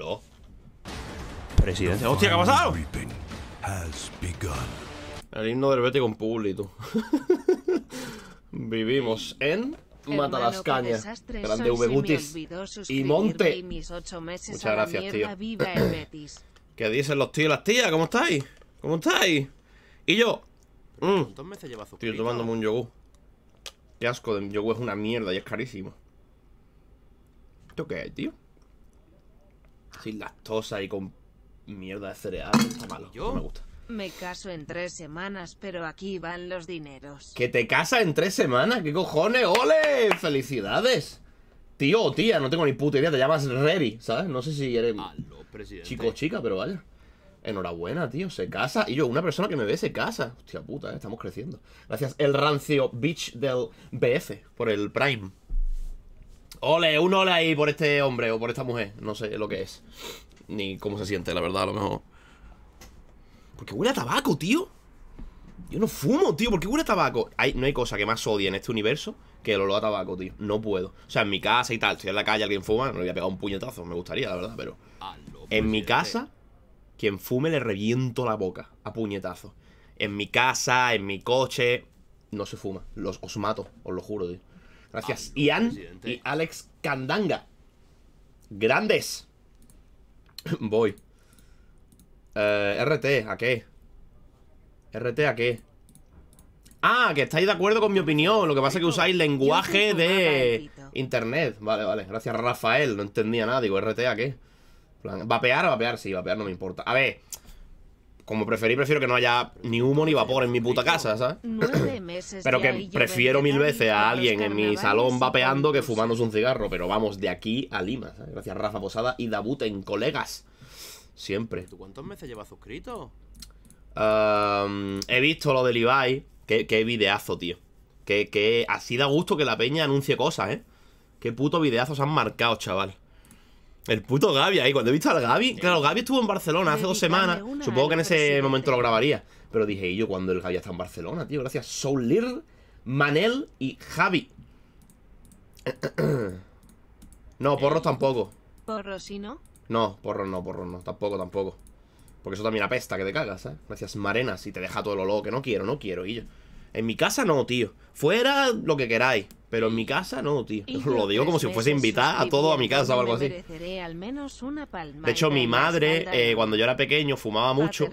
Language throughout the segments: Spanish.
¿Lo? Presidente. ¡Hostia, qué ha pasado! El himno del Betis con público. Vivimos en Matalascaña. Grande V. Gutis y Monte. Muchas gracias, tío. ¿Qué dicen los tíos y las tías? ¿Cómo estáis? ¿Cómo estáis? Y yo tío, tomándome un yogur. Qué asco de yogur, es una mierda y es carísimo. ¿Esto qué es, tío? Sin lactosa y con mierda de cereal. Está malo, no me gusta. Me caso en 3 semanas, pero aquí van los dineros. ¿Que te casas en 3 semanas? ¿Qué cojones? ¡Ole! ¡Felicidades! Tío o tía, no tengo ni puta idea. Te llamas Reri, ¿sabes? No sé si eres chico o chica, pero vaya. Enhorabuena, tío, se casa. Y yo, una persona que me ve se casa. Hostia puta, estamos creciendo. Gracias, el rancio bitch del BF, por el Prime. Ole, un ole ahí por este hombre o por esta mujer. No sé lo que es, ni cómo se siente, la verdad, a lo mejor. Porque huele a tabaco, tío. Yo no fumo, tío, ¿por qué huele a tabaco? No hay cosa que más odie en este universo que el olor a tabaco, tío. No puedo. O sea, en mi casa y tal, si en la calle alguien fuma, no le voy a pegar un puñetazo. Me gustaría, la verdad, pero en mi casa, quien fume le reviento la boca a puñetazo. En mi casa, en mi coche, no se fuma. Os mato, os lo juro, tío. Gracias, Ian y Alex Candanga. Grandes. Voy. RT, ¿a qué? ¿RT a qué? Ah, que estáis de acuerdo con mi opinión. Lo que pasa es que usáis lenguaje de internet. Vale, vale. Gracias, Rafael. No entendía nada. Digo, ¿RT a qué? ¿Vapear? Vapear, sí, vapear no me importa. A ver, como prefiero que no haya ni humo ni vapor en mi puta casa, ¿sabes? Pero que prefiero 1000 veces a alguien en mi salón vapeando que fumándose un cigarro. Pero vamos, de aquí a Lima, ¿sabes? Gracias, Rafa Posada y Dabuten, colegas. Siempre. ¿Tú cuántos meses llevas suscrito? He visto lo del Ibai. Qué videazo, tío. Que así da gusto que la peña anuncie cosas, ¿eh? Qué puto videazos han marcado, chaval. El puto Gaby ahí. Cuando he visto al Gaby... Claro, Gaby estuvo en Barcelona hace 2 semanas. Supongo que en ese momento lo grabaría. Pero dije, ¿y yo cuando el Gaby está en Barcelona, tío? Gracias, Soulir, Manel y Javi. No, porros tampoco. ¿Porros sí no? No, porros no. Tampoco. Porque eso también apesta, que te cagas, ¿sabes? Gracias, Marenas, y te deja todo el olor que no quiero, y yo. En mi casa no, tío. Fuera lo que queráis, pero en mi casa no, tío. Lo digo como si fuese invitar a todos a mi casa o algo así. De hecho, mi madre, cuando yo era pequeño, fumaba mucho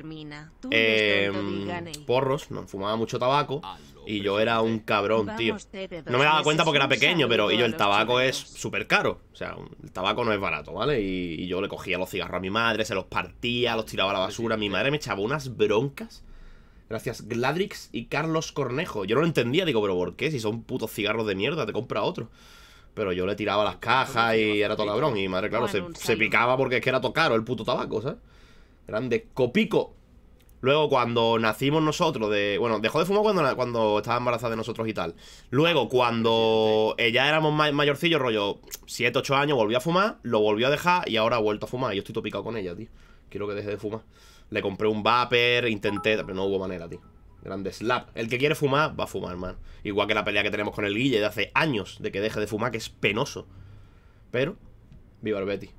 porros, no, fumaba mucho tabaco. Y yo era un cabrón, tío. No me daba cuenta porque era pequeño, pero el tabaco es súper caro. O sea, el tabaco no es barato, ¿vale? Y yo le cogía los cigarros a mi madre, se los partía, los tiraba a la basura. Mi madre me echaba unas broncas. Gracias, Gladrix y Carlos Cornejo. Yo no lo entendía, digo, ¿pero por qué? Si son putos cigarros de mierda, te compra otro. Pero yo le tiraba las cajas y era todo cabrón. Y mi madre, claro, se picaba porque es que era todo caro el puto tabaco, ¿sabes? Grande. Copico. Luego, cuando nacimos nosotros, bueno, dejó de fumar cuando estaba embarazada de nosotros y tal. Luego, cuando ya éramos mayorcillos, rollo 7, 8 años, volvió a fumar, lo volvió a dejar y ahora ha vuelto a fumar. Y yo estoy todo picado con ella, tío. Quiero que deje de fumar. Le compré un vapor, intenté, pero no hubo manera, tío. Grande slap. El que quiere fumar, va a fumar, hermano. Igual que la pelea que tenemos con el Guille de hace años, de que deje de fumar, que es penoso. Pero, viva el Betis.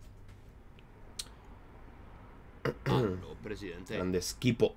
Presidente. Grande esquipo.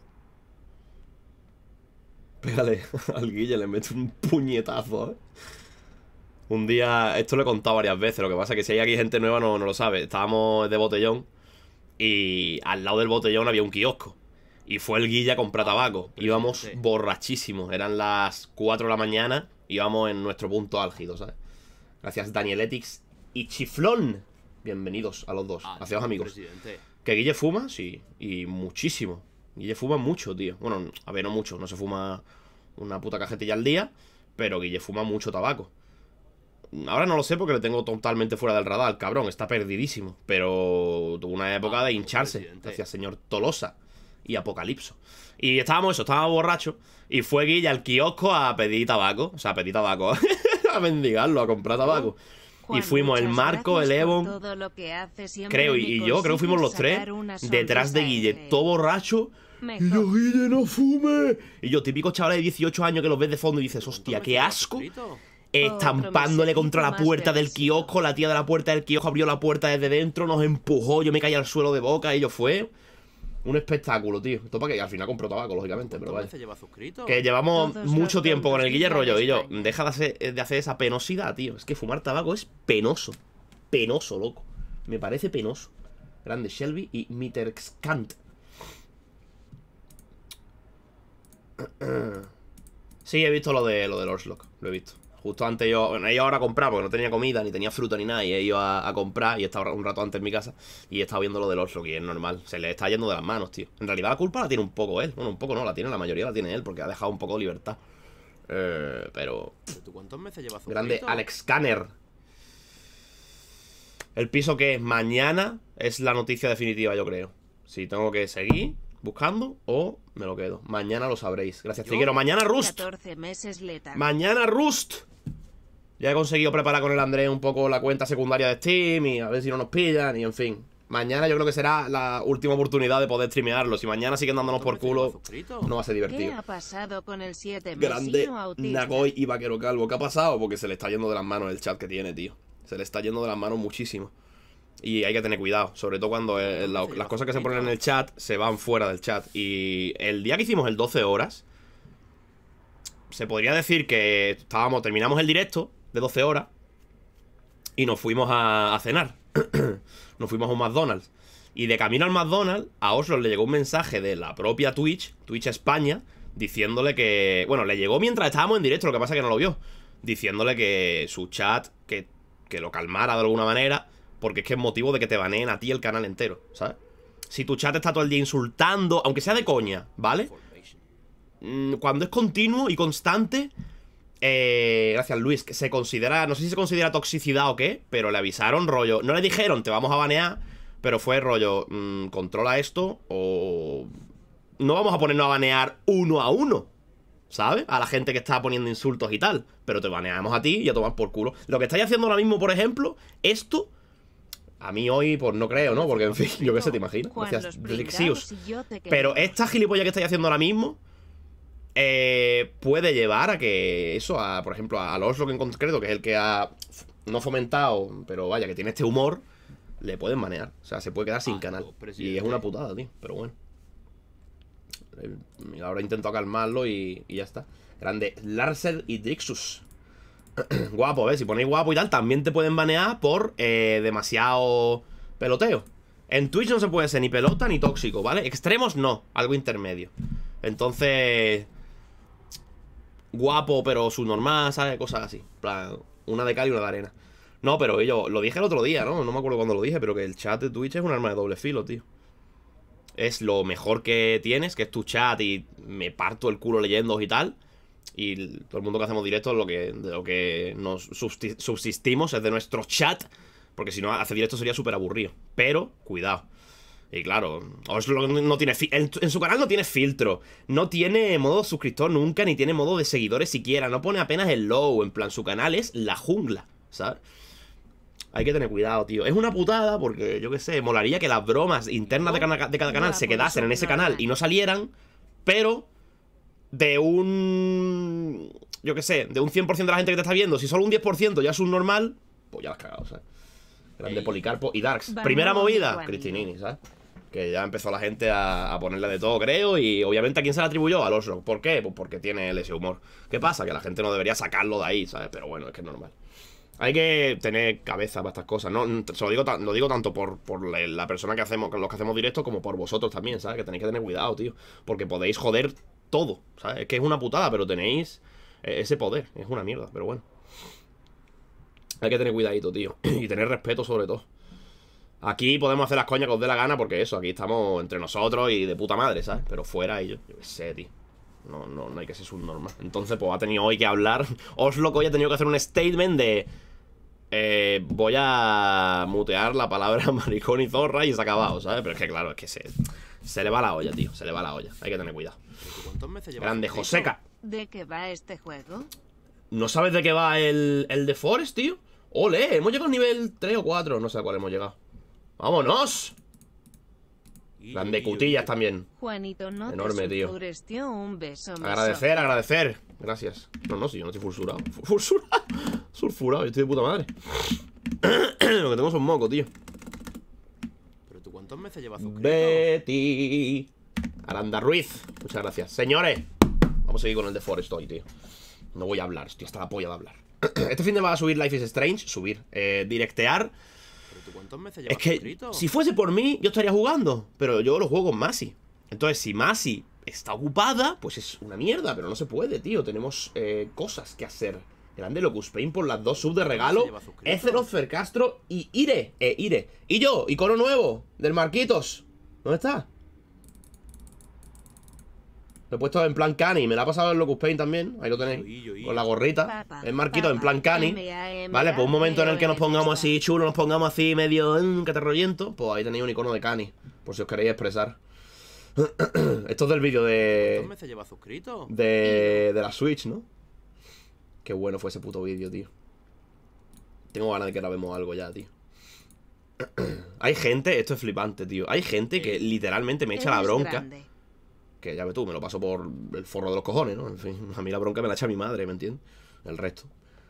Pégale al Guille, le meto un puñetazo, ¿eh? Un día, esto lo he contado varias veces. Lo que pasa es que si hay aquí gente nueva no lo sabe. Estábamos de botellón y al lado del botellón había un kiosco. Y fue el Guille a comprar tabaco. Íbamos borrachísimos. Eran las 4 de la mañana. Íbamos en nuestro punto álgido, ¿sabes? Gracias, Danieletics y Chiflón. Bienvenidos a los dos. Haceos amigos. ¿Que Guille fuma? Sí, y muchísimo. Guille fuma mucho, tío. Bueno, a ver, no mucho. No se fuma una puta cajetilla al día, pero Guille fuma mucho tabaco. Ahora no lo sé porque le tengo totalmente fuera del radar, cabrón. Está perdidísimo. Pero tuvo una época de hincharse. Gracias, señor Tolosa y Apocalipso. Y estábamos borrachos. Y fue Guille al kiosco a pedir tabaco. O sea, a pedir tabaco. A mendigarlo, a comprar tabago. Y fuimos el Marco, el Evon, creo, y yo, creo que fuimos los 3 detrás de Guille, todo borracho. Y yo, Guille, no fume. Y yo, típico chaval de 18 años que los ves de fondo y dices, hostia, qué asco estampándole contra la puerta del kiosco. La tía de la puerta del kiosco abrió la puerta desde dentro, nos empujó, yo me caí al suelo de boca y ello fue un espectáculo, tío. Esto para que al final compró tabaco, lógicamente, pero vaya. lleva suscrito? Que llevamos Todos mucho los tiempo con el tontos Guille de rollo y yo, España. deja de hacer esa penosidad, tío. Es que fumar tabaco es penoso. Penoso, loco. Me parece penoso. Grande Shelby y Mitterskant. Sí, he visto lo del Orslock. Lo he visto. Justo antes yo... Bueno, he ido ahora a comprar porque no tenía comida, ni tenía fruta ni nada. Y he ido a comprar y he estado un rato antes en mi casa. Y he estado viendo lo del Orslock y es normal. Se le está yendo de las manos, tío. En realidad la culpa la tiene un poco él. Bueno, un poco no, la mayoría la tiene él porque ha dejado un poco de libertad. Pero... ¿Tú cuántos meses llevas suscrito? Grande Alex Scanner. El piso que es mañana es la noticia definitiva, yo creo. Si tengo que seguir buscando o me lo quedo. Mañana lo sabréis. Gracias, Triguero. Mañana Rust. 14 meses letal. Mañana Rust. Ya he conseguido preparar con el Andrés un poco la cuenta secundaria de Steam y a ver si no nos pillan y en fin. Mañana yo creo que será la última oportunidad de poder streamearlo. Si mañana siguen dándonos por culo, no va a ser ¿Qué divertido. ha pasado con el 7 Grande mesino autista? Nagoy y Vaquero Calvo. ¿Qué ha pasado? Porque se le está yendo de las manos el chat que tiene, tío. Se le está yendo de las manos muchísimo. Y hay que tener cuidado, sobre todo cuando las cosas que se ponen en el chat se van fuera del chat. Y el día que hicimos el 12 horas, se podría decir que terminamos el directo de 12 horas y nos fuimos a cenar. Nos fuimos a un McDonald's. Y de camino al McDonald's, a Oslo le llegó un mensaje de la propia Twitch España, diciéndole que... Bueno, le llegó mientras estábamos en directo, lo que pasa es que no lo vio. Diciéndole que su chat, que lo calmara de alguna manera, porque es que es motivo de que te baneen a ti el canal entero, ¿sabes? Si tu chat está todo el día insultando, aunque sea de coña, ¿vale? Cuando es continuo y constante... gracias Luis, que se considera, no sé si se considera toxicidad o qué, pero le avisaron, rollo, no le dijeron te vamos a banear, pero fue rollo, controla esto o no vamos a ponernos a banear uno a uno, ¿sabes? A la gente que está poniendo insultos y tal, pero te baneamos a ti y a tomar por culo. Lo que estáis haciendo ahora mismo, por ejemplo, esto, a mí hoy, pues no creo, ¿no? Porque en fin, yo qué sé, te imaginas. Gracias, Lexius. Pero esta gilipollas que estáis haciendo ahora mismo puede llevar a que eso, por ejemplo, al Oslo en concreto, que es el que ha no fomentado, pero vaya, que tiene este humor, le pueden banear. O sea, se puede quedar sin canal. Y es una putada, tío, pero bueno. Ahora he intentado calmarlo y ya está. Grande Larser y Drixus. Guapo, si ponéis guapo y tal, también te pueden banear por demasiado peloteo. En Twitch no se puede ser ni pelota ni tóxico, ¿vale? Extremos no, algo intermedio. Entonces... guapo, pero subnormal, ¿sabes? Cosas así. Plan, una de cal y una de arena. No, pero yo lo dije el otro día, ¿no? No me acuerdo cuándo lo dije, pero que el chat de Twitch es un arma de doble filo, tío. Es lo mejor que tienes, que es tu chat y me parto el culo leyendo y tal. Y todo el mundo que hacemos directos, de lo que nos subsistimos es de nuestro chat. Porque si no, hacer directo sería súper aburrido. Pero, cuidado. Y claro, Oslo no tiene en su canal no tiene filtro. No tiene modo suscriptor nunca, ni tiene modo de seguidores siquiera. No pone apenas el low. En plan, su canal es la jungla, ¿sabes? Hay que tener cuidado, tío. Es una putada porque, yo qué sé, molaría que las bromas internas de cada canal se quedasen en ese canal y no salieran. Pero de un... yo qué sé, de un 100% de la gente que te está viendo, si solo un 10% ya es un normal, pues ya las has cagado, ¿sabes? Grande Policarpo y Darks. Primera movida, Cristinini, ¿sabes? Que ya empezó la gente a ponerle de todo, creo. Y obviamente, ¿a quién se le atribuyó? Al Oslo. ¿Por qué? Pues porque tiene ese humor. ¿Qué pasa? Que la gente no debería sacarlo de ahí, ¿sabes? Pero bueno, es que es normal. Hay que tener cabeza para estas cosas. No, se lo digo tanto por la persona que hacemos, los que hacemos directo, como por vosotros también, ¿sabes? Que tenéis que tener cuidado, tío. Porque podéis joder todo, ¿sabes? Es que es una putada, pero tenéis ese poder. Es una mierda, pero bueno. Hay que tener cuidadito, tío. Y tener respeto sobre todo. Aquí podemos hacer las coñas que os dé la gana porque eso, aquí estamos entre nosotros y de puta madre, ¿sabes? Pero fuera yo qué sé, tío. No hay que ser subnormal. Entonces, pues ha tenido hoy que hablar. Oslo que hoy ha tenido que hacer un statement de... voy a mutear la palabra maricón y zorra y se ha acabado, ¿sabes? Pero es que claro, es que se le va la olla, tío. Se le va la olla. Hay que tener cuidado. Grande Joseca. ¿De qué va este juego? ¿No sabes de qué va el de Forest, tío? ¡Ole! Hemos llegado al nivel 3 o 4. No sé a cuál hemos llegado. ¡Vámonos! Grande Cutillas también. Juanito, no enorme, te tío. sulfures, tío, un beso. Agradecer. Gracias. No, si yo no estoy sulfurado. Sulfurado, yo estoy de puta madre. Lo que tengo son mocos, tío. ¿Pero tú cuántos meses llevas suscrito? Betty Aranda Ruiz. Muchas gracias. Señores, vamos a seguir con el de Forest hoy, tío. No voy a hablar, estoy hasta la polla de hablar. Este fin de va a subir Life is Strange. Directear. ¿Pero tú cuántos meses llevas Es que suscrito? si fuese por mí, yo estaría jugando. Pero yo lo juego con Masi. Entonces, si Masi está ocupada, pues es una mierda. Pero no se puede, tío. Tenemos cosas que hacer. Grande Locus Pain por las 2 subs de regalo. Ezeroth, Fercastro y Ire. Y yo, icono nuevo del Marquitos. ¿Dónde está? Lo he puesto en plan cani. Me la ha pasado el Locus Pain también. Ahí lo tenéis. Con la gorrita. Es Marquitos en plan cani. Vale, pues un momento en el que nos pongamos así chulo, nos pongamos así medio catarroyento. Pues ahí tenéis un icono de cani. Por si os queréis expresar. Esto es del vídeo ¿Cuántos meses llevas suscrito? de la Switch, ¿no? Qué bueno fue ese puto vídeo, tío. Tengo ganas de que grabemos algo ya, tío. Hay gente, esto es flipante, tío. Hay gente que literalmente me echa la bronca. Que ya ves tú, me lo paso por el forro de los cojones, ¿no? En fin, a mí la bronca me la echa mi madre, ¿me entiendes? El resto.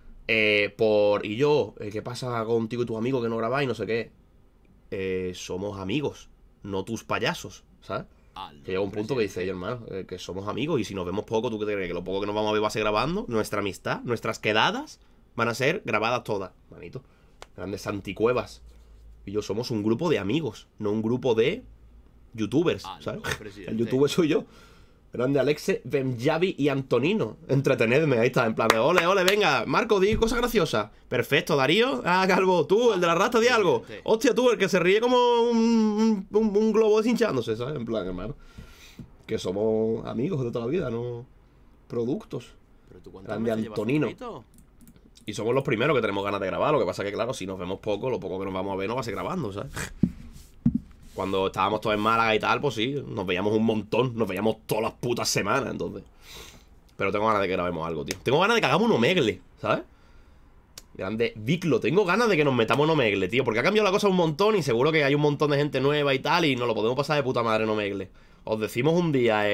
Y yo, ¿qué pasa contigo y tus amigos que no grabáis? No sé qué. Somos amigos, no tus payasos, ¿sabes? Que llega un punto que dice, hermano, que somos amigos y si nos vemos poco, ¿tú qué te crees? Que lo poco que nos vamos a ver va a ser grabando. Nuestra amistad, nuestras quedadas van a ser grabadas todas, manito. Grandes anticuevas. Y yo somos un grupo de amigos, no un grupo de youtubers, ¿sabes? El youtuber soy yo. Grande Alexe, Benjavi y Antonino. Entretenedme, ahí está, en plan de ole, venga, Marco, di cosas graciosas. Perfecto, Darío, Calvo, tú, el de la rata, di algo. Hostia, tú, el que se ríe como un globo deshinchándose, ¿sabes? En plan, hermano. Que somos amigos de toda la vida, no productos. Grande Antonino. Y somos los primeros que tenemos ganas de grabar. Lo que pasa que, claro, si nos vemos poco, lo poco que nos vamos a ver no va a ser grabando, ¿sabes? Cuando estábamos todos en Málaga y tal, pues sí, nos veíamos un montón. Nos veíamos todas las putas semanas, entonces. Pero tengo ganas de que grabemos algo, tío. Tengo ganas de que hagamos un Omegle, ¿sabes? Grande Viclo, tengo ganas de que nos metamos en Omegle, tío. Porque ha cambiado la cosa un montón y seguro que hay un montón de gente nueva y tal. Y nos lo podemos pasar de puta madre en Omegle. Os decimos un día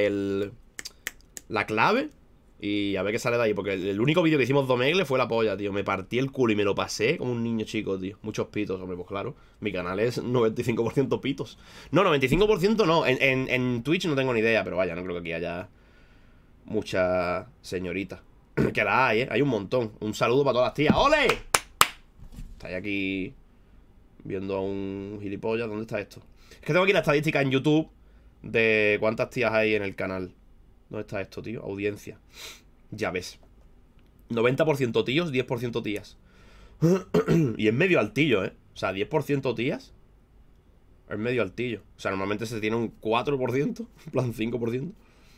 la clave y a ver qué sale de ahí. Porque el único vídeo que hicimos de Omegle fue la polla, tío. Me partí el culo y me lo pasé como un niño chico, tío. Muchos pitos, hombre, pues claro. Mi canal es 95% pitos. No, 95% no. En Twitch no tengo ni idea, pero vaya, no creo que aquí haya mucha señorita. Que la hay, ¿eh? Hay un montón. Un saludo para todas las tías. ¡Ole! Estáis aquí viendo a un gilipollas. ¿Dónde está esto? Es que tengo aquí la estadística en YouTube de cuántas tías hay en el canal. ¿Dónde está esto, tío? Audiencia. Ya ves. 90% tíos, 10% tías. Y es medio altillo, ¿eh? O sea, 10% tías es medio altillo. O sea, normalmente se tiene un 4%, en plan 5%.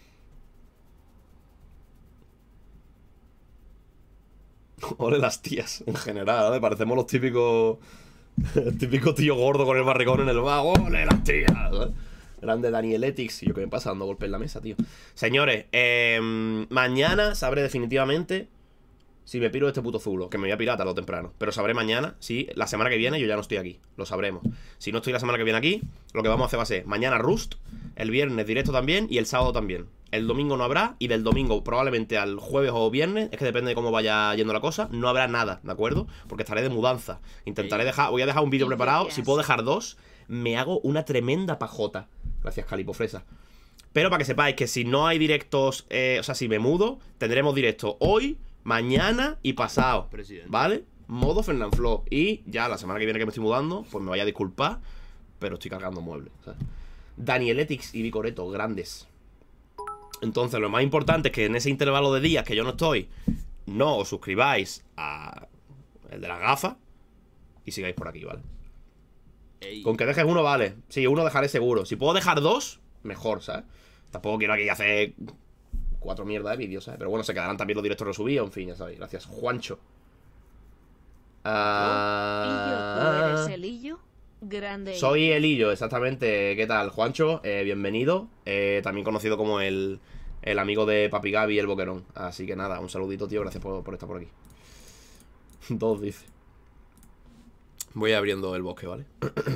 Ole las tías, en general, ¿eh? Parecemos los típicos... El típico tío gordo con el barrigón en el vago. ¡Ole las tías! ¿eh? Grande Danieletics. Y yo, ¿qué me pasa? Dando golpes en la mesa, tío. Señores, mañana sabré definitivamente si me piro de este puto zulo. Que me voy a pirar tarde o temprano. Pero sabré mañana si la semana que viene yo ya no estoy aquí. Lo sabremos. Si no estoy la semana que viene aquí, lo que vamos a hacer va a ser mañana Rust, el viernes directo también y el sábado también. El domingo no habrá y del domingo probablemente al jueves o viernes, es que depende de cómo vaya yendo la cosa, no habrá nada, ¿de acuerdo? Porque estaré de mudanza. Intentaré dejar, voy a dejar un vídeo preparado. Si puedo dejar 2, me hago una tremenda pajota. Gracias, Calipo Fresa. Pero para que sepáis que si no hay directos, o sea, si me mudo, tendremos directo hoy, mañana y pasado, ¿vale? Modo Fernanfloo. Y ya la semana que viene que me estoy mudando, pues me vaya a disculpar, pero estoy cargando muebles, ¿sabes? Danieletics y Vicoreto, grandes. Entonces lo más importante es que en ese intervalo de días que yo no estoy, no os suscribáis a el de las gafas y sigáis por aquí, ¿vale? Con que dejes uno, vale. Sí, uno dejaré seguro. Si puedo dejar 2, mejor, ¿sabes? Tampoco quiero aquí hacer 4 mierdas de vídeos, ¿sabes? Pero bueno, se quedarán también los directos resubidos, en fin, ya sabéis. Gracias, Juancho. ¿Y tú eres el Illo? Grande. Soy el Illo, exactamente. ¿Qué tal, Juancho? Bienvenido. También conocido como el amigo de Papi Gaby y el Boquerón. Así que nada, un saludito, tío. Gracias por estar por aquí. 2, dice. Voy abriendo el bosque, ¿vale?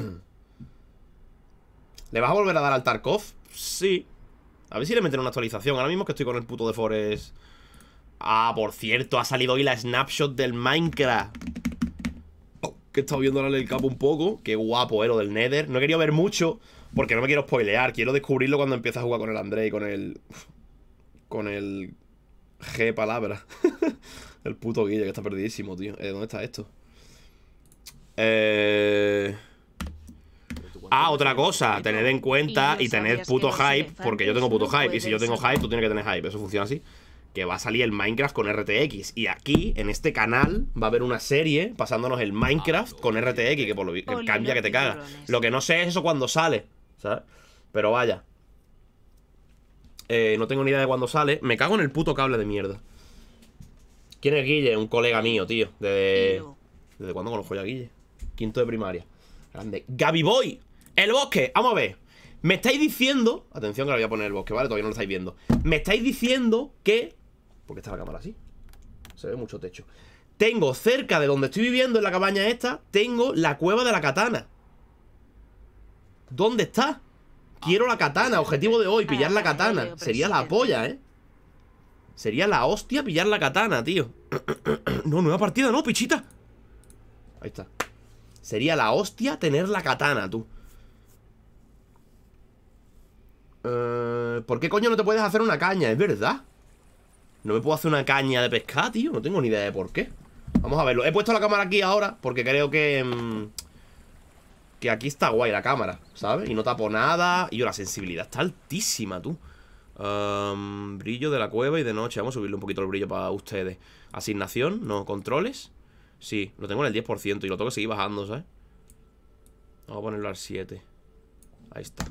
¿Le vas a volver a dar al Tarkov? Sí. A ver si le meten una actualización. Ahora mismo que estoy con el puto de Forest Ah, por cierto, ha salido hoy la snapshot del Minecraft. Que he estado viendo ahora el capo un poco. Qué guapo, lo del Nether. No he querido ver mucho porque no me quiero spoilear. Quiero descubrirlo cuando empiece a jugar con el André y con el... Con el... G palabra. El puto Guille que está perdidísimo, tío. ¿Dónde está esto? Ah, otra cosa. Tened en cuenta y tened puto hype. Porque yo tengo puto hype. Y si yo tengo hype, tú tienes que tener hype. Eso funciona así. Que va a salir el Minecraft con RTX. Y aquí, en este canal, va a haber una serie pasándonos el Minecraft con RTX. Que por lo que cambia que te caga. Lo que no sé es eso cuando sale, ¿sabes? Pero vaya. No tengo ni idea de cuándo sale. Me cago en el puto cable de mierda. ¿Quién es Guille? Un colega mío, tío. ¿Desde cuándo conozco yo a Guille? Quinto de primaria. Grande. Gaby Boy. El bosque. Vamos a ver. Me estáis diciendo... Atención que le voy a poner el bosque, ¿vale? Todavía no lo estáis viendo. Me estáis diciendo que... ¿Por qué está la cámara así? Se ve mucho techo. Tengo cerca de donde estoy viviendo, en la cabaña esta, tengo la cueva de la katana. ¿Dónde está? Quiero la katana. Objetivo de hoy, pillar la katana. Sería la polla, ¿eh? Sería la hostia pillar la katana, tío. No, nueva partida, no, pichita. Ahí está. Sería la hostia tener la katana, tú. ¿Por qué coño no te puedes hacer una caña? Es verdad. No me puedo hacer una caña de pescar, tío. No tengo ni idea de por qué. Vamos a verlo. He puesto la cámara aquí ahora porque creo que... que aquí está guay la cámara, ¿sabes? Y no tapo nada. Y yo, la sensibilidad está altísima, tú. Brillo de la cueva y de noche. Vamos a subirle un poquito el brillo para ustedes. Asignación, no, controles. Sí, lo tengo en el 10% y lo tengo que seguir bajando, ¿sabes? Vamos a ponerlo al 7. Ahí está.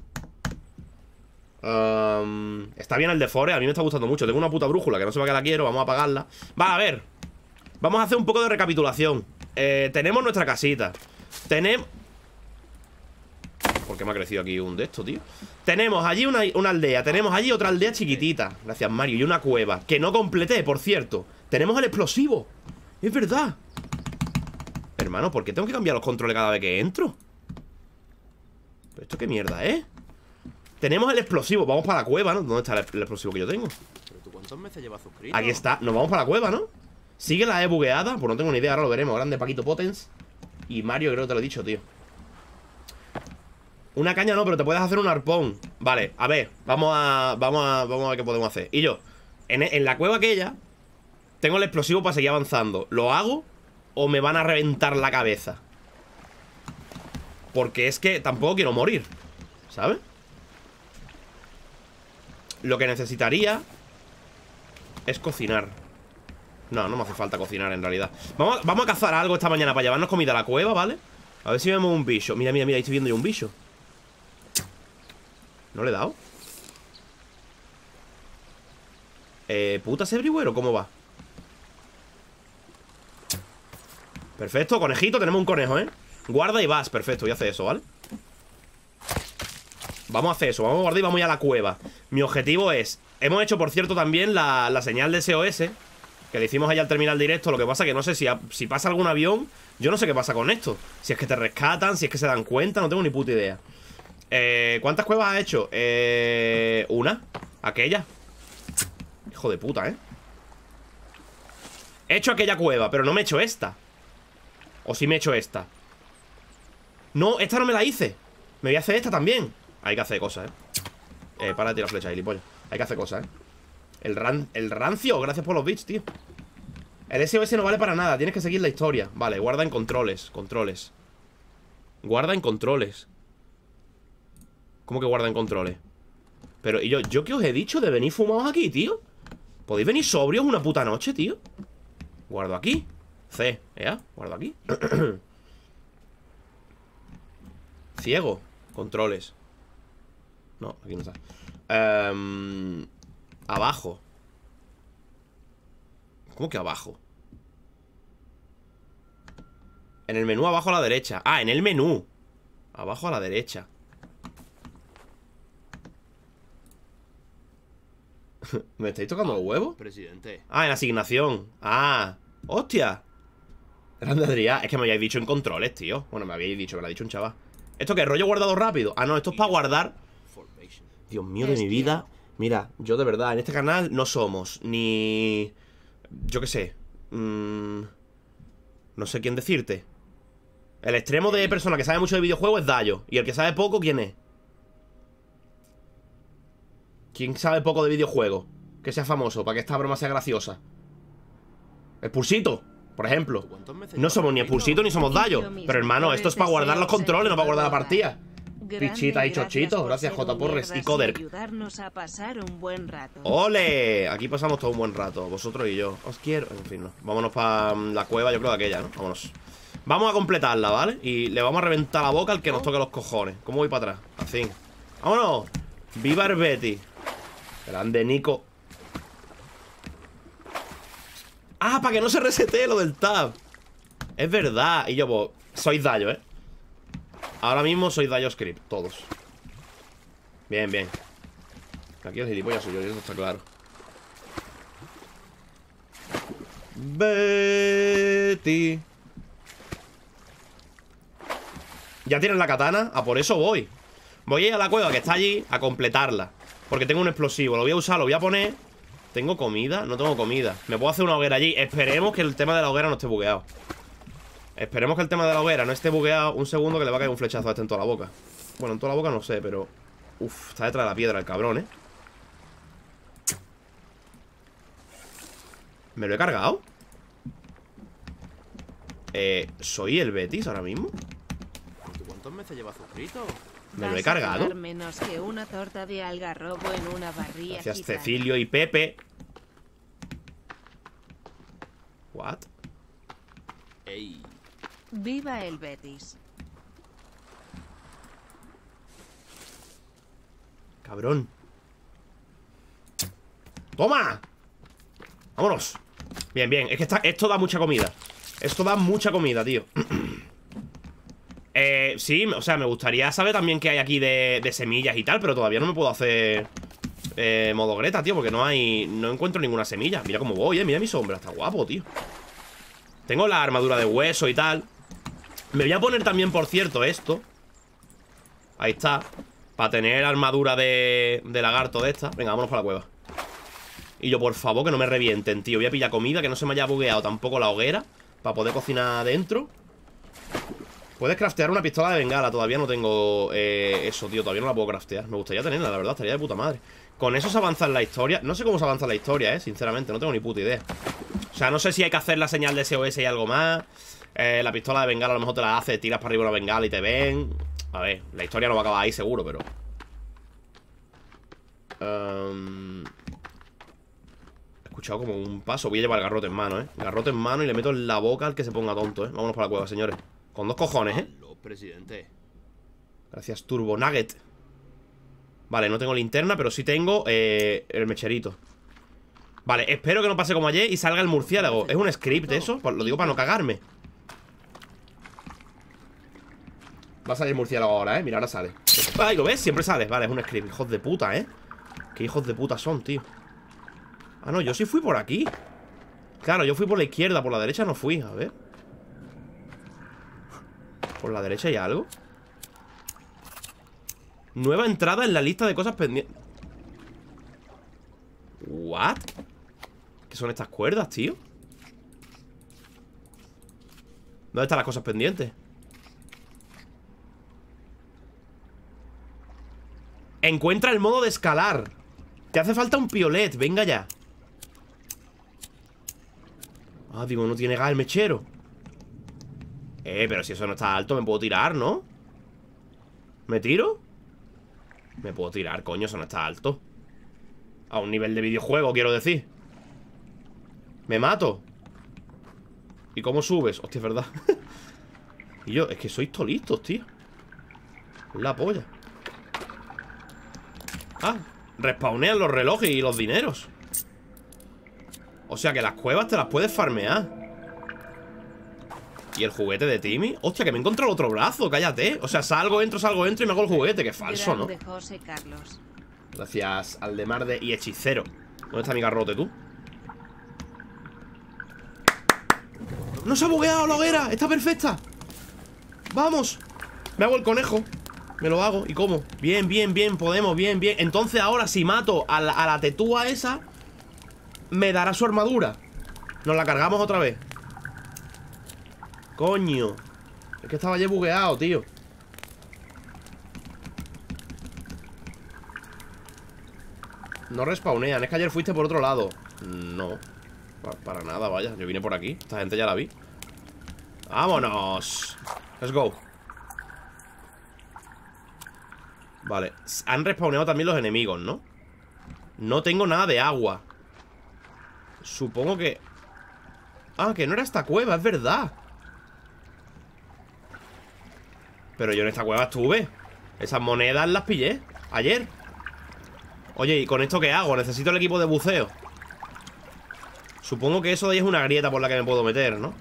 Está bien el de Forest, a mí me está gustando mucho. Tengo una puta brújula que no sé para qué la quiero. Vamos a apagarla. Vale, a ver. Vamos a hacer un poco de recapitulación. Tenemos nuestra casita. Tenemos... ¿Por qué me ha crecido aquí un de estos, tío? Tenemos allí una aldea. Tenemos allí otra aldea chiquitita. Gracias, Mario. Y una cueva que no completé, por cierto. Tenemos el explosivo. Es verdad. Hermano, ¿por qué tengo que cambiar los controles cada vez que entro? ¿Pero esto qué mierda, eh? Tenemos el explosivo. Vamos para la cueva, ¿no? ¿Dónde está el explosivo que yo tengo? ¿Pero tú cuántos meses llevas suscrito? Aquí está. Nos vamos para la cueva, ¿no? ¿Sigue la E bugueada? Pues no tengo ni idea. Ahora lo veremos. Grande Paquito Potens. Y Mario, creo que te lo he dicho, tío. Una caña no, pero te puedes hacer un arpón. Vale, a ver. Vamos a ver qué podemos hacer. Y yo, en la cueva aquella, tengo el explosivo para seguir avanzando. ¿Lo hago o me van a reventar la cabeza? Porque es que tampoco quiero morir, ¿sabes? Lo que necesitaría es cocinar. No, no me hace falta cocinar en realidad. Vamos a cazar algo esta mañana para llevarnos comida a la cueva, ¿vale? A ver si vemos un bicho. Mira, mira, mira, ahí estoy viendo yo un bicho. ¿No le he dado? ¿Putas everywhere o cómo va? Perfecto, conejito, tenemos un conejo, ¿eh? Guarda y vas, perfecto, voy a hacer eso, ¿vale? Vamos a hacer eso, vamos a guardar y vamos a ir a la cueva. Mi objetivo es... Hemos hecho, por cierto, también la señal de SOS que le hicimos allá al terminar directo. Lo que pasa que no sé si pasa algún avión. Yo no sé qué pasa con esto. Si es que te rescatan, si es que se dan cuenta. No tengo ni puta idea. ¿Cuántas cuevas has hecho? Una. Aquella. Hijo de puta, ¿eh? He hecho aquella cueva, pero no me he hecho esta. O sí me he hecho esta. No, esta no me la hice. Me voy a hacer esta también. Hay que hacer cosas, para de tirar flecha, gilipollas. Hay que hacer cosas, El rancio, gracias por los bits, tío. El SOS no vale para nada, tienes que seguir la historia. Vale, guarda en controles. Guarda en controles. ¿Cómo que guarda en controles? Pero, ¿y yo qué os he dicho de venir fumados aquí, tío? ¿Podéis venir sobrios una puta noche, tío? Guardo aquí. C, guardo aquí. Ciego. Controles. No, aquí no está. Abajo. ¿Cómo que abajo? En el menú abajo a la derecha. Ah, en el menú. Abajo a la derecha. ¿Me estáis tocando los huevos? Presidente. Ah, en asignación. Ah, hostia. Grande Adrián. Es que me habíais dicho en controles, tío. Bueno, me habíais dicho, me lo ha dicho un chaval. ¿Esto qué? ¿Rollo guardado rápido? Ah, no, esto es para guardar. Dios mío de mi vida. Mira, yo de verdad, en este canal no somos ni yo qué sé. No sé quién decirte. El extremo de persona que sabe mucho de videojuegos es Dayo. Y el que sabe poco, ¿quién es? ¿Quién sabe poco de videojuegos? Que sea famoso, para que esta broma sea graciosa. Expulsito, por ejemplo. No somos ni Expulsito ni somos Dayo. Pero hermano, esto es para guardar los controles, no para guardar la partida. Pichita y Chochito, gracias J. Porres y Coder. ¡Ole! Aquí pasamos todo un buen rato, vosotros y yo. Os quiero, en fin, no. Vámonos para la cueva, yo creo que aquella, ¿no? Vámonos. Vamos a completarla, ¿vale? Y le vamos a reventar la boca al que nos toque los cojones. ¿Cómo voy para atrás? Así. ¡Vámonos! ¡Viva el Betty! Grande Nico. ¡Ah! Para que no se resetee lo del tab. Es verdad. Y yo, pues, sois Dayo, ¿eh? Ahora mismo soy Dayo Script, todos. Bien, bien. Aquí el gilipollas soy yo, eso está claro. Betty. Ya tienes la katana, a por eso voy. Voy a ir a la cueva que está allí a completarla. Porque tengo un explosivo, lo voy a usar, lo voy a poner. ¿Tengo comida? No tengo comida. Me puedo hacer una hoguera allí. Esperemos que el tema de la hoguera no esté bugueado. Esperemos que el tema de la hoguera no esté bugueado. Un segundo que le va a caer un flechazo a este en toda la boca. Bueno, en toda la boca no sé, pero... Uf, está detrás de la piedra el cabrón, ¿eh? ¿Me lo he cargado? ¿Soy el Betis ahora mismo? ¿Cuántos meses llevas suscrito? ¿Me lo he cargado? Menos que una torta de algarrobo en una barría. Gracias Cecilio y Pepe. ¿What? Ey. Viva el Betis. Cabrón. ¡Toma! ¡Vámonos! Bien, bien, es que esto da mucha comida. Esto da mucha comida, tío. Sí, o sea, me gustaría saber también qué hay aquí de semillas y tal. Pero todavía no me puedo hacer modo Greta, tío, porque no encuentro ninguna semilla. Mira cómo voy, mira mi sombra, está guapo, tío. Tengo la armadura de hueso y tal. Me voy a poner también, por cierto, esto. Ahí está. Para tener armadura de lagarto de esta. Venga, vámonos para la cueva. Y yo, por favor, que no me revienten, tío. Voy a pillar comida, que no se me haya bugueado tampoco la hoguera, para poder cocinar adentro. Puedes craftear una pistola de bengala. Todavía no tengo eso, tío. Todavía no la puedo craftear. Me gustaría tenerla, la verdad. Estaría de puta madre. Con eso se avanza en la historia. No sé cómo se avanza en la historia, sinceramente. No tengo ni puta idea. O sea, no sé si hay que hacer la señal de SOS y algo más. La pistola de bengala a lo mejor te la hace, tiras para arriba una bengala y te ven. A ver, la historia no va a acabar ahí seguro, pero... He escuchado como un paso. Voy a llevar el garrote en mano, Garrote en mano y le meto en la boca al que se ponga tonto, Vámonos para la cueva, señores. Con dos cojones, Presidente. Gracias, Turbo Nugget. Vale, no tengo linterna, pero sí tengo el mecherito. Vale, espero que no pase como ayer y salga el murciélago. ¿Es un script eso? Pues lo digo para no cagarme. Va a salir el murciélago ahora, Mira, ahora sale. Ay, ¿lo ves? Siempre sale. Vale, es un script. Hijos de puta, Qué hijos de puta son, tío. Ah, no, yo sí fui por aquí. Claro, yo fui por la izquierda. Por la derecha no fui, a ver. ¿Por la derecha hay algo? Nueva entrada en la lista de cosas pendientes. ¿What? ¿Qué son estas cuerdas, tío? ¿Dónde están las cosas pendientes? Encuentra el modo de escalar. Te hace falta un piolet, venga ya. Ah, digo, no tiene gas el mechero. Pero si eso no está alto me puedo tirar, ¿no? ¿Me tiro? Me puedo tirar, coño, eso no está alto. A un nivel de videojuego, quiero decir. Me mato. ¿Y cómo subes? Hostia, es verdad. Y yo, es que sois todos listos, tío. Es la polla. Ah, respawnean los relojes y los dineros. O sea que las cuevas te las puedes farmear. ¿Y el juguete de Timmy? Hostia, que me he encontrado el otro brazo, cállate. O sea, salgo, entro y me hago el juguete. Que falso, ¿no? José Carlos. Gracias, Aldemarde y Hechicero. ¿Dónde está mi garrote, tú? ¡No se ha bugueado la hoguera! ¡Está perfecta! ¡Vamos! Me hago el conejo. Me lo hago. ¿Y cómo? Bien, bien, bien. Podemos, bien, bien. Entonces ahora si mato a la tetúa esa, me dará su armadura. Nos la cargamos otra vez. Coño. Es que estaba ya bugueado, tío. No respawnean. Es que ayer fuiste por otro lado. No. Para nada, vaya. Yo vine por aquí. Esta gente ya la vi. ¡Vámonos! Let's go. Vale. Han respawneado también los enemigos, ¿no? No tengo nada de agua. Supongo que... Ah, que no era esta cueva, es verdad. Pero yo en esta cueva estuve. Esas monedas las pillé ayer. Oye, ¿y con esto qué hago? Necesito el equipo de buceo. Supongo que eso de ahí es una grieta por la que me puedo meter, ¿no?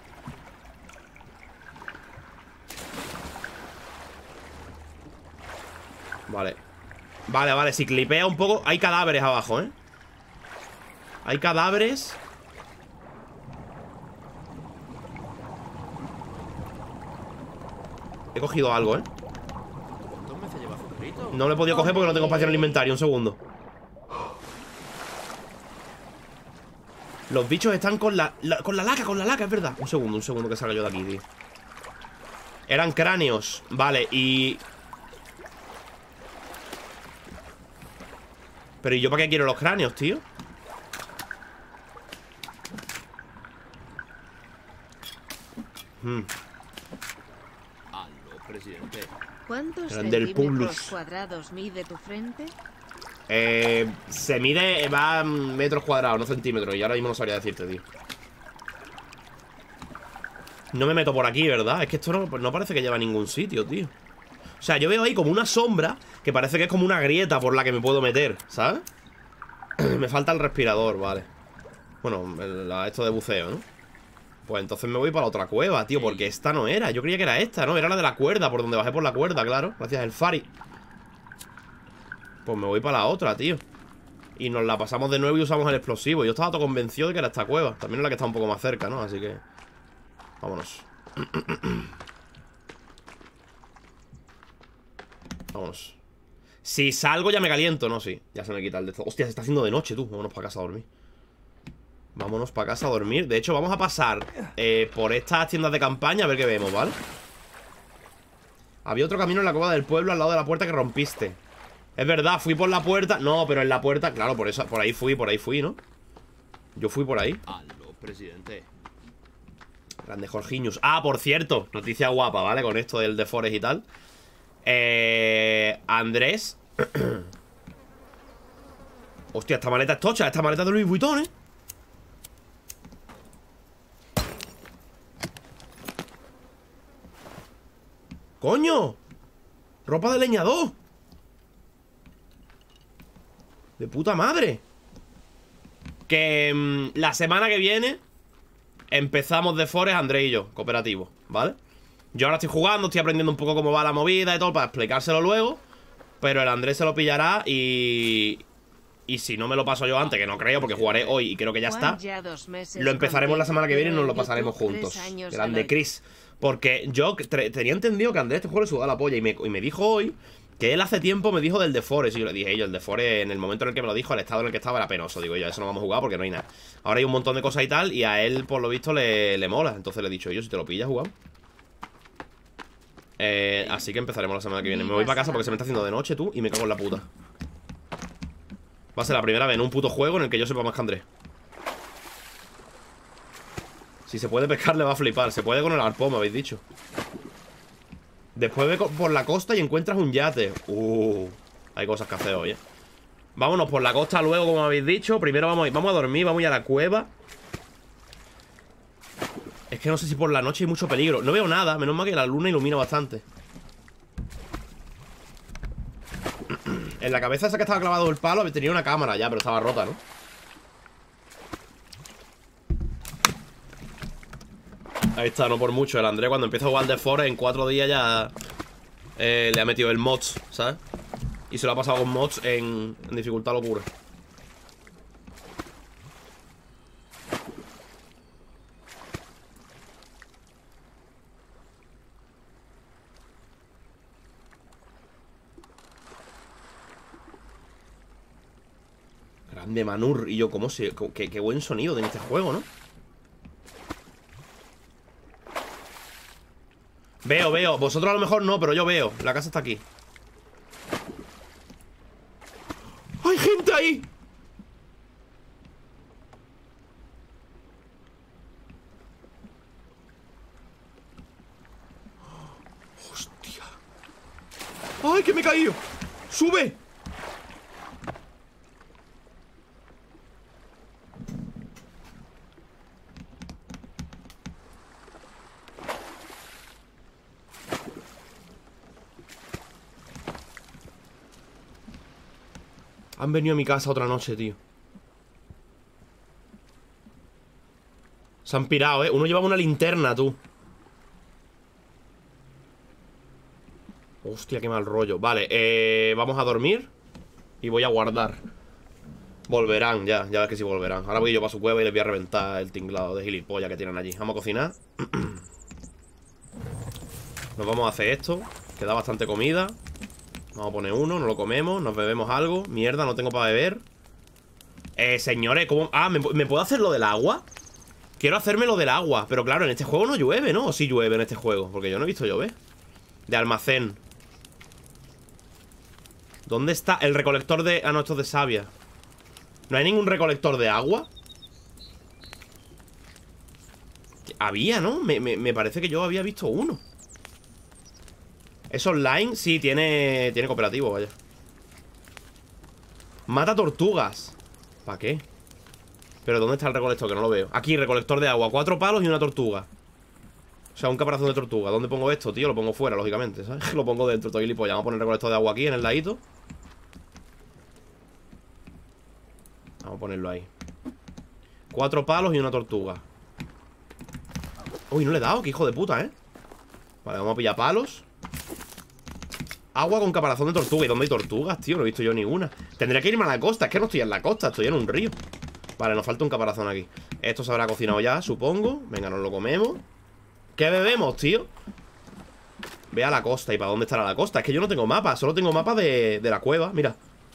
Vale. Vale, si clipea un poco... Hay cadáveres abajo, ¿eh? Hay cadáveres. He cogido algo, ¿eh? ¿Cuántos meses lleva suscrito? No lo he podido coger porque no tengo espacio en el inventario. Un segundo. Los bichos están con la laca, es verdad. Un segundo que salga yo de aquí, tío. Eran cráneos. Vale, y... Pero ¿y yo para qué quiero los cráneos, tío? Aló, presidente. ¿Cuántos Eran del centímetros Publius. cuadrados mide tu frente? Se mide, va en metros cuadrados, no centímetros. Y ahora mismo no sabría decirte, tío. No me meto por aquí, ¿verdad? Es que esto no parece que lleva a ningún sitio, tío. O sea, yo veo ahí como una sombra que parece que es como una grieta por la que me puedo meter, ¿sabes? Me falta el respirador, vale. Bueno, esto de buceo, ¿no? Pues entonces me voy para la otra cueva, tío. Porque esta no era, yo creía que era esta, ¿no? Era la de la cuerda, por donde bajé por la cuerda, claro. Gracias al Fari. Pues me voy para la otra, tío. Y nos la pasamos de nuevo y usamos el explosivo. Yo estaba todo convencido de que era esta cueva. También es la que está un poco más cerca, ¿no? Así que... vámonos. Vámonos. Si salgo ya me caliento, ¿no? Sí, ya se me quita el de esto. Hostia, se está haciendo de noche, tú. Vámonos para casa a dormir. Vámonos para casa a dormir. De hecho, vamos a pasar por estas tiendas de campaña a ver qué vemos, ¿vale? Había otro camino en la cueva del pueblo al lado de la puerta que rompiste. Es verdad, fui por la puerta. No, pero en la puerta, claro, por ahí fui, ¿no? Yo fui por ahí. Aló, presidente. Grande Jorgiños. Ah, por cierto, noticia guapa, ¿vale? Con esto del The Forest y tal. Andrés. Hostia, esta maleta es tocha. Esta maleta de Louis Vuitton, ¿eh? ¡Coño! Ropa de leñador. De puta madre. Que la semana que viene empezamos The Forest, Andrés y yo, cooperativo, ¿vale? Yo ahora estoy jugando, estoy aprendiendo un poco cómo va la movida y todo para explicárselo luego. Pero el Andrés se lo pillará y si no me lo paso yo antes, que no creo porque jugaré hoy y creo que ya está, lo empezaremos la semana que viene y nos lo pasaremos juntos. Grande Chris. Porque yo tenía entendido que a Andrés este juego le sudaba la polla y me dijo hoy que él hace tiempo me dijo del The Forest. Y yo le dije, el The Forest, en el momento en el que me lo dijo, el estado en el que estaba era penoso. Digo yo, eso no vamos a jugar porque no hay nada. Ahora hay un montón de cosas y tal, y a él, por lo visto, le mola. Entonces le he dicho yo, si te lo pillas, jugamos. Así que empezaremos la semana que viene. Me voy para casa porque se me está haciendo de noche, tú, y me cago en la puta. Va a ser la primera vez en un puto juego en el que yo sepa más que Andrés. Si se puede pescar le va a flipar. Se puede con el arpón, me habéis dicho. Después ve por la costa y encuentras un yate. Hay cosas que hacer hoy, Vámonos por la costa luego, como habéis dicho. Primero vamos a dormir, vamos a ir a la cueva. Es que no sé si por la noche hay mucho peligro. No veo nada, menos mal que la luna ilumina bastante. En la cabeza esa que estaba clavado el palo tenía una cámara ya, pero estaba rota, ¿no? Ahí está, no por mucho. El Andrés cuando empieza a jugar The Forest en 4 días ya le ha metido el mods, ¿sabes? Y se lo ha pasado con mods en dificultad locura. Grande Manur. Y yo, ¿cómo se...? Qué buen sonido tiene este juego, ¿no? Veo. Vosotros a lo mejor no, pero yo veo. La casa está aquí. ¡Hay gente ahí! ¡Hostia! ¡Ay, que me he caído! ¡Sube! Han venido a mi casa otra noche, tío. Se han pirado, ¿eh? Uno llevaba una linterna, tú. Hostia, qué mal rollo. Vale, vamos a dormir. Y voy a guardar. Volverán, ya ves que sí volverán. Ahora voy yo para su cueva y les voy a reventar el tinglado de gilipollas que tienen allí. Vamos a cocinar. Nos vamos a hacer esto. Queda bastante comida. Vamos a poner uno, nos lo comemos, nos bebemos algo. Mierda, no tengo para beber. Señores, ¿cómo? Ah, ¿me puedo hacer lo del agua? Quiero hacerme lo del agua. Pero claro, en este juego no llueve, ¿no? ¿O sí llueve en este juego? Porque yo no he visto llover. De almacén. ¿Dónde está el recolector de...? Ah, no, esto es de savia. ¿No hay ningún recolector de agua? Había, ¿no? Me parece que yo había visto uno. ¿Es online? Sí, tiene cooperativo, vaya. Mata tortugas. ¿Para qué? ¿Pero dónde está el recolector? Que no lo veo. Aquí, recolector de agua. 4 palos y una tortuga. O sea, un caparazón de tortuga. ¿Dónde pongo esto, tío? Lo pongo fuera, lógicamente, ¿sabes? Lo pongo dentro, todo gilipollas. Vamos a poner recolector de agua aquí, en el ladito. Vamos a ponerlo ahí. 4 palos y una tortuga. Uy, no le he dado, qué hijo de puta, ¿eh? Vale, vamos a pillar palos. Agua con caparazón de tortuga. ¿Y dónde hay tortugas, tío? No he visto yo ninguna. Tendré que irme a la costa. Es que no estoy en la costa, estoy en un río. Vale, nos falta un caparazón aquí. Esto se habrá cocinado ya, supongo. Venga, nos lo comemos. ¿Qué bebemos, tío? Ve a la costa. ¿Y para dónde estará la costa? Es que yo no tengo mapa. Solo tengo mapa de la cueva. Mira.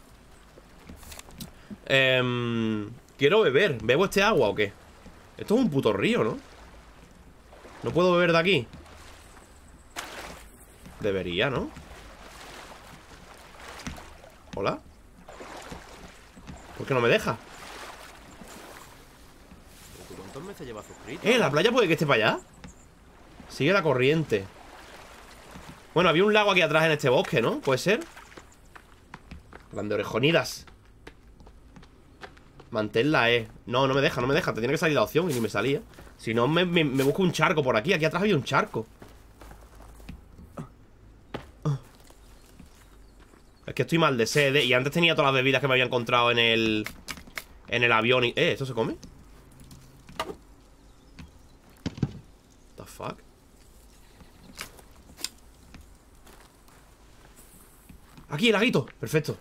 Quiero beber. ¿Bebo este agua o qué? Esto es un puto río, ¿no? ¿No puedo beber de aquí? Debería, ¿no? ¿Hola? ¿Por qué no me deja? ¿Cuántos meses llevas suscrito? ¿La playa puede que esté para allá? Sigue la corriente. Bueno, había un lago aquí atrás en este bosque, ¿no? ¿Puede ser? Grande orejonidas. Manténla, No, no me deja, Te tiene que salir la opción y ni me salía. Si no, me busco un charco por aquí. Aquí atrás había un charco. Es que estoy mal de sed, Y antes tenía todas las bebidas que me había encontrado en el avión y... ¿esto se come? The fuck. Aquí, el laguito, perfecto.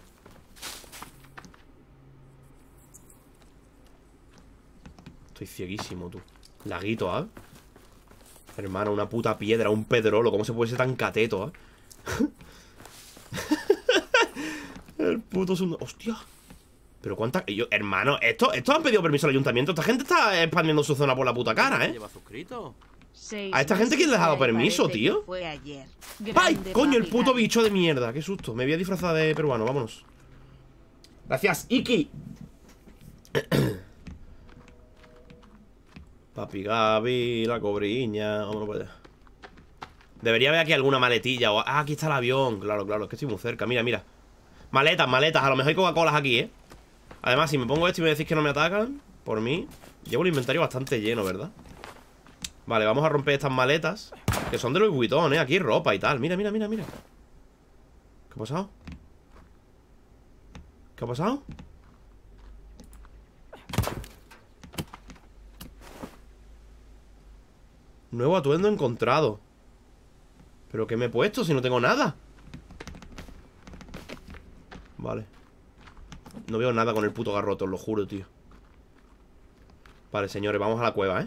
Estoy cieguísimo, tú. Laguito, ¿ah? Hermano, una puta piedra, un pedrolo. ¿Cómo se puede ser tan cateto, El puto segundo. ¡Hostia! Pero cuánta... hermano, ¿esto han pedido permiso al ayuntamiento? Esta gente está expandiendo su zona por la puta cara, ¿Lleva suscrito? ¿A esta gente quién les ha dado permiso, tío? Fue ayer. ¡Ay! Grande ¡Coño, el papi puto Gaby. bicho de mierda! ¡Qué susto! Me voy a disfrazar de peruano, vámonos. Gracias, Iki. Papi Gaby, la cobriña. Vámonos para allá. Debería haber aquí alguna maletilla o... Ah, aquí está el avión. Claro, es que estoy muy cerca. Mira. Maletas. A lo mejor hay Coca-Colas aquí, Además, si me pongo esto y me decís que no me atacan, por mí, llevo el inventario bastante lleno, ¿verdad? Vale, vamos a romper estas maletas, que son de Louis Vuitton, Aquí hay ropa y tal. Mira. ¿Qué ha pasado? ¿Qué ha pasado? Nuevo atuendo encontrado. ¿Pero qué me he puesto si no tengo nada? Vale. No veo nada con el puto garrote, os lo juro, tío. Vale, señores, vamos a la cueva,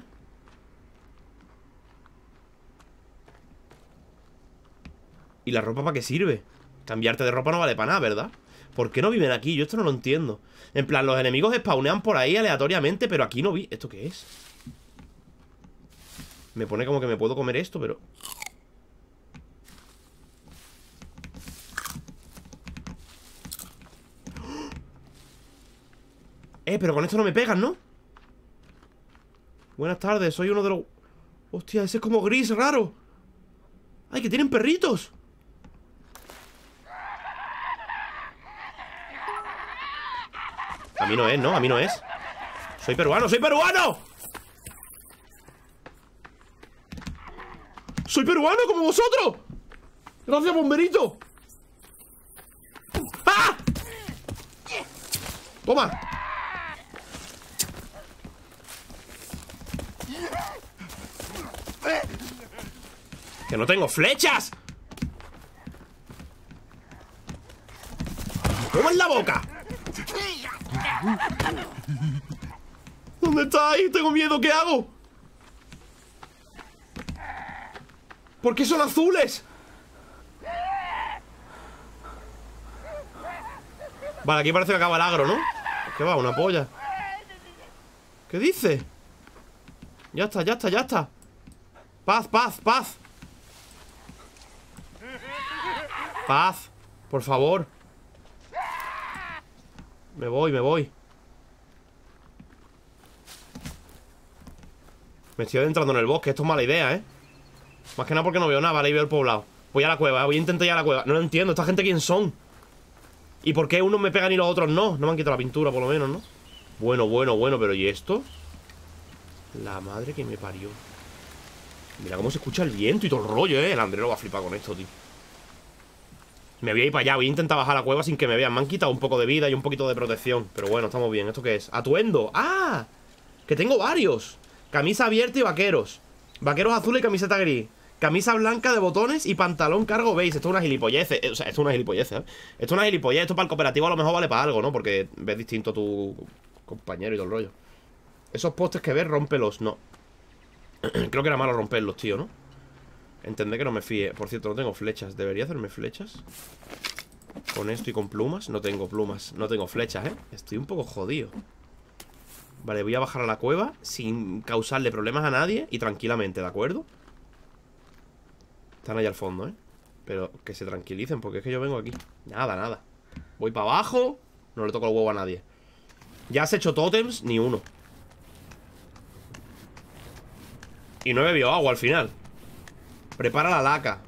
¿Y la ropa para qué sirve? Cambiarte de ropa no vale para nada, ¿verdad? ¿Por qué no viven aquí? Yo esto no lo entiendo. En plan, los enemigos spawnean por ahí aleatoriamente, pero aquí no vi... ¿Esto qué es? Me pone como que me puedo comer esto, pero... Pero con esto no me pegan, ¿no? Buenas tardes, soy uno de los... Hostia, ese es como gris, raro. ¡Ay, que tienen perritos! A mí no es, ¿no? A mí no es. ¡Soy peruano! ¡Soy peruano! ¡Soy peruano como vosotros! ¡Gracias, bomberito! ¡Ah! ¡Toma! ¡Que no tengo flechas! ¡Toma en la boca! ¿Dónde estáis? Tengo miedo, ¿qué hago? ¿Por qué son azules? Vale, aquí parece que acaba el agro, ¿no? ¿Qué va? Una polla. ¿Qué dice? Ya está, ya está, ya está. Paz, paz, paz. Paz, por favor. Me voy, me voy. Me estoy adentrando en el bosque, esto es mala idea, ¿eh? Más que nada porque no veo nada, vale, y veo el poblado. Voy a la cueva, voy a intentar ir a la cueva. No lo entiendo, ¿esta gente quién son? ¿Y por qué unos me pegan y los otros no? No me han quitado la pintura, por lo menos, ¿no? Bueno, bueno, bueno, pero ¿y esto? La madre que me parió. Mira cómo se escucha el viento y todo el rollo, ¿eh? El Andrés lo va a flipar con esto, tío. Me voy a ir para allá, voy a intentar bajar a la cueva sin que me vean. Me han quitado un poco de vida y un poquito de protección. Pero bueno, estamos bien. ¿Esto qué es? ¡Atuendo! ¡Ah! Que tengo varios. Camisa abierta y vaqueros. Vaqueros azules y camiseta gris. Camisa blanca de botones y pantalón cargo beige. Esto es una gilipollez. O sea, esto es una gilipollez, ¿eh? Esto es una gilipollez. Esto para el cooperativo a lo mejor vale para algo, ¿no? Porque ves distinto a tu compañero y todo el rollo. Esos postes que ves, rómpelos. No. Creo que era malo romperlos, tío, ¿no? Entendé que no me fíe. Por cierto, no tengo flechas. ¿Debería hacerme flechas? Con esto y con plumas. No tengo plumas. No tengo flechas, ¿eh? Estoy un poco jodido. Vale, voy a bajar a la cueva sin causarle problemas a nadie y tranquilamente, ¿de acuerdo? Están ahí al fondo, ¿eh? Pero que se tranquilicen porque es que yo vengo aquí. Nada, nada. Voy para abajo. No le toco el huevo a nadie. Ya has hecho tótems, ni uno. Y no he bebido agua al final. Prepara la laca.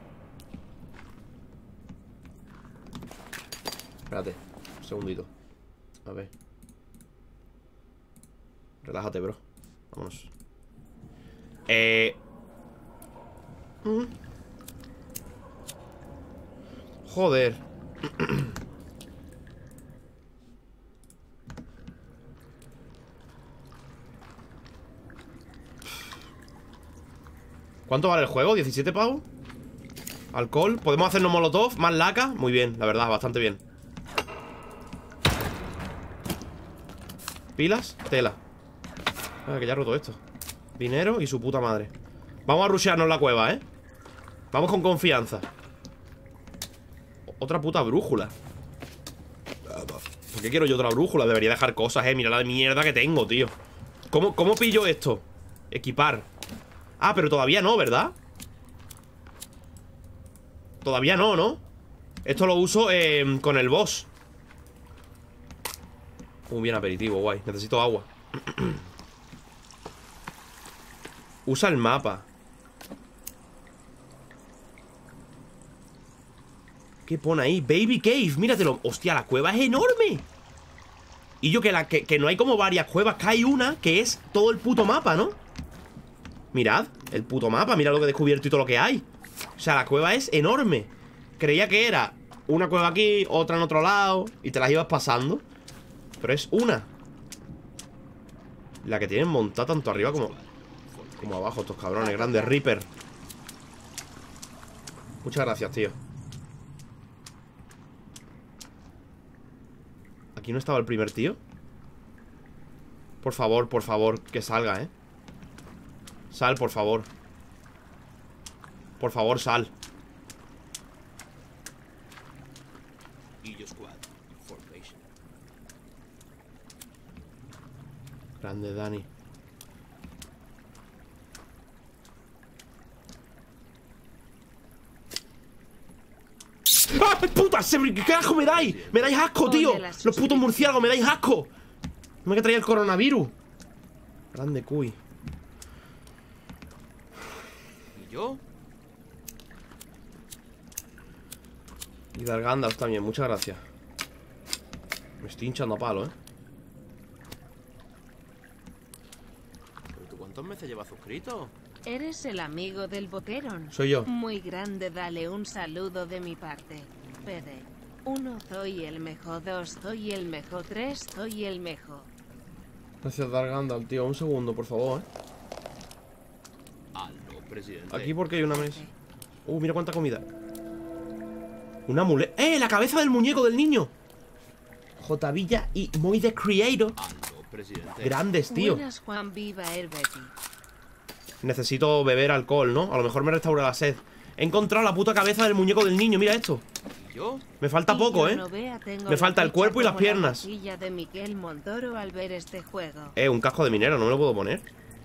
Espérate, un segundito. A ver. Relájate, bro. Vámonos. Joder. ¿Cuánto vale el juego? ¿17 pavos? Alcohol. ¿Podemos hacernos molotov? ¿Más laca? Muy bien, la verdad, bastante bien. ¿Pilas? Tela. Ah, que ya he roto esto. Dinero y su puta madre. Vamos a rushearnos la cueva, ¿eh? Vamos con confianza. Otra puta brújula. ¿Por qué quiero yo otra brújula? Debería dejar cosas, mira la mierda que tengo, tío. ¿Cómo pillo esto? Equipar. Ah, pero todavía no, ¿verdad? Todavía no, ¿no? Esto lo uso con el boss. Muy bien, aperitivo, guay. Necesito agua. Usa el mapa. ¿Qué pone ahí? Baby Cave, míratelo. Hostia, la cueva es enorme. Y yo que no hay como varias cuevas, que hay una que es todo el puto mapa, ¿no? Mirad, el puto mapa, mirad lo que he descubierto y todo lo que hay. O sea, la cueva es enorme. Creía que era una cueva aquí, otra en otro lado, y te las ibas pasando. Pero es una. La que tienen montada tanto arriba como abajo, estos cabrones. Grandes Reaper. Muchas gracias, tío. ¿Aquí no estaba el primer tío? Por favor, que salga, ¿eh? Sal, por favor. Por favor, sal. Grande, Dani. ¡Ah, puta! ¿Qué carajo me dais? Me dais asco, tío. Los putos murciélagos, me dais asco. me que traía el coronavirus. Grande cuy. ¿Y yo? Y dar Gandalf también, muchas gracias. Me estoy hinchando a palo, ¿Pero tú cuántos meses llevas suscrito? Eres el amigo del Boquerón. Soy yo. Muy grande, dale un saludo de mi parte. PD. 1, soy el mejor. 2, soy el mejor. 3, soy el mejor. Gracias, dar Gandalf, tío. Un segundo, por favor, Aló, presidente. Aquí porque hay una mesa. Mira cuánta comida. Un amuleto. La cabeza del muñeco del niño. J. Villa y Moy the Creator. Aló, presidente. Grandes, tío. Buenas, Juan, viva el Betty. Necesito beber alcohol, ¿no? A lo mejor me restaura la sed. He encontrado la puta cabeza del muñeco del niño, mira esto. ¿Y yo? Me falta poco, ¿eh? Me falta el cuerpo y las piernas. De Miguel Montoro al ver este juego. Un casco de minero, no me lo puedo poner.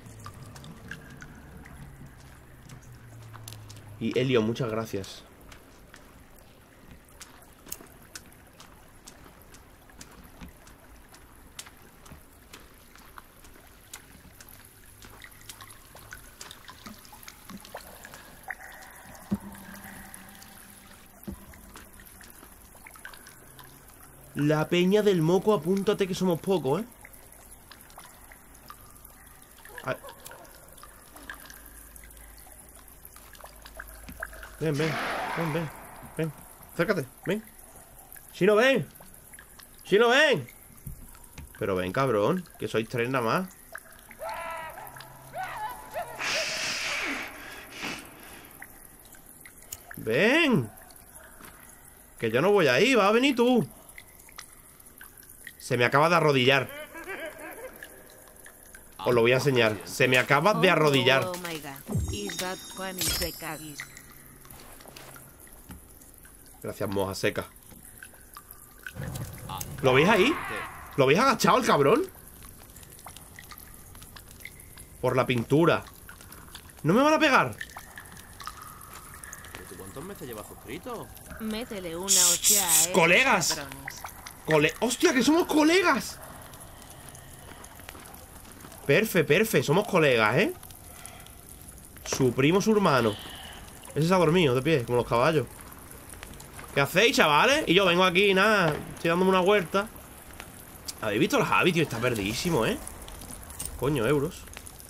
Y Helio, muchas gracias. La peña del moco, apúntate que somos pocos, ¿eh? Ven, ven, ven, ven, ven. Acércate, ven. ¡Chino, ven! ¡Chino, ven! Pero ven, cabrón, que sois 3 nada más. ¡Ven! Que yo no voy ahí, va a venir tú. Se me acaba de arrodillar. Os lo voy a enseñar. Se me acaba de arrodillar. Oh my God. Is that Juan is the Kagis? Gracias, moja seca. ¿Lo veis ahí? ¿Lo veis agachado el cabrón? Por la pintura. ¿No me van a pegar? ¿Pero tú cuántos meses llevas suscrito? Métele una hostia a esos ¡Colegas! cabrones. ¡Hostia, que somos colegas! Perfe, somos colegas, ¿eh? Su primo, su hermano. Ese se ha dormido de pie, como los caballos. ¿Qué hacéis, chavales? Y yo vengo aquí, nada, estoy dándome una vuelta. ¿Habéis visto el Javi, tío? Está perdidísimo, ¿eh? Coño, euros.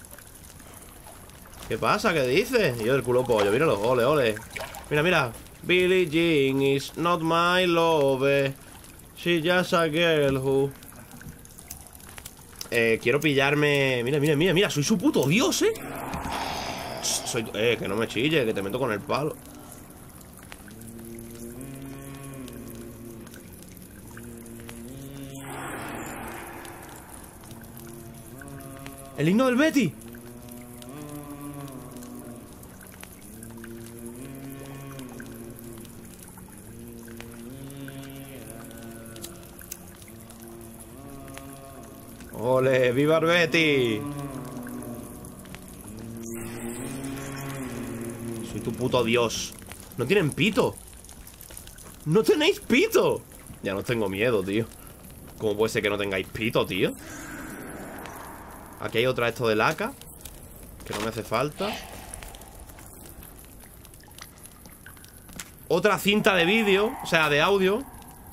¿Qué pasa? ¿Qué dices? Y yo del culo pollo, míralo, ole, ole. Mira, mira. Billie Jean is not my love. She's just a girl who... quiero pillarme... Mira, soy su puto dios, ¿eh? Soy... que no me chille, que te meto con el palo. El himno del Betty. ¡Ole! ¡Viva el Betty! Soy tu puto dios. No tienen pito. ¡No tenéis pito! Ya no tengo miedo, tío. ¿Cómo puede ser que no tengáis pito, tío? Aquí hay otra esto de laca, que no me hace falta. Otra cinta de vídeo, o sea, de audio.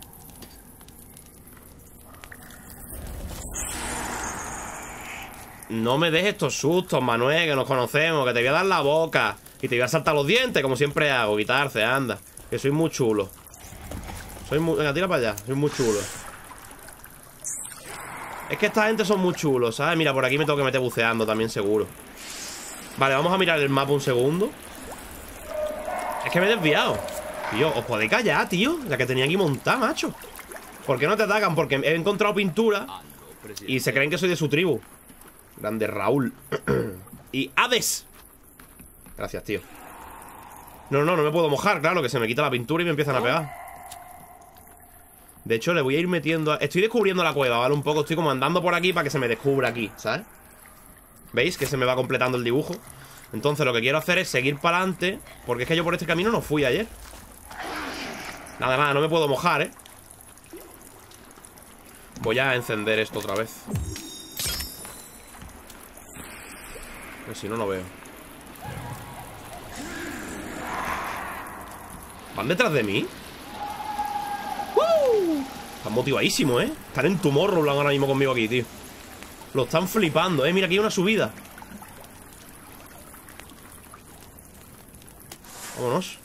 No me des estos sustos, Manuel, que nos conocemos. Que te voy a dar la boca y te voy a saltar los dientes, como siempre hago. Quitarse, anda. Que soy muy chulo. Venga, tira para allá, soy muy chulo. Es que esta gente son muy chulos, ¿sabes? Mira, por aquí me tengo que meter buceando también, seguro. Vale, vamos a mirar el mapa un segundo. Es que me he desviado. Tío, os podéis callar, tío. La que tenía aquí montada, macho. ¿Por qué no te atacan? Porque he encontrado pintura y se creen que soy de su tribu. Grande Raúl. Y Hades. Gracias, tío. No me puedo mojar, claro, que se me quita la pintura y me empiezan a pegar. De hecho, le voy a ir metiendo... Estoy descubriendo la cueva, ¿vale? Un poco, estoy como andando por aquí para que se me descubra aquí, ¿sabes? ¿Veis? Que se me va completando el dibujo. Entonces lo que quiero hacer es seguir para adelante, porque es que yo por este camino no fui ayer. Nada, no me puedo mojar, ¿eh? Voy a encender esto otra vez. Pues si no, no veo. ¿Van detrás de mí? Están motivadísimos, ¿eh? Están en Tomorrowland ahora mismo conmigo aquí, tío. Lo están flipando, ¿eh? Mira, aquí hay una subida. Vámonos.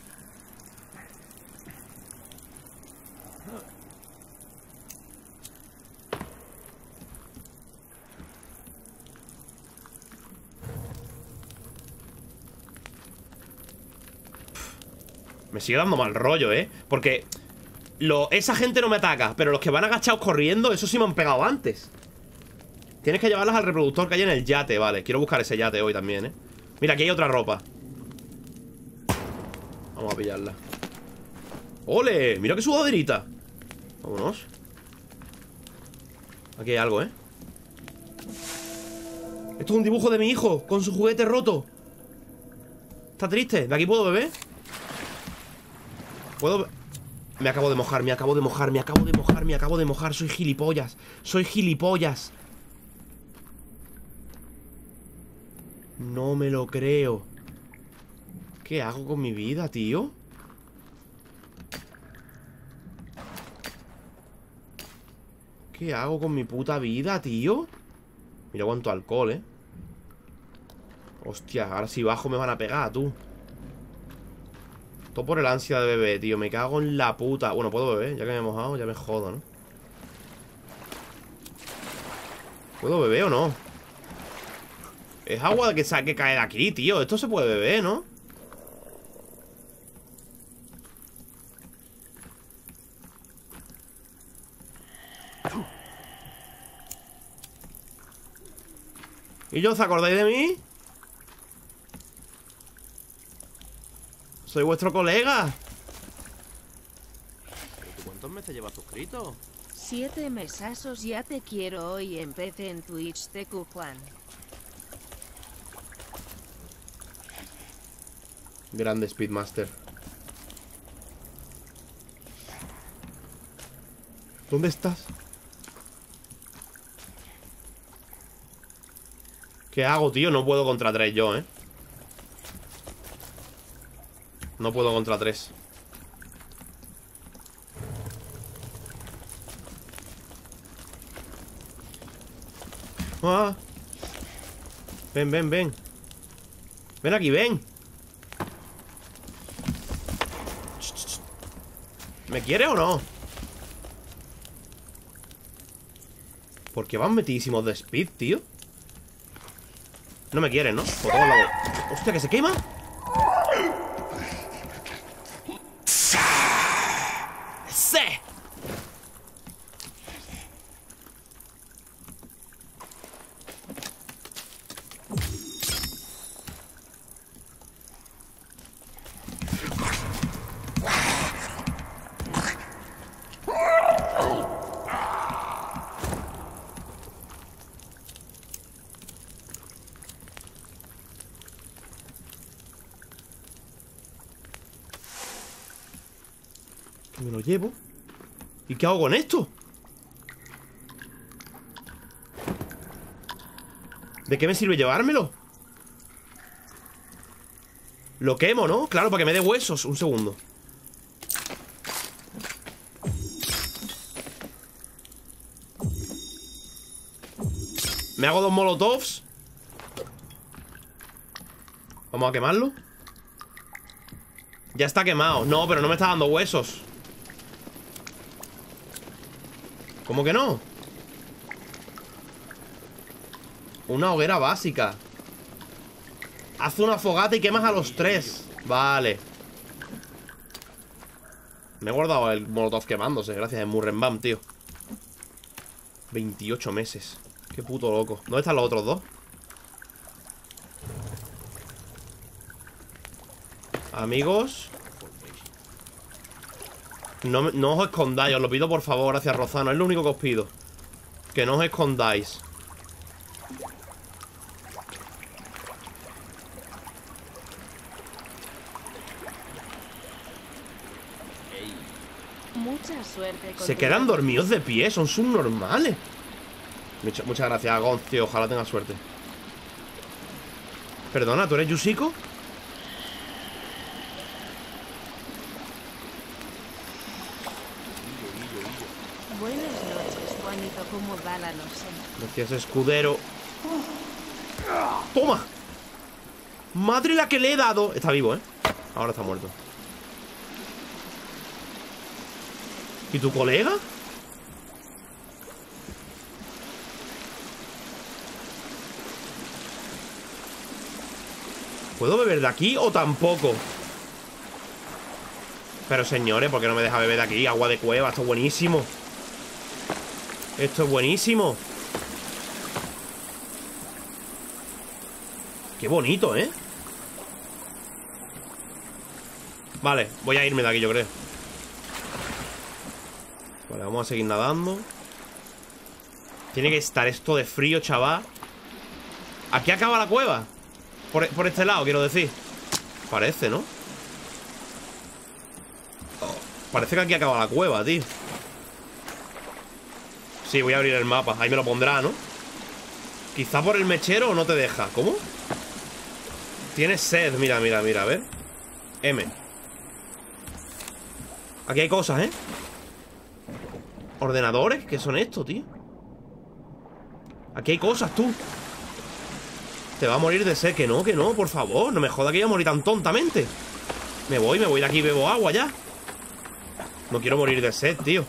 Me sigue dando mal rollo, ¿eh? Porque esa gente no me ataca, pero los que van agachados corriendo, eso sí me han pegado antes. Tienes que llevarlas al reproductor que hay en el yate, vale. Quiero buscar ese yate hoy también, ¿eh? Mira, aquí hay otra ropa. Vamos a pillarla. ¡Ole! Mira qué sudaderita. Vámonos. Aquí hay algo, ¿eh? Esto es un dibujo de mi hijo con su juguete roto. Está triste. ¿De aquí puedo beber? ¿Puedo? Me acabo de mojar, me acabo de mojar, me acabo de mojar, me acabo de mojar. Soy gilipollas. Soy gilipollas. No me lo creo. ¿Qué hago con mi vida, tío? ¿Qué hago con mi puta vida, tío? Mira cuánto alcohol, ¿eh? Hostia, ahora si bajo me van a pegar, tú. Todo por el ansia de beber, tío. Me cago en la puta. Bueno, puedo beber, ya que me he mojado, ya me jodo, ¿no? ¿Puedo beber o no? Es agua que cae de aquí, tío. Esto se puede beber, ¿no? ¿Y yo os acordáis de mí? Soy vuestro colega. ¿Tú cuántos meses llevas suscrito? 7 mesazos, ya te quiero hoy. Empecé en Twitch, TQ Juan. Grande Speedmaster. ¿Dónde estás? ¿Qué hago, tío? No puedo contra 3 yo, ¿eh? No puedo contra 3. ¡Ah! Ven, ven, ven. Ven aquí, ven. ¿Me quiere o no? ¿Por qué van metidísimos de speed, tío? No me quieren, ¿no? Por todos lados. ¡Hostia, que se quema! ¡Sí! Me lo llevo. ¿Y qué hago con esto? ¿De qué me sirve llevármelo? Lo quemo, ¿no? Claro, para que me dé huesos. Un segundo. Me hago 2 molotovs. Vamos a quemarlo. Ya está quemado. No, pero no me está dando huesos. ¿Cómo que no? Una hoguera básica. Haz una fogata y quemas a los 3. Vale. Me he guardado el molotov quemándose. Gracias, Murrenbam, tío. 28 meses. Qué puto loco. ¿Dónde están los otros 2? Amigos, no os escondáis. Os lo pido por favor, gracias Rozano. Es lo único que os pido. Que no os escondáis. Mucha suerte con Se tu quedan nuevo- dormidos de pie. Son subnormales. Muchas gracias, Goncio. Ojalá tenga suerte. Perdona, ¿tú eres Yusiko? Buenas noches, Juanito, ¿cómo va la noche? Gracias, escudero. ¡Toma! ¡Madre la que le he dado! Está vivo, ¿eh? Ahora está muerto. ¿Y tu colega? ¿Puedo beber de aquí o tampoco? Pero señores, ¿por qué no me deja beber de aquí? Agua de cueva, esto es buenísimo. Esto es buenísimo. Qué bonito, ¿eh? Vale, voy a irme de aquí, yo creo. Vale, vamos a seguir nadando. Tiene que estar esto de frío, chaval. Aquí acaba la cueva. Por este lado, quiero decir. Parece, ¿no? Oh, parece que aquí acaba la cueva, tío. Sí, voy a abrir el mapa. Ahí me lo pondrá, ¿no? Quizá por el mechero no te deja. ¿Cómo? Tienes sed. Mira, mira, mira, a ver. M. Aquí hay cosas, ¿eh? ¿Ordenadores? ¿Qué son estos, tío? Aquí hay cosas, tú. Te va a morir de sed. Que no, por favor. No me joda que voy a morir tan tontamente. Me voy de aquí y bebo agua ya. No quiero morir de sed, tío.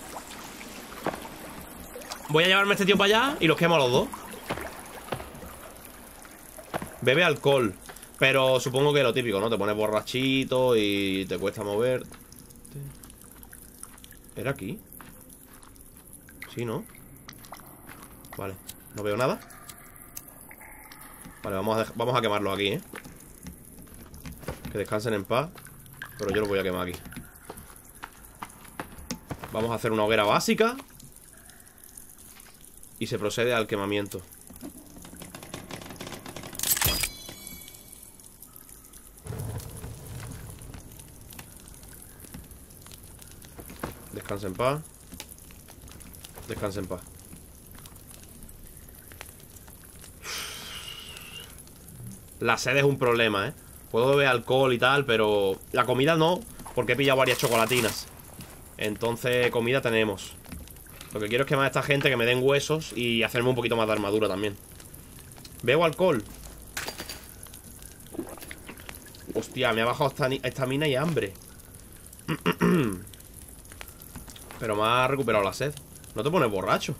Voy a llevarme a este tío para allá y los quemo a los dos. Bebe alcohol. Pero supongo que lo típico, ¿no? Te pones borrachito y te cuesta moverte. ¿Era aquí? Sí, ¿no? Vale, no veo nada. Vale, vamos a quemarlo aquí, ¿eh? Que descansen en paz. Pero yo los voy a quemar aquí. Vamos a hacer una hoguera básica. Y se procede al quemamiento. Descansa en paz. Descansa en paz. La sed es un problema, ¿eh? Puedo beber alcohol y tal, pero la comida no, porque he pillado varias chocolatinas. Entonces, comida tenemos. Lo que quiero es quemar a esta gente, que me den huesos y hacerme un poquito más de armadura también. Bebo alcohol. Hostia, me ha bajado estamina y hambre. Pero me ha recuperado la sed. No te pones borracho.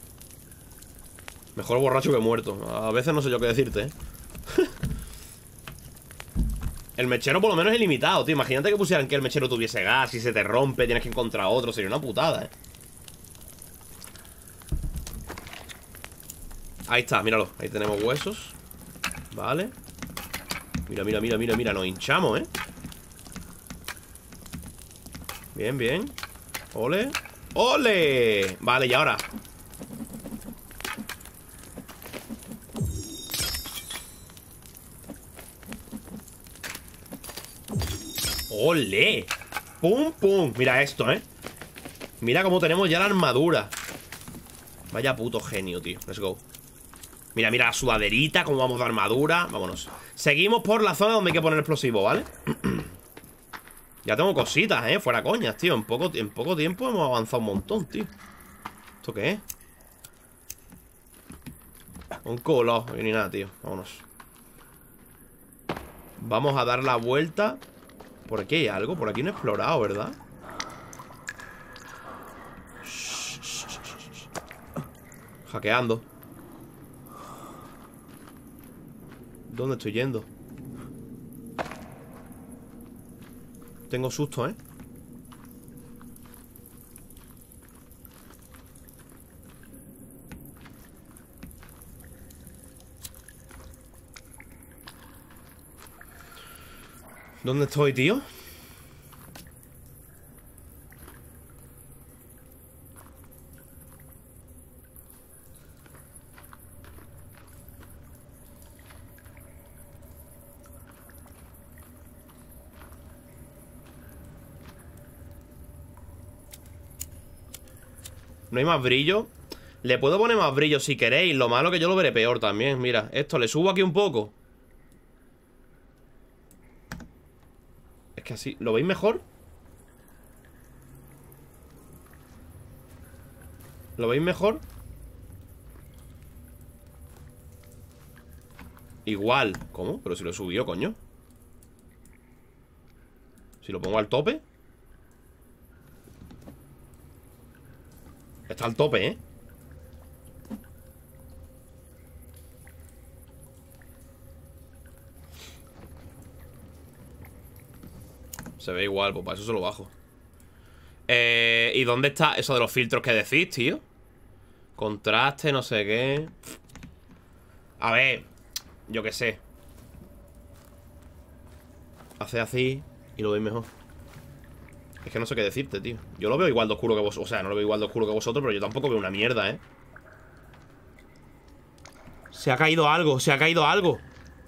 Mejor borracho que muerto. A veces no sé yo qué decirte, ¿eh? El mechero por lo menos es ilimitado, tío. Imagínate que pusieran que el mechero tuviese gas y se te rompe, tienes que encontrar otro. Sería una putada, ¿eh? Ahí está, míralo. Ahí tenemos huesos. Vale. Mira, mira, mira, mira, mira. Nos hinchamos, ¿eh? Bien, bien. Ole. ¡Ole! Vale, y ahora ¡ole! ¡Pum, pum! Mira esto, ¿eh? Mira cómo tenemos ya la armadura. Vaya puto genio, tío. Let's go. Mira, mira la sudaderita, cómo vamos de armadura. Vámonos. Seguimos por la zona donde hay que poner explosivo, ¿vale? Ya tengo cositas, ¿eh? Fuera coñas, tío. En poco tiempo hemos avanzado un montón, tío. ¿Esto qué es? Un culo. Ni nada, tío. Vámonos. Vamos a dar la vuelta. Por aquí hay algo. Por aquí no he explorado, ¿verdad? Hackeando. ¿Dónde estoy yendo? Tengo susto, ¿eh? ¿Dónde estoy, tío? No hay más brillo. Le puedo poner más brillo si queréis. Lo malo que yo lo veré peor también. Mira, esto le subo aquí un poco. que así... ¿Lo veis mejor? ¿Lo veis mejor? Igual. ¿Cómo? Pero si lo he subido, coño. Si lo pongo al tope. Está al tope, ¿eh? Se ve igual, pues para eso se lo bajo. ¿Y dónde está eso de los filtros que decís, tío? Contraste, no sé qué. A ver, yo qué sé. Hace así y lo veis mejor. Es que no sé qué decirte, tío. Yo lo veo igual de oscuro que vosotros. O sea, no lo veo igual de oscuro que vosotros, pero yo tampoco veo una mierda, ¿eh? Se ha caído algo, se ha caído algo.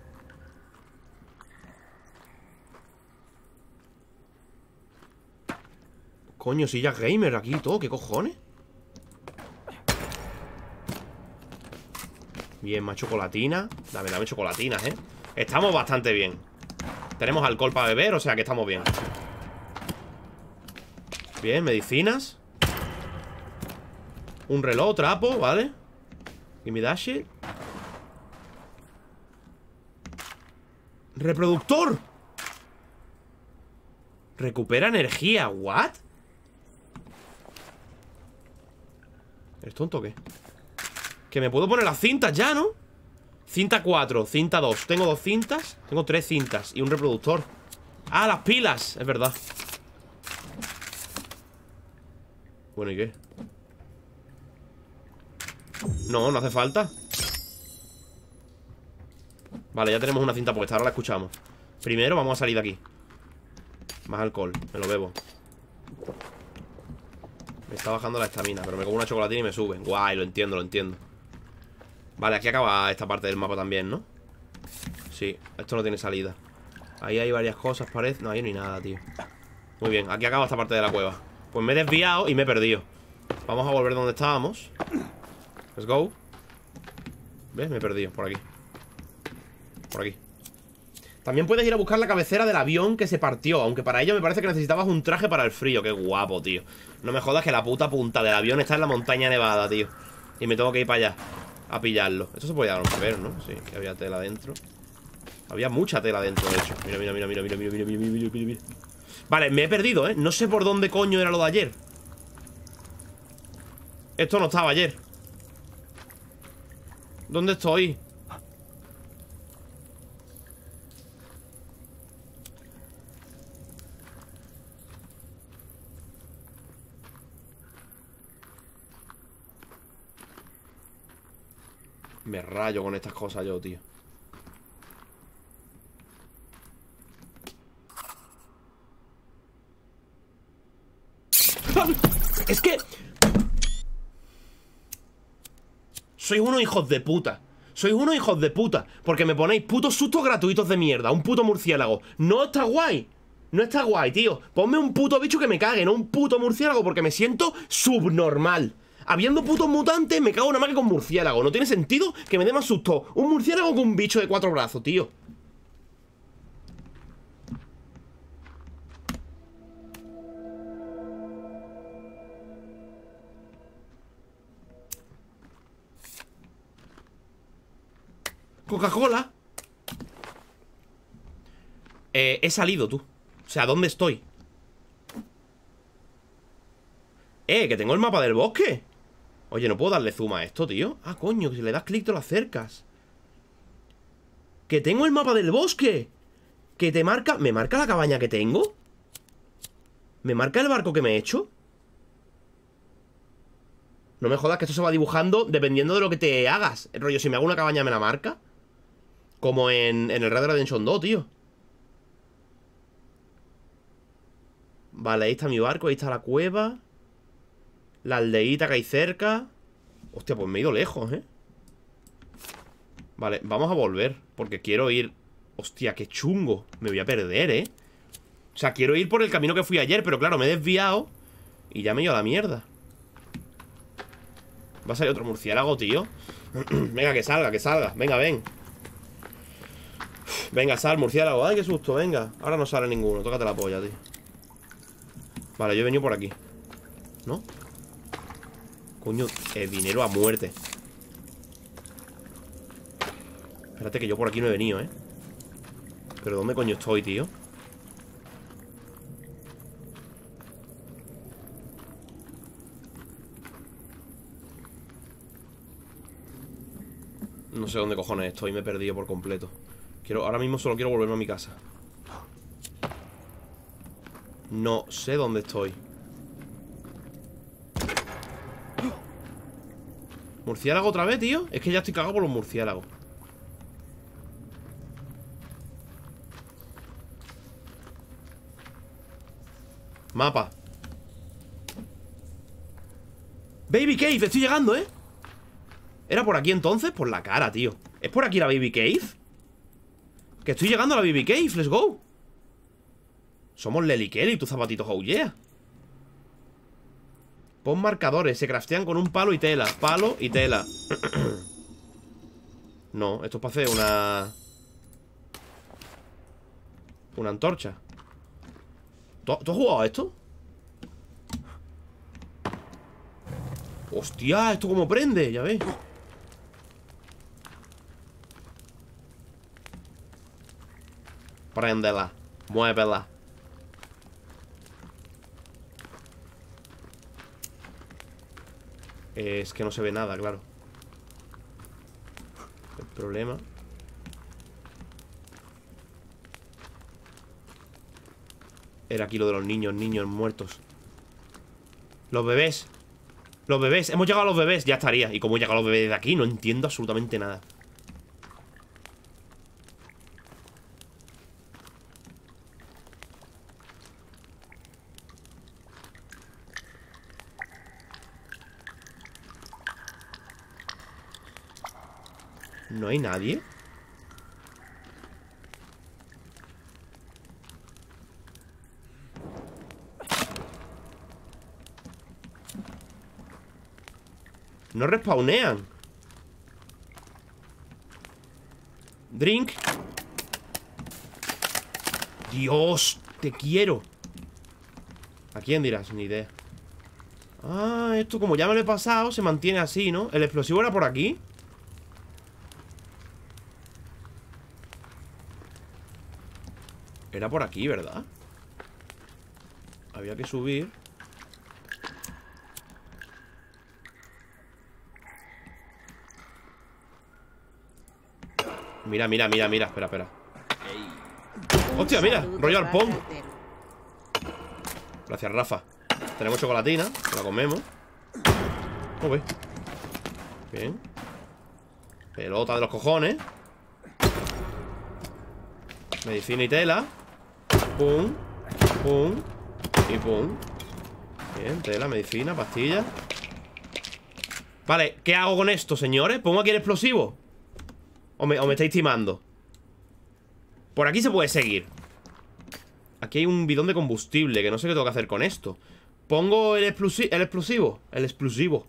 Coño, silla gamer aquí y todo, ¿qué cojones? Bien, más chocolatina. Dame chocolatinas, ¿eh? Estamos bastante bien. Tenemos alcohol para beber, o sea que estamos bien. Bien, medicinas. Un reloj, trapo, ¿vale? Give me that shit. ¡Reproductor! Recupera energía, ¿what? ¿Eres tonto o qué? Que me puedo poner las cintas ya, ¿no? Cinta 4, cinta 2. Tengo 2 cintas. Tengo 3 cintas y un reproductor. Ah, las pilas, es verdad. Bueno, ¿y qué? No, no hace falta. Vale, ya tenemos una cinta puesta, ahora la escuchamos. Primero vamos a salir de aquí. Más alcohol, me lo bebo. Me está bajando la estamina, pero me como una chocolatina y me sube. Guay, lo entiendo, lo entiendo. Vale, aquí acaba esta parte del mapa también, ¿no? Sí, esto no tiene salida. Ahí hay varias cosas, parece. No, ahí no hay nada, tío. Muy bien, aquí acaba esta parte de la cueva. Pues me he desviado y me he perdido. Vamos a volver donde estábamos. Let's go. ¿Ves? Me he perdido, por aquí. Por aquí. También puedes ir a buscar la cabecera del avión que se partió. Aunque para ello me parece que necesitabas un traje para el frío. Qué guapo, tío. No me jodas que la puta punta del avión está en la montaña nevada, tío. Y me tengo que ir para allá a pillarlo. Esto se podía romper, ¿no? Sí, que había tela dentro. Había mucha tela dentro, de hecho. Mira, mira, mira, mira, mira, mira, mira, mira, mira, mira, mira. Vale, me he perdido, ¿eh? No sé por dónde coño era lo de ayer. Esto no estaba ayer. ¿Dónde estoy? Me rayo con estas cosas yo, tío. Es que... sois unos hijos de puta. Sois unos hijos de puta. Porque me ponéis putos sustos gratuitos de mierda. Un puto murciélago. No está guay. No está guay, tío. Ponme un puto bicho que me cague, no un puto murciélago, porque me siento subnormal. Habiendo putos mutantes, me cago nada más que con murciélago. No tiene sentido que me dé más susto un murciélago que un bicho de 4 brazos, tío. Coca-Cola. He salido, tú. O sea, ¿dónde estoy? Que tengo el mapa del bosque. Oye, ¿no puedo darle zoom a esto, tío? Ah, coño, que si le das clic te lo acercas. Que tengo el mapa del bosque. Que te marca... ¿Me marca la cabaña que tengo? ¿Me marca el barco que me he hecho? No me jodas que esto se va dibujando dependiendo de lo que te hagas. El rollo, si me hago una cabaña me la marca. Como en el Red Dead Redemption 2, tío. Vale, ahí está mi barco, ahí está la cueva. La aldeíta que hay cerca. Hostia, pues me he ido lejos, ¿eh? Vale, vamos a volver, porque quiero ir... Hostia, qué chungo. Me voy a perder, ¿eh? O sea, quiero ir por el camino que fui ayer, pero claro, me he desviado y ya me he ido a la mierda. Va a salir otro murciélago, tío. Venga, que salga, que salga. Venga, ven. Venga, sal, murciélago. Ay, qué susto, venga. Ahora no sale ninguno, tócate la polla, tío. Vale, yo he venido por aquí. ¿No? Coño, dinero a muerte. Espérate que yo por aquí no he venido, ¿eh? ¿Pero dónde coño estoy, tío? No sé dónde cojones estoy, me he perdido por completo. Ahora mismo solo quiero volverme a mi casa. No sé dónde estoy. ¿Murciélago otra vez, tío? Es que ya estoy cagado por los murciélagos. Mapa. Baby Cave, estoy llegando, ¿eh? ¿Era por aquí entonces? Por la cara, tío. ¿Es por aquí la Baby Cave? Que estoy llegando a la Baby Cave, let's go. Somos Lely Kelly, tu zapatito joyea. Pon marcadores, se craftean con un palo y tela. Palo y tela. No, esto es para hacer una antorcha. ¿Tú has jugado a esto? Hostia, esto como prende, ya ves. Préndela, muévela. Es que no se ve nada, claro. El problema. Era aquí lo de los niños muertos. Los bebés. Los bebés, hemos llegado a los bebés. Ya estaría, y como he llegado a los bebés de aquí, no entiendo absolutamente nada. ¿No hay nadie? No respawnean. Drink. Dios, te quiero. ¿A quién dirás? Ni idea. Ah, esto como ya me lo he pasado, se mantiene así, ¿no? ¿El explosivo era por aquí? Era por aquí, ¿verdad? Había que subir. Mira, mira, mira, mira. Espera, espera. Hostia, mira, Royal Pong. Gracias, Rafa. Tenemos chocolatina, la comemos. Joder. Bien. Pelota de los cojones. Medicina y tela. Pum, pum y pum. Bien, tela, medicina, pastillas. Vale, ¿qué hago con esto, señores? ¿Pongo aquí el explosivo? ¿O me estáis timando? Por aquí se puede seguir. Aquí hay un bidón de combustible, que no sé qué tengo que hacer con esto. Pongo el explosivo. El explosivo.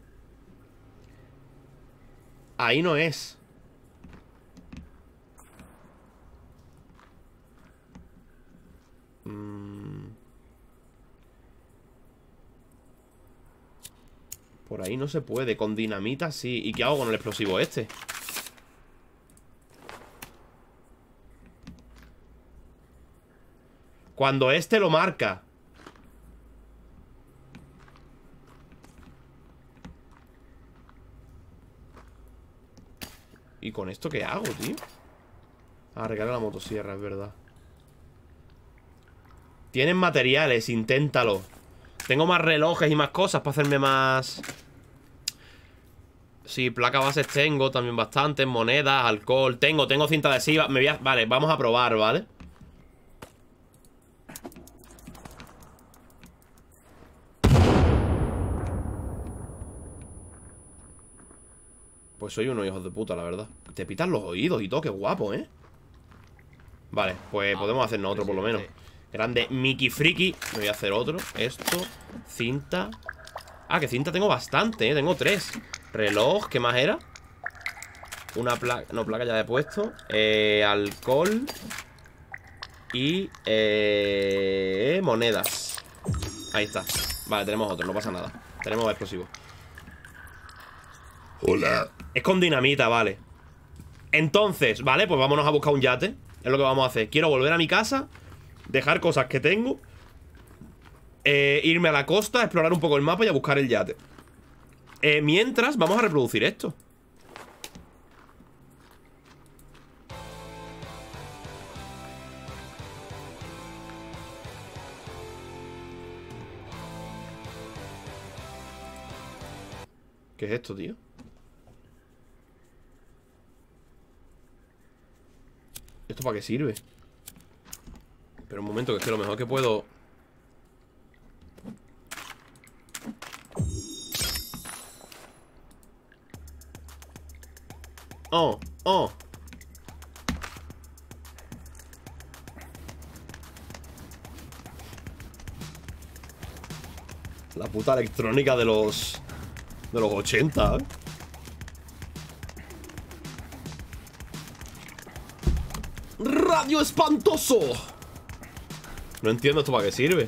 Ahí no es. Por ahí no se puede. Con dinamita sí. ¿Y qué hago con el explosivo este? Cuando este lo marca. ¿Y con esto qué hago, tío? Ah, recarga la motosierra, es verdad. Tienen materiales, inténtalo. Tengo más relojes y más cosas para hacerme más... Sí, placas bases tengo también bastantes. Monedas, alcohol. Tengo cinta adhesiva. Vale, vamos a probar, ¿vale? Pues soy unos hijos de puta, la verdad. Te pitan los oídos y todo, qué guapo, ¿eh? Vale, pues podemos hacernos otro por lo menos. Grande Mickey Friki. Me voy a hacer otro. Esto, cinta. Ah, que cinta tengo bastante, ¿eh? Tengo 3. Reloj, ¿qué más era? Una placa. No, placa ya he puesto. Alcohol. Y monedas. Ahí está. Vale, tenemos otro, no pasa nada. Tenemos explosivos. Hola. Es con dinamita, vale. Entonces, vale, pues vámonos a buscar un yate. Es lo que vamos a hacer. Quiero volver a mi casa, dejar cosas que tengo, irme a la costa, explorar un poco el mapa y a buscar el yate. Mientras, vamos a reproducir esto. ¿Qué es esto, tío? ¿Esto para qué sirve? Pero un momento, que es que lo mejor que puedo... Oh, oh. La puta electrónica de los 80, ¿eh? ¡Radio espantoso! No entiendo esto para qué sirve.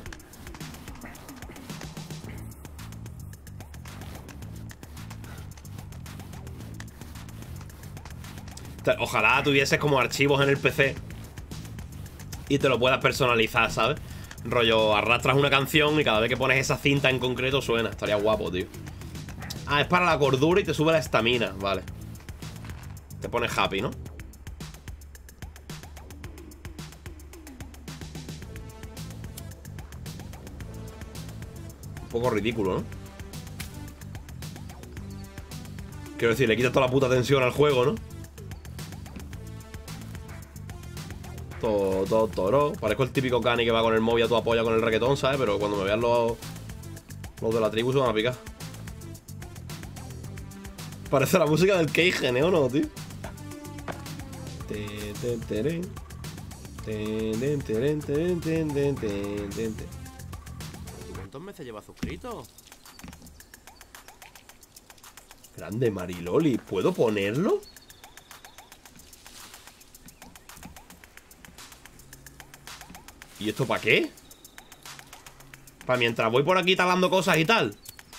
Ojalá tuvieses como archivos en el PC y te lo puedas personalizar, ¿sabes? Rollo, arrastras una canción y cada vez que pones esa cinta en concreto suena. Estaría guapo, tío. Ah, es para la cordura y te sube la estamina. Vale. Te pones happy, ¿no? Un poco ridículo, ¿no? Quiero decir, le quita toda la puta tensión al juego, ¿no? Toro. Parezco el típico cani que va con el móvil a tu apoya con el reggaetón, ¿sabes? Pero cuando me vean los de la tribu se van a picar. Parece la música del Keigen, ¿eh? ¿O no, tío? ¿Cuántos meses llevas suscrito? Grande Mariloli. ¿Puedo ponerlo? ¿Y esto para qué? Para mientras voy por aquí talando cosas y tal.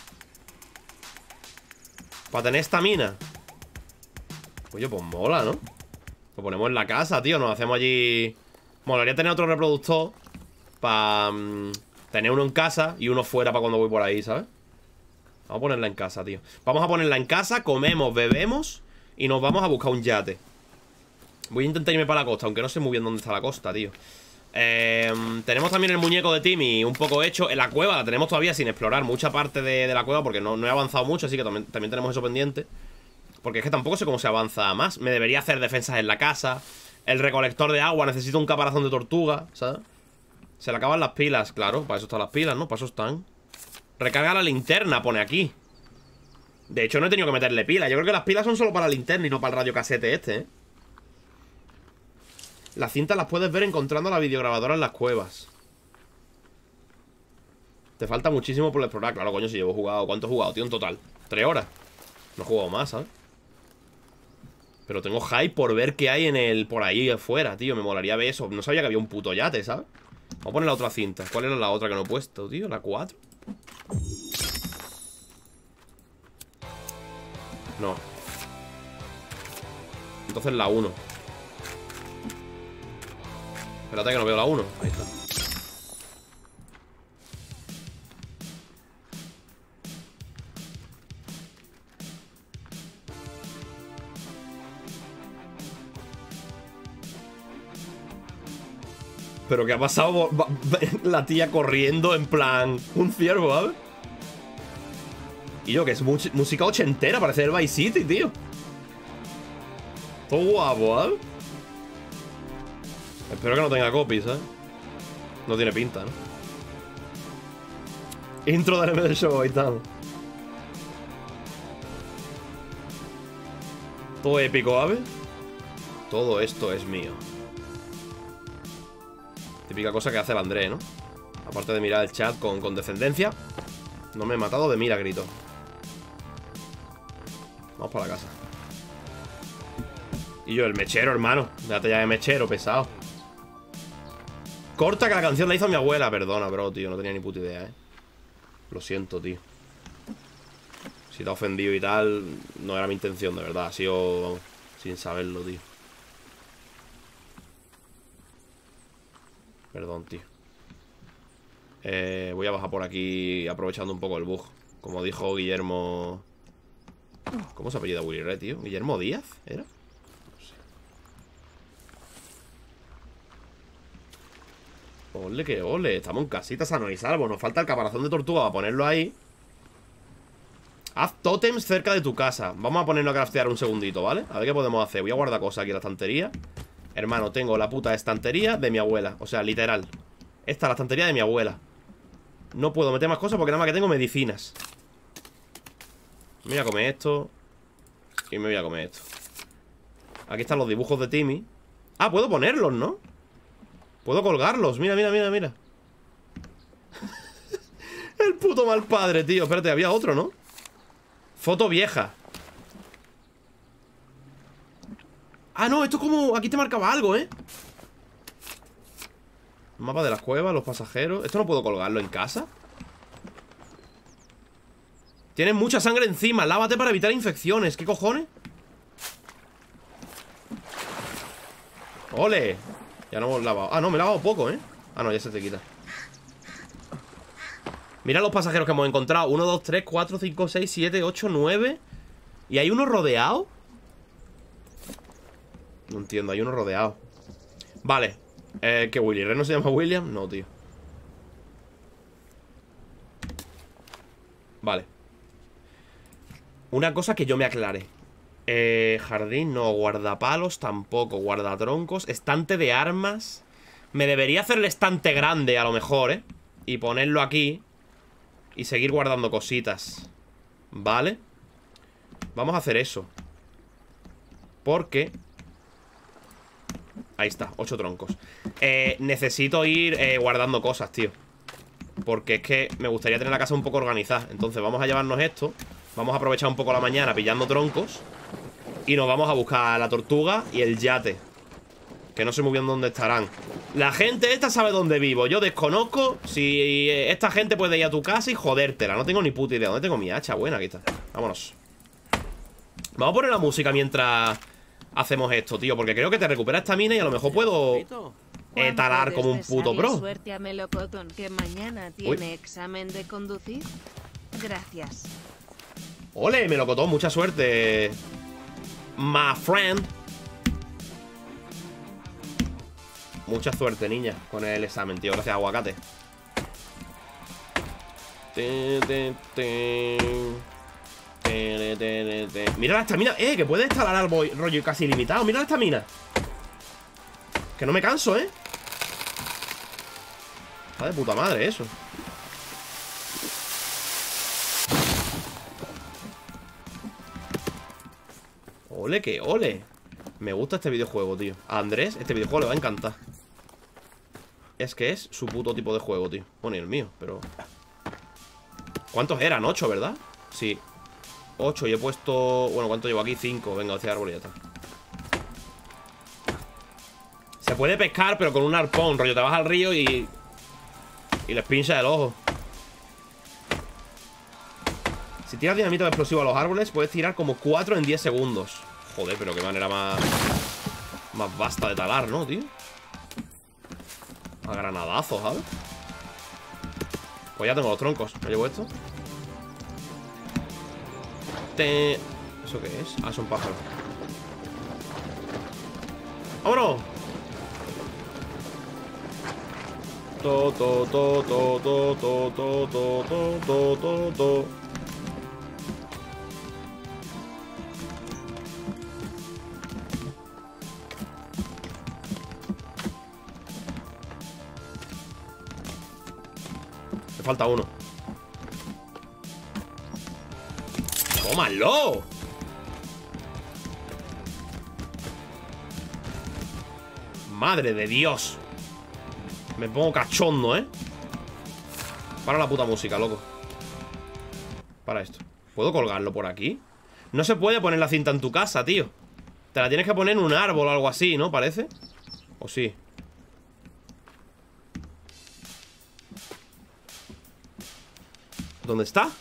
Para tener estamina. Oye, pues mola, ¿no? Lo ponemos en la casa, tío. Nos hacemos allí... Molaría tener otro reproductor para tener uno en casa y uno fuera para cuando voy por ahí, ¿sabes? Vamos a ponerla en casa, tío. Vamos a ponerla en casa, comemos, bebemos y nos vamos a buscar un yate. Voy a intentar irme para la costa, aunque no sé muy bien dónde está la costa, tío. Tenemos también el muñeco de Timmy un poco hecho. En la cueva la tenemos todavía sin explorar mucha parte de la cueva porque no he avanzado mucho, así que también tenemos eso pendiente. Porque es que tampoco sé cómo se avanza más. Me debería hacer defensas en la casa. El recolector de agua, necesito un caparazón de tortuga, ¿sabes? Se le acaban las pilas, claro, para eso están las pilas, ¿no? Para eso están. Recarga la linterna, pone aquí. De hecho no he tenido que meterle pilas. Yo creo que las pilas son solo para la linterna y no para el radiocasete este, ¿eh? Las cintas las puedes ver encontrando la videograbadora en las cuevas. Te falta muchísimo por explorar. Claro, coño, si llevo jugado... ¿Cuánto he jugado, tío, en total? 3 horas. No he jugado más, ¿sabes? Pero tengo hype por ver qué hay en el... Por ahí afuera, tío. Me molaría ver eso. No sabía que había un puto yate, ¿sabes? Vamos a poner la otra cinta. ¿Cuál era la otra que no he puesto, tío? ¿La 4? No. Entonces la 1. Espérate que no veo la 1. Ahí está. Pero ¿qué ha pasado? La tía corriendo en plan... Un ciervo, ¿sabes? Y yo, que es música ochentera. Parece el Vice City, tío. Todo guapo, ¿sabes? Espero que no tenga copies, ¿eh? No tiene pinta, ¿no? Intro del MD Show, ahí estamos. Todo épico, ¿sabes? Todo esto es mío. Típica cosa que hace el André, ¿no? Aparte de mirar el chat con condescendencia. No me he matado de mira, grito. Vamos para la casa. Y yo, el mechero, hermano. Déjate ya de mechero, pesado. Corta, que la canción la hizo mi abuela. Perdona, bro, tío, no tenía ni puta idea, Lo siento, tío. Si te ha ofendido y tal, no era mi intención, de verdad. Ha sido, vamos, sin saberlo, tío. Perdón, tío. Voy a bajar por aquí aprovechando un poco el bug. Como dijo Guillermo... ¿Cómo se apellida Willy Red, tío? ¿Guillermo Díaz? ¿Era? No sé. Ole que ole. Estamos en casita sano y salvo. Nos falta el caparazón de tortuga para ponerlo ahí. Haz tótems cerca de tu casa. Vamos a ponerlo a craftear un segundito, ¿vale? A ver qué podemos hacer. Voy a guardar cosas aquí en la estantería. Hermano, tengo la puta estantería de mi abuela. O sea, literal. Esta es la estantería de mi abuela. No puedo meter más cosas porque nada más que tengo medicinas. Me voy a comer esto. Y me voy a comer esto. Aquí están los dibujos de Timmy. Ah, puedo ponerlos, ¿no? Puedo colgarlos. Mira, mira, mira, mira. El puto mal padre, tío. Espérate, había otro, ¿no? Foto vieja. Ah, no, esto es como... Aquí te marcaba algo, Mapa de las cuevas, los pasajeros. ¿Esto no puedo colgarlo en casa? Tienes mucha sangre encima. Lávate para evitar infecciones. ¿Qué cojones? ¡Ole! Ya no hemos lavado. Ah, no, me he lavado poco, Ah, no, ya se te quita. Mira los pasajeros que hemos encontrado. 1, 2, 3, 4, 5, 6, 7, 8, 9. ¿Y hay uno rodeado? No entiendo, hay uno rodeado. Vale. ¿Que Willy Red no se llama William? No, tío. Vale. Una cosa que yo me aclare. Jardín no, guardapalos tampoco, guardatroncos, estante de armas. Me debería hacer el estante grande a lo mejor, y ponerlo aquí. Y seguir guardando cositas. Vale. Vamos a hacer eso. Porque... Ahí está, 8 troncos. Necesito ir guardando cosas, tío. Porque es que me gustaría tener la casa un poco organizada. Entonces vamos a llevarnos esto. Vamos a aprovechar un poco la mañana pillando troncos. Y nos vamos a buscar a la tortuga y el yate. Que no sé muy bien dónde estarán. La gente esta sabe dónde vivo. Yo desconozco si esta gente puede ir a tu casa y jodértela. No tengo ni puta idea. ¿Dónde tengo mi hacha? Buena, aquí está. Vámonos. Vamos a poner la música mientras hacemos esto, tío. Porque creo que te recupera esta mina y a lo mejor puedo talar como un puto pro. Suerte a Melocotón, que mañana tiene examen de conducir. Gracias. Ole, Melocotón, mucha suerte, my friend. Mucha suerte, niña, con el examen, tío. Gracias, aguacate. Mira la estamina, que puede instalar algo rollo casi ilimitado. Mira la estamina. Que no me canso, Está de puta madre eso. Ole, que ole. Me gusta este videojuego, tío. A Andrés este videojuego le va a encantar. Es que es su puto tipo de juego, tío. Bueno, y el mío, pero... ¿Cuántos eran? 8, ¿verdad? Sí, 8 y he puesto... Bueno, ¿cuánto llevo aquí? 5. Venga, hacia árbol y ya está. Se puede pescar, pero con un arpón. Rollo, te vas al río y les pincha el ojo. Si tiras dinamita explosivo a los árboles, puedes tirar como 4 en 10 segundos. Joder, pero qué manera más vasta de talar, ¿no, tío? A granadazo, ¿sabes? Pues ya tengo los troncos. ¿Me llevo esto? ¿Eso qué es? Ah, son pájaros. ¡Vámonos! Me falta uno. ¡Tómalo! Madre de Dios. Me pongo cachondo, Para la puta música, loco. Para esto. ¿Puedo colgarlo por aquí? No se puede poner la cinta en tu casa, tío. Te la tienes que poner en un árbol o algo así, ¿no? Parece. ¿O sí? ¿Dónde está?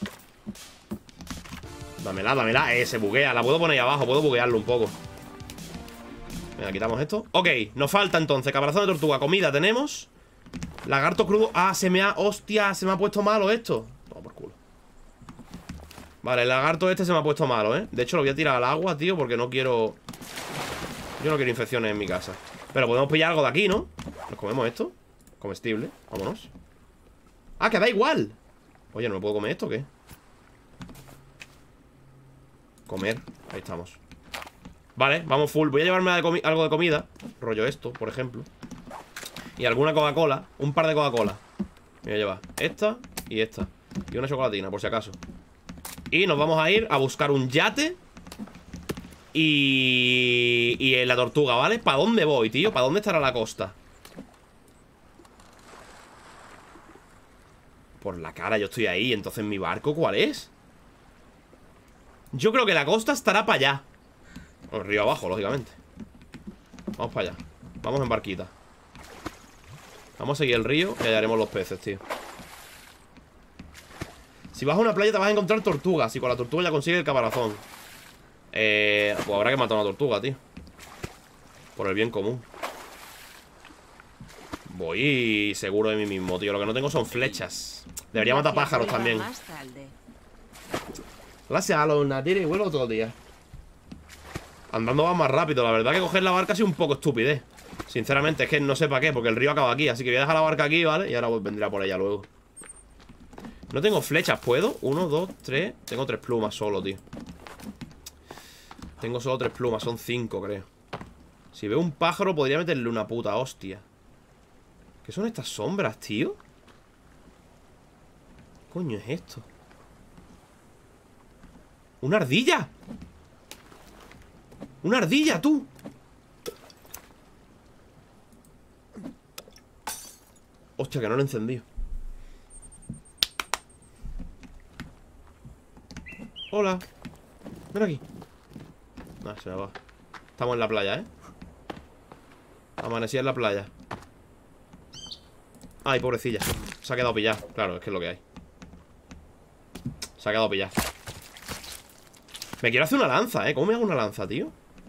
Dámela, dámela. Se buguea. La puedo poner ahí abajo. Puedo buguearlo un poco. Venga, quitamos esto. Ok, nos falta entonces caparazón de tortuga. Comida tenemos. Lagarto crudo. Ah, se me ha... Hostia, se me ha puesto malo esto. Toma por culo. Vale, el lagarto este se me ha puesto malo, ¿eh? De hecho, lo voy a tirar al agua, tío, porque no quiero... Yo no quiero infecciones en mi casa. Pero podemos pillar algo de aquí, ¿no? ¿Nos comemos esto? Comestible. Vámonos. Ah, que da igual. Oye, ¿no me puedo comer esto o qué? Comer. Ahí estamos. Vale, vamos full. Voy a llevarme algo de comida. Rollo esto, por ejemplo. Y alguna Coca-Cola. Un par de Coca-Cola. Me voy a llevar esta y esta. Y una chocolatina, por si acaso. Y nos vamos a ir a buscar un yate. Y la tortuga, ¿vale? ¿Para dónde voy, tío? ¿Para dónde estará la costa? Por la cara, yo estoy ahí. Entonces, ¿mi barco cuál es? Yo creo que la costa estará para allá. O el río abajo, lógicamente. Vamos para allá. Vamos en barquita. Vamos a seguir el río y hallaremos los peces, tío. Si vas a una playa te vas a encontrar tortugas. Y con la tortuga ya consigue el caparazón. Pues habrá que matar a una tortuga, tío. Por el bien común. Voy seguro de mí mismo, tío. Lo que no tengo son flechas. Debería matar pájaros también. Gracias a los natiris, vuelvo todo el día. Andando va más rápido. La verdad que coger la barca ha sido un poco estupidez. Sinceramente, es que no sé para qué, porque el río acaba aquí. Así que voy a dejar la barca aquí, ¿vale? Y ahora vendrá por ella luego. No tengo flechas, ¿puedo? 1, 2, 3. Tengo 3 plumas solo, tío. Tengo solo 3 plumas, son 5, creo. Si veo un pájaro podría meterle una puta hostia. ¿Qué son estas sombras, tío? ¿Qué coño es esto? ¡Una ardilla! ¡Una ardilla, tú! Hostia, que no lo he encendido. Hola. Ven aquí. No, se me va. Estamos en la playa, ¿eh? Amanecí en la playa. Ay, pobrecilla. Se ha quedado pillada. Claro, es que es lo que hay. Se ha quedado pillada. Me quiero hacer una lanza, ¿eh? ¿Cómo me hago una lanza, tío?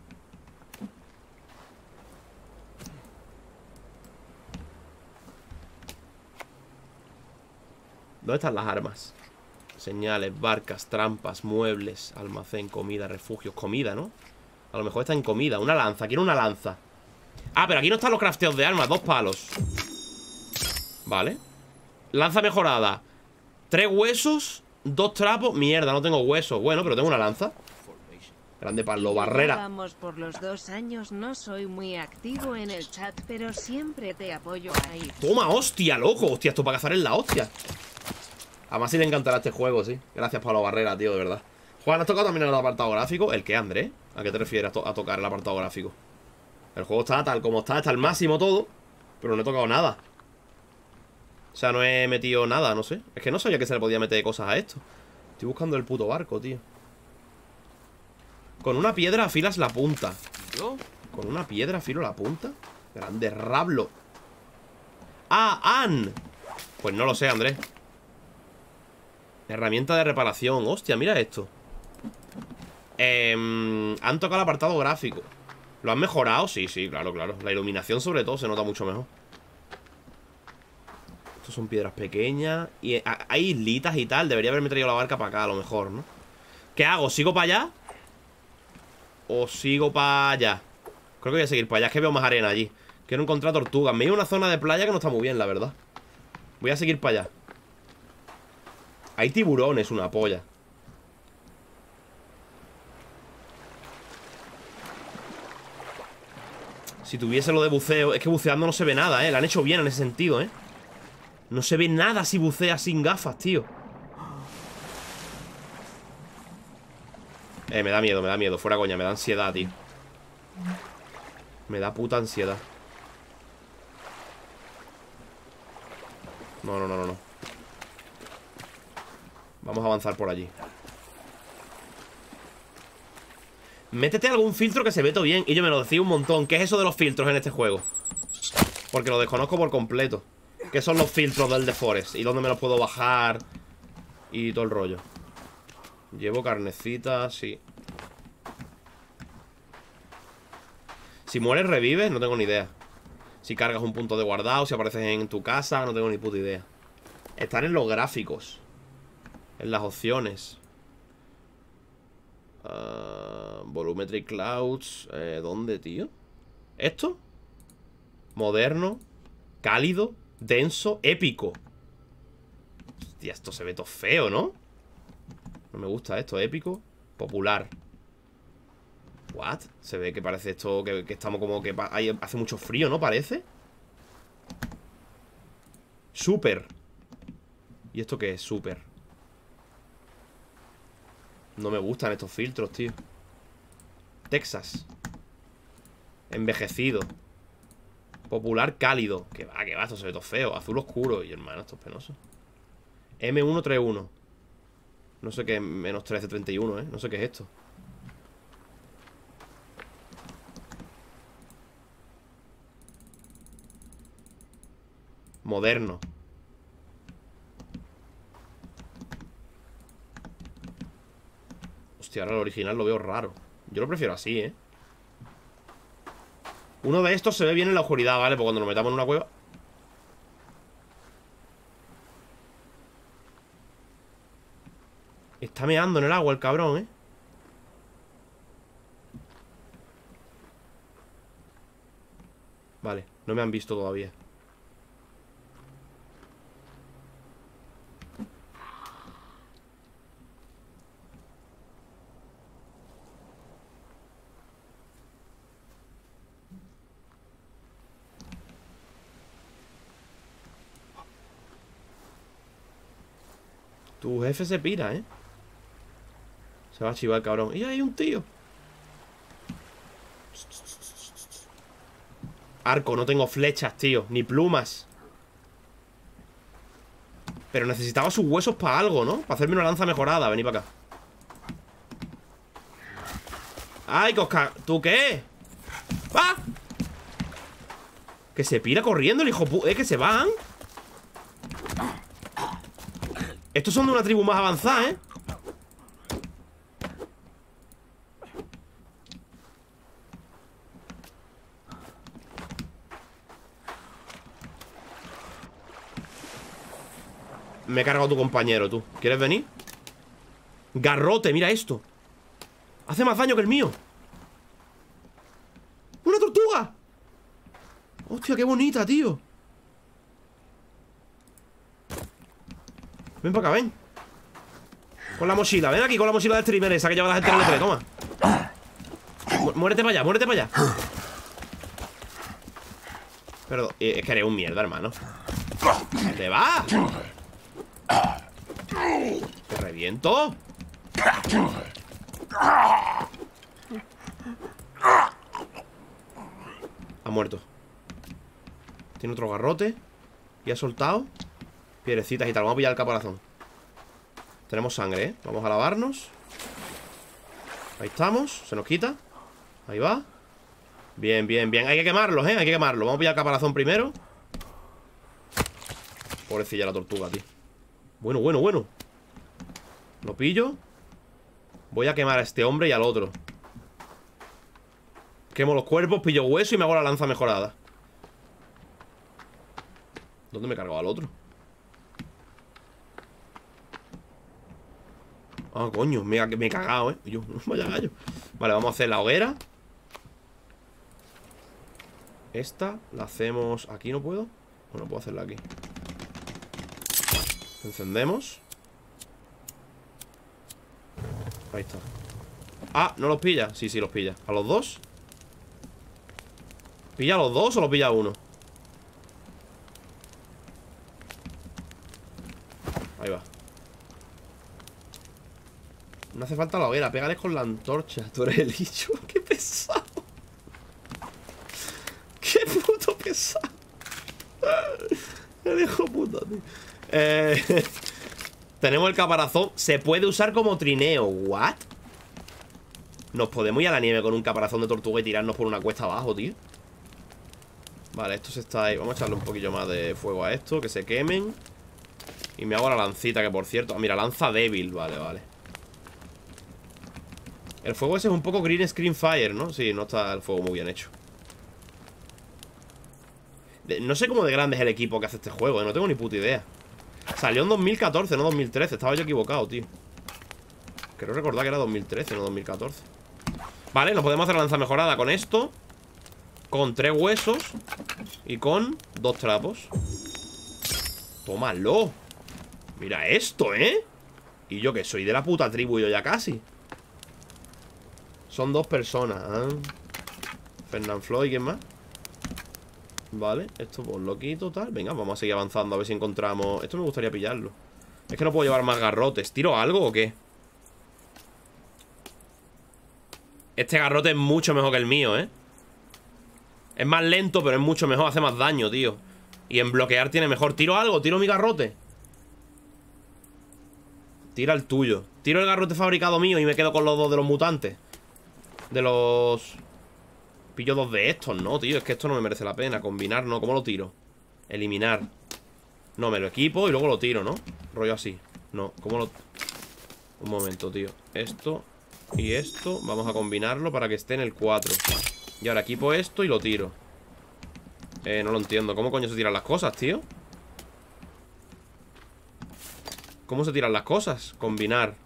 ¿Dónde están las armas? Señales, barcas, trampas, muebles, almacén, comida, refugios. Comida, ¿no? A lo mejor está en comida. Una lanza, quiero una lanza. Ah, pero aquí no están los crafteos de armas. 2 palos. Vale. Lanza mejorada. 3 huesos, 2 trapos. Mierda, no tengo huesos. Bueno, pero tengo una lanza. Grande palo, barrera. Vamos por los 2 años, no soy muy activo en el chat, pero siempre te apoyo ahí. Toma, hostia, loco. Hostia, esto para cazar es la hostia. Además sí le encantará este juego, sí. Gracias, Pablo Barrera, tío, de verdad. Juan, ¿has tocado también el apartado gráfico? ¿El qué, Andrés? ¿A qué te refieres a tocar el apartado gráfico? El juego está tal como está al máximo todo, pero no he tocado nada. O sea, no he metido nada, no sé. Es que no sabía que se le podía meter cosas a esto. Estoy buscando el puto barco, tío. Con una piedra afilas la punta. ¿Yo? ¿Con una piedra afilo la punta? Grande rablo. ¡Ah, Ann! Pues no lo sé, Andrés. Herramienta de reparación. Hostia, mira esto. Han tocado el apartado gráfico. ¿Lo han mejorado? Sí, sí, claro, claro. La iluminación sobre todo se nota mucho mejor. Estos son piedras pequeñas. Y hay islitas y tal. Debería haberme traído la barca para acá a lo mejor, ¿no? ¿Qué hago? ¿Sigo para allá? ¿O sigo para allá? Creo que voy a seguir para allá. Es que veo más arena allí. Quiero encontrar tortugas. Me he ido a una zona de playa que no está muy bien, la verdad. Voy a seguir para allá. Hay tiburones, una polla. Si tuviese lo de buceo. Es que buceando no se ve nada, lo han hecho bien en ese sentido, No se ve nada si buceas sin gafas, tío. Me da miedo, me da miedo. Fuera coña, me da ansiedad, tío. Me da puta ansiedad. No, no, no, no, no. Vamos a avanzar por allí. Métete algún filtro que se ve todo bien. Y yo me lo decía un montón. ¿Qué es eso de los filtros en este juego? Porque lo desconozco por completo. ¿Qué son los filtros del The Forest? ¿Y dónde me los puedo bajar? Y todo el rollo. Llevo carnecita, sí. Si mueres, revives, no tengo ni idea. Si cargas un punto de guardado, si apareces en tu casa, no tengo ni puta idea. Están en los gráficos. En las opciones. Volumetric Clouds. ¿Dónde, tío? ¿Esto? Moderno. Cálido. Denso. Épico. Hostia, esto se ve todo feo, ¿no? No me gusta esto. Épico. Popular. ¿What? Se ve que parece esto que estamos como que hace mucho frío, ¿no? Parece. Súper. ¿Y esto qué es? Súper. No me gustan estos filtros, tío. Texas. Envejecido. Popular cálido. Que va, esto se ve todo feo. Azul oscuro. Y hermano, esto es penoso. M131. No sé qué es menos 1331, ¿eh? No sé qué es esto. Moderno. Hostia, ahora el original lo veo raro. Yo lo prefiero así, ¿eh? Uno de estos se ve bien en la oscuridad, ¿vale? Pues cuando nos metamos en una cueva. Está meando en el agua el cabrón, ¿eh? Vale, no me han visto todavía. Tu jefe se pira, ¿eh? Se va a chivar el cabrón. ¡Y hay un tío! Arco, no tengo flechas, tío. Ni plumas. Pero necesitaba sus huesos para algo, ¿no? Para hacerme una lanza mejorada. Vení para acá. ¡Ay, Cosca! ¿Tú qué? ¡Ah! Que se pira corriendo el hijo puta. Que se van. Estos son de una tribu más avanzada, ¿eh? Me he cargado a tu compañero, tú. ¿Quieres venir? Garrote, mira esto. Hace más daño que el mío. ¡Una tortuga! Hostia, qué bonita, tío. Ven para acá, ven. Con la mochila, ven aquí con la mochila de streamer esa que lleva la gente en el E3, toma. Muérete para allá, muérete para allá. Perdón, es que eres un mierda, hermano. ¿Te va? ¡Te reviento! Ha muerto. Tiene otro garrote. Y ha soltado piedrecitas y tal. Vamos a pillar el caparazón. Tenemos sangre, ¿eh? Vamos a lavarnos. Ahí estamos. Se nos quita. Ahí va. Bien, bien, bien. Hay que quemarlos, ¿eh? Hay que quemarlos. Vamos a pillar el caparazón primero. Pobrecilla la tortuga, tío. Bueno, bueno, bueno. Lo pillo. Voy a quemar a este hombre y al otro. Quemo los cuerpos, pillo hueso y me hago la lanza mejorada. ¿Dónde me he cargado al otro? Ah, coño, me he cagado, ¿eh? Yo, vaya gallo. Vale, vamos a hacer la hoguera. Esta la hacemos... ¿Aquí no puedo? Bueno, puedo hacerla aquí. Encendemos. Ahí está. Ah, ¿no los pilla? Sí, sí, los pilla. ¿A los dos? ¿Pilla a los dos o los pilla a uno? Ahí va. No hace falta la hoguera, pégales con la antorcha. Tú eres el bicho. Qué pesado. Qué puto pesado. El hijo puta, tío. Tenemos el caparazón. Se puede usar como trineo. ¿What? Nos podemos ir a la nieve con un caparazón de tortuga y tirarnos por una cuesta abajo, tío. Vale, esto se está ahí. Vamos a echarle un poquillo más de fuego a esto, que se quemen. Y me hago la lancita, que por cierto... Mira, lanza débil, vale, vale. El fuego ese es un poco green screen fire, ¿no? Sí, no está el fuego muy bien hecho. No sé cómo de grande es el equipo que hace este juego, no tengo ni puta idea. Salió en 2014, no 2013. Estaba yo equivocado, tío. Creo recordar que era 2013, no 2014. Vale, nos podemos hacer la lanza mejorada con esto, con 3 huesos y con 2 trapos. ¡Tómalo! Mira esto, ¿eh? Y yo que soy de la puta tribu yo ya casi. Son 2 personas, ¿eh? Fernand Floyd, ¿quién más? Vale, esto pues lo quito, tal. Venga, vamos a seguir avanzando a ver si encontramos... Esto me gustaría pillarlo. Es que no puedo llevar más garrotes. ¿Tiro algo o qué? Este garrote es mucho mejor que el mío, ¿eh? Es más lento, pero es mucho mejor. Hace más daño, tío. Y en bloquear tiene mejor. ¿Tiro algo? ¿Tiro mi garrote? Tira el tuyo. Tiro el garrote fabricado mío y me quedo con los 2 de los mutantes. De los... Pillo 2 de estos, ¿no, tío? Es que esto no me merece la pena. Combinar, no. ¿Cómo lo tiro? Eliminar. No, me lo equipo y luego lo tiro, ¿no? Rollo así. No, ¿cómo lo...? Un momento, tío. Esto y esto. Vamos a combinarlo para que esté en el 4. Y ahora equipo esto y lo tiro. No lo entiendo. ¿Cómo coño se tiran las cosas, tío? ¿Cómo se tiran las cosas? Combinar.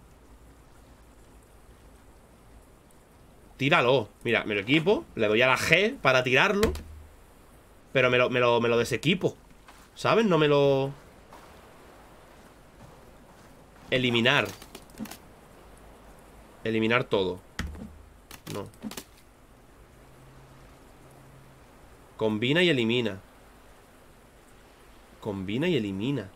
Tíralo. Mira, me lo equipo. Le doy a la G para tirarlo. Pero me lo desequipo. ¿Sabes? No me lo... Eliminar. Eliminar todo. No. Combina y elimina. Combina y elimina.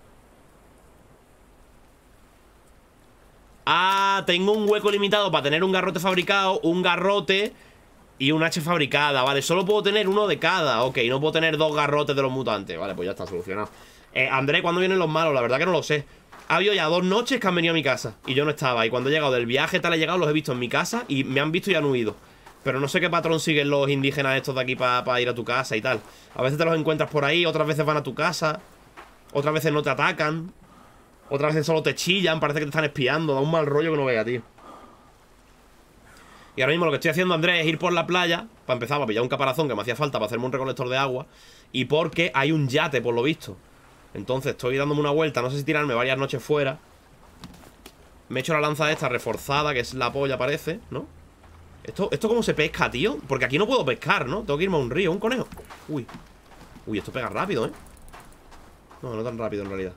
Ah, tengo un hueco limitado para tener un garrote fabricado, un garrote y un hacha fabricada. Vale, solo puedo tener uno de cada. Ok, no puedo tener 2 garrotes de los mutantes. Vale, pues ya está solucionado. André, ¿cuándo vienen los malos? La verdad que no lo sé. Ha habido ya 2 noches que han venido a mi casa y yo no estaba. Y cuando he llegado del viaje, tal, he llegado, los he visto en mi casa y me han visto y han huido. Pero no sé qué patrón siguen los indígenas estos de aquí para ir a tu casa y tal. A veces te los encuentras por ahí, otras veces van a tu casa, otras veces no te atacan, otras veces solo te chillan, parece que te están espiando. Da un mal rollo que no veas, tío. Y ahora mismo lo que estoy haciendo, Andrés, es ir por la playa. Para empezar, para pillar un caparazón que me hacía falta para hacerme un recolector de agua. Y porque hay un yate, por lo visto. Entonces estoy dándome una vuelta, no sé si tirarme varias noches fuera. Me he hecho la lanza esta reforzada, que es la polla, parece, ¿no? ¿Esto cómo se pesca, tío? Porque aquí no puedo pescar, ¿no? Tengo que irme a un río, un conejo. Uy. Uy, esto pega rápido, ¿eh? No, no tan rápido en realidad.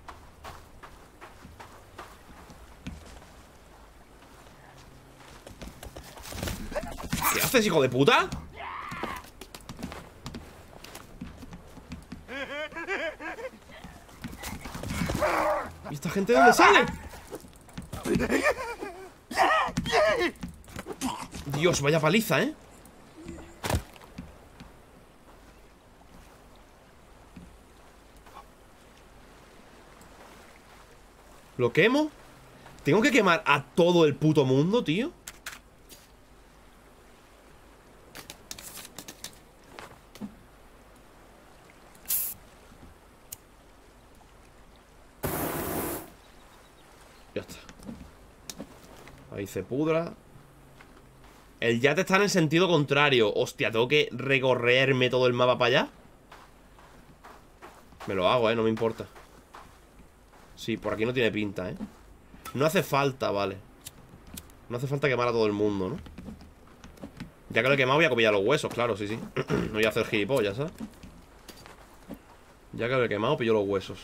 ¿Qué haces, hijo de puta? ¿Y esta gente de dónde sale? Dios, vaya paliza, ¿eh? ¿Lo quemo? ¿Tengo que quemar a todo el puto mundo, tío? Ya está. Ahí se pudra. El yate está en el sentido contrario. Hostia, tengo que recorrerme todo el mapa para allá. Me lo hago, no me importa. Sí, por aquí no tiene pinta, No hace falta, vale. No hace falta quemar a todo el mundo, ¿no? Ya que lo he quemado voy a copiar los huesos, claro, sí, sí. No voy a hacer gilipollas, ¿sabes? Ya que lo he quemado, pillo los huesos.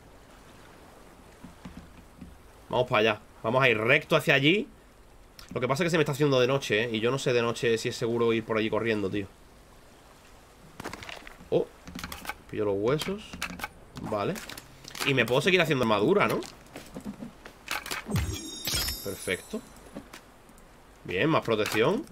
Vamos para allá. Vamos a ir recto hacia allí. Lo que pasa es que se me está haciendo de noche, y yo no sé de noche si es seguro ir por allí corriendo, tío. Oh, pillo los huesos. Vale. Y me puedo seguir haciendo armadura, ¿no? Perfecto. Bien, más protección.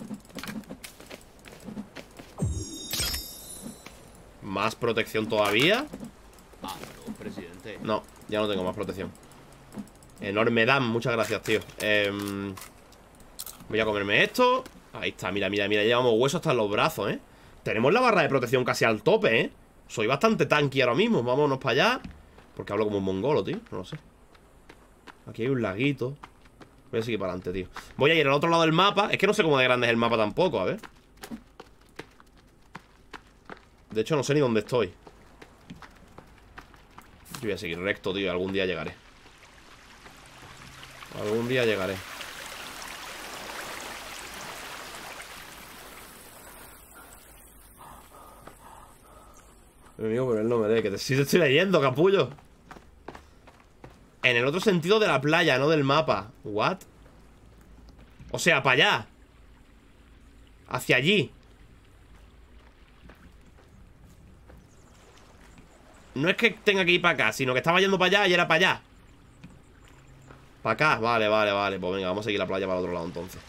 Más protección todavía. Ah, no, presidente. No, ya no tengo más protección. Enorme dam, muchas gracias, tío. Voy a comerme esto. Ahí está, mira, mira, mira. Llevamos huesos hasta en los brazos, ¿eh? Tenemos la barra de protección casi al tope, ¿eh? Soy bastante tanky ahora mismo. Vámonos para allá. Porque hablo como un mongolo, tío. No lo sé. Aquí hay un laguito. Voy a seguir para adelante, tío. Voy a ir al otro lado del mapa. Es que no sé cómo de grande es el mapa tampoco, a ver. De hecho, no sé ni dónde estoy. Yo voy a seguir recto, tío. Algún día llegaré. Algún día llegaré. Mi amigo, pero él no me lee. Que sí te estoy leyendo, capullo. En el otro sentido de la playa, no del mapa. ¿What? O sea, para allá. Hacia allí. No es que tenga que ir para acá, sino que estaba yendo para allá y era para allá. Para acá, vale, vale, vale. Pues venga, vamos a seguir la playa para el otro lado entonces.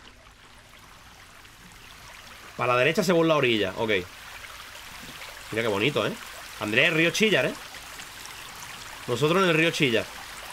Para la derecha según la orilla, ok. Mira qué bonito, ¿eh? Andrés, el río Chillar, ¿eh? Nosotros en el río Chillar.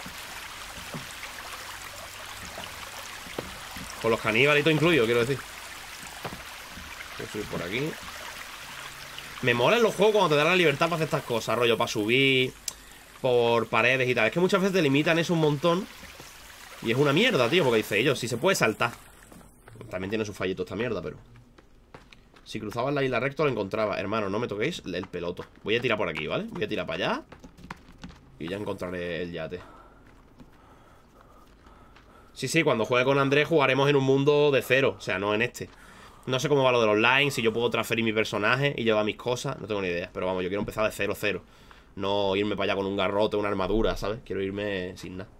Con los canibalitos incluidos, quiero decir. Voy a subir por aquí. Me mola en los juegos cuando te dan la libertad para hacer estas cosas, rollo, para subir por paredes y tal. Es que muchas veces te limitan eso un montón. Y es una mierda, tío, porque dice ellos, si se puede saltar. También tiene sus fallitos esta mierda, pero si cruzabas la isla recto lo encontraba. Hermano, no me toquéis el peloto. Voy a tirar por aquí, ¿vale? Voy a tirar para allá y ya encontraré el yate. Sí, sí, cuando juegue con Andrés jugaremos en un mundo de cero. O sea, no en este. No sé cómo va lo del online, si yo puedo transferir mi personaje y llevar mis cosas, no tengo ni idea. Pero vamos, yo quiero empezar de 0-0. No irme para allá con un garrote, una armadura, ¿sabes? Quiero irme sin nada.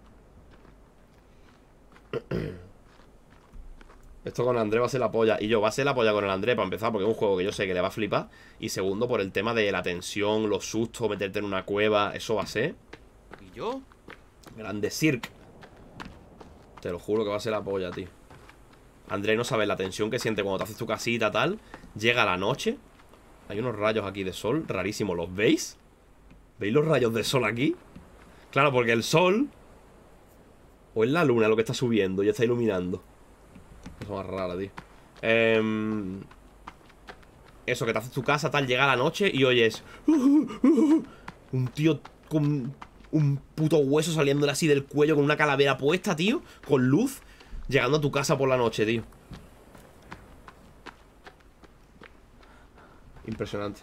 Esto con Andrés va a ser la polla. Y yo, va a ser la polla con el Andrés para empezar, porque es un juego que yo sé que le va a flipar. Y segundo, por el tema de la tensión, los sustos, meterte en una cueva. Eso va a ser... ¿Y yo? Grande cirque. Te lo juro que va a ser la polla, tío. Andrés no sabe la tensión que siente cuando te haces tu casita, tal. Llega la noche. Hay unos rayos aquí de sol, rarísimos. ¿Los veis? ¿Veis los rayos de sol aquí? Claro, porque el sol... O es la luna lo que está subiendo y está iluminando. Cosa más rara, tío. Eso, que te haces tu casa, tal. Llega la noche y oyes... Un tío con un puto hueso saliéndole así del cuello con una calavera puesta, tío. Con luz. Llegando a tu casa por la noche, tío. Impresionante.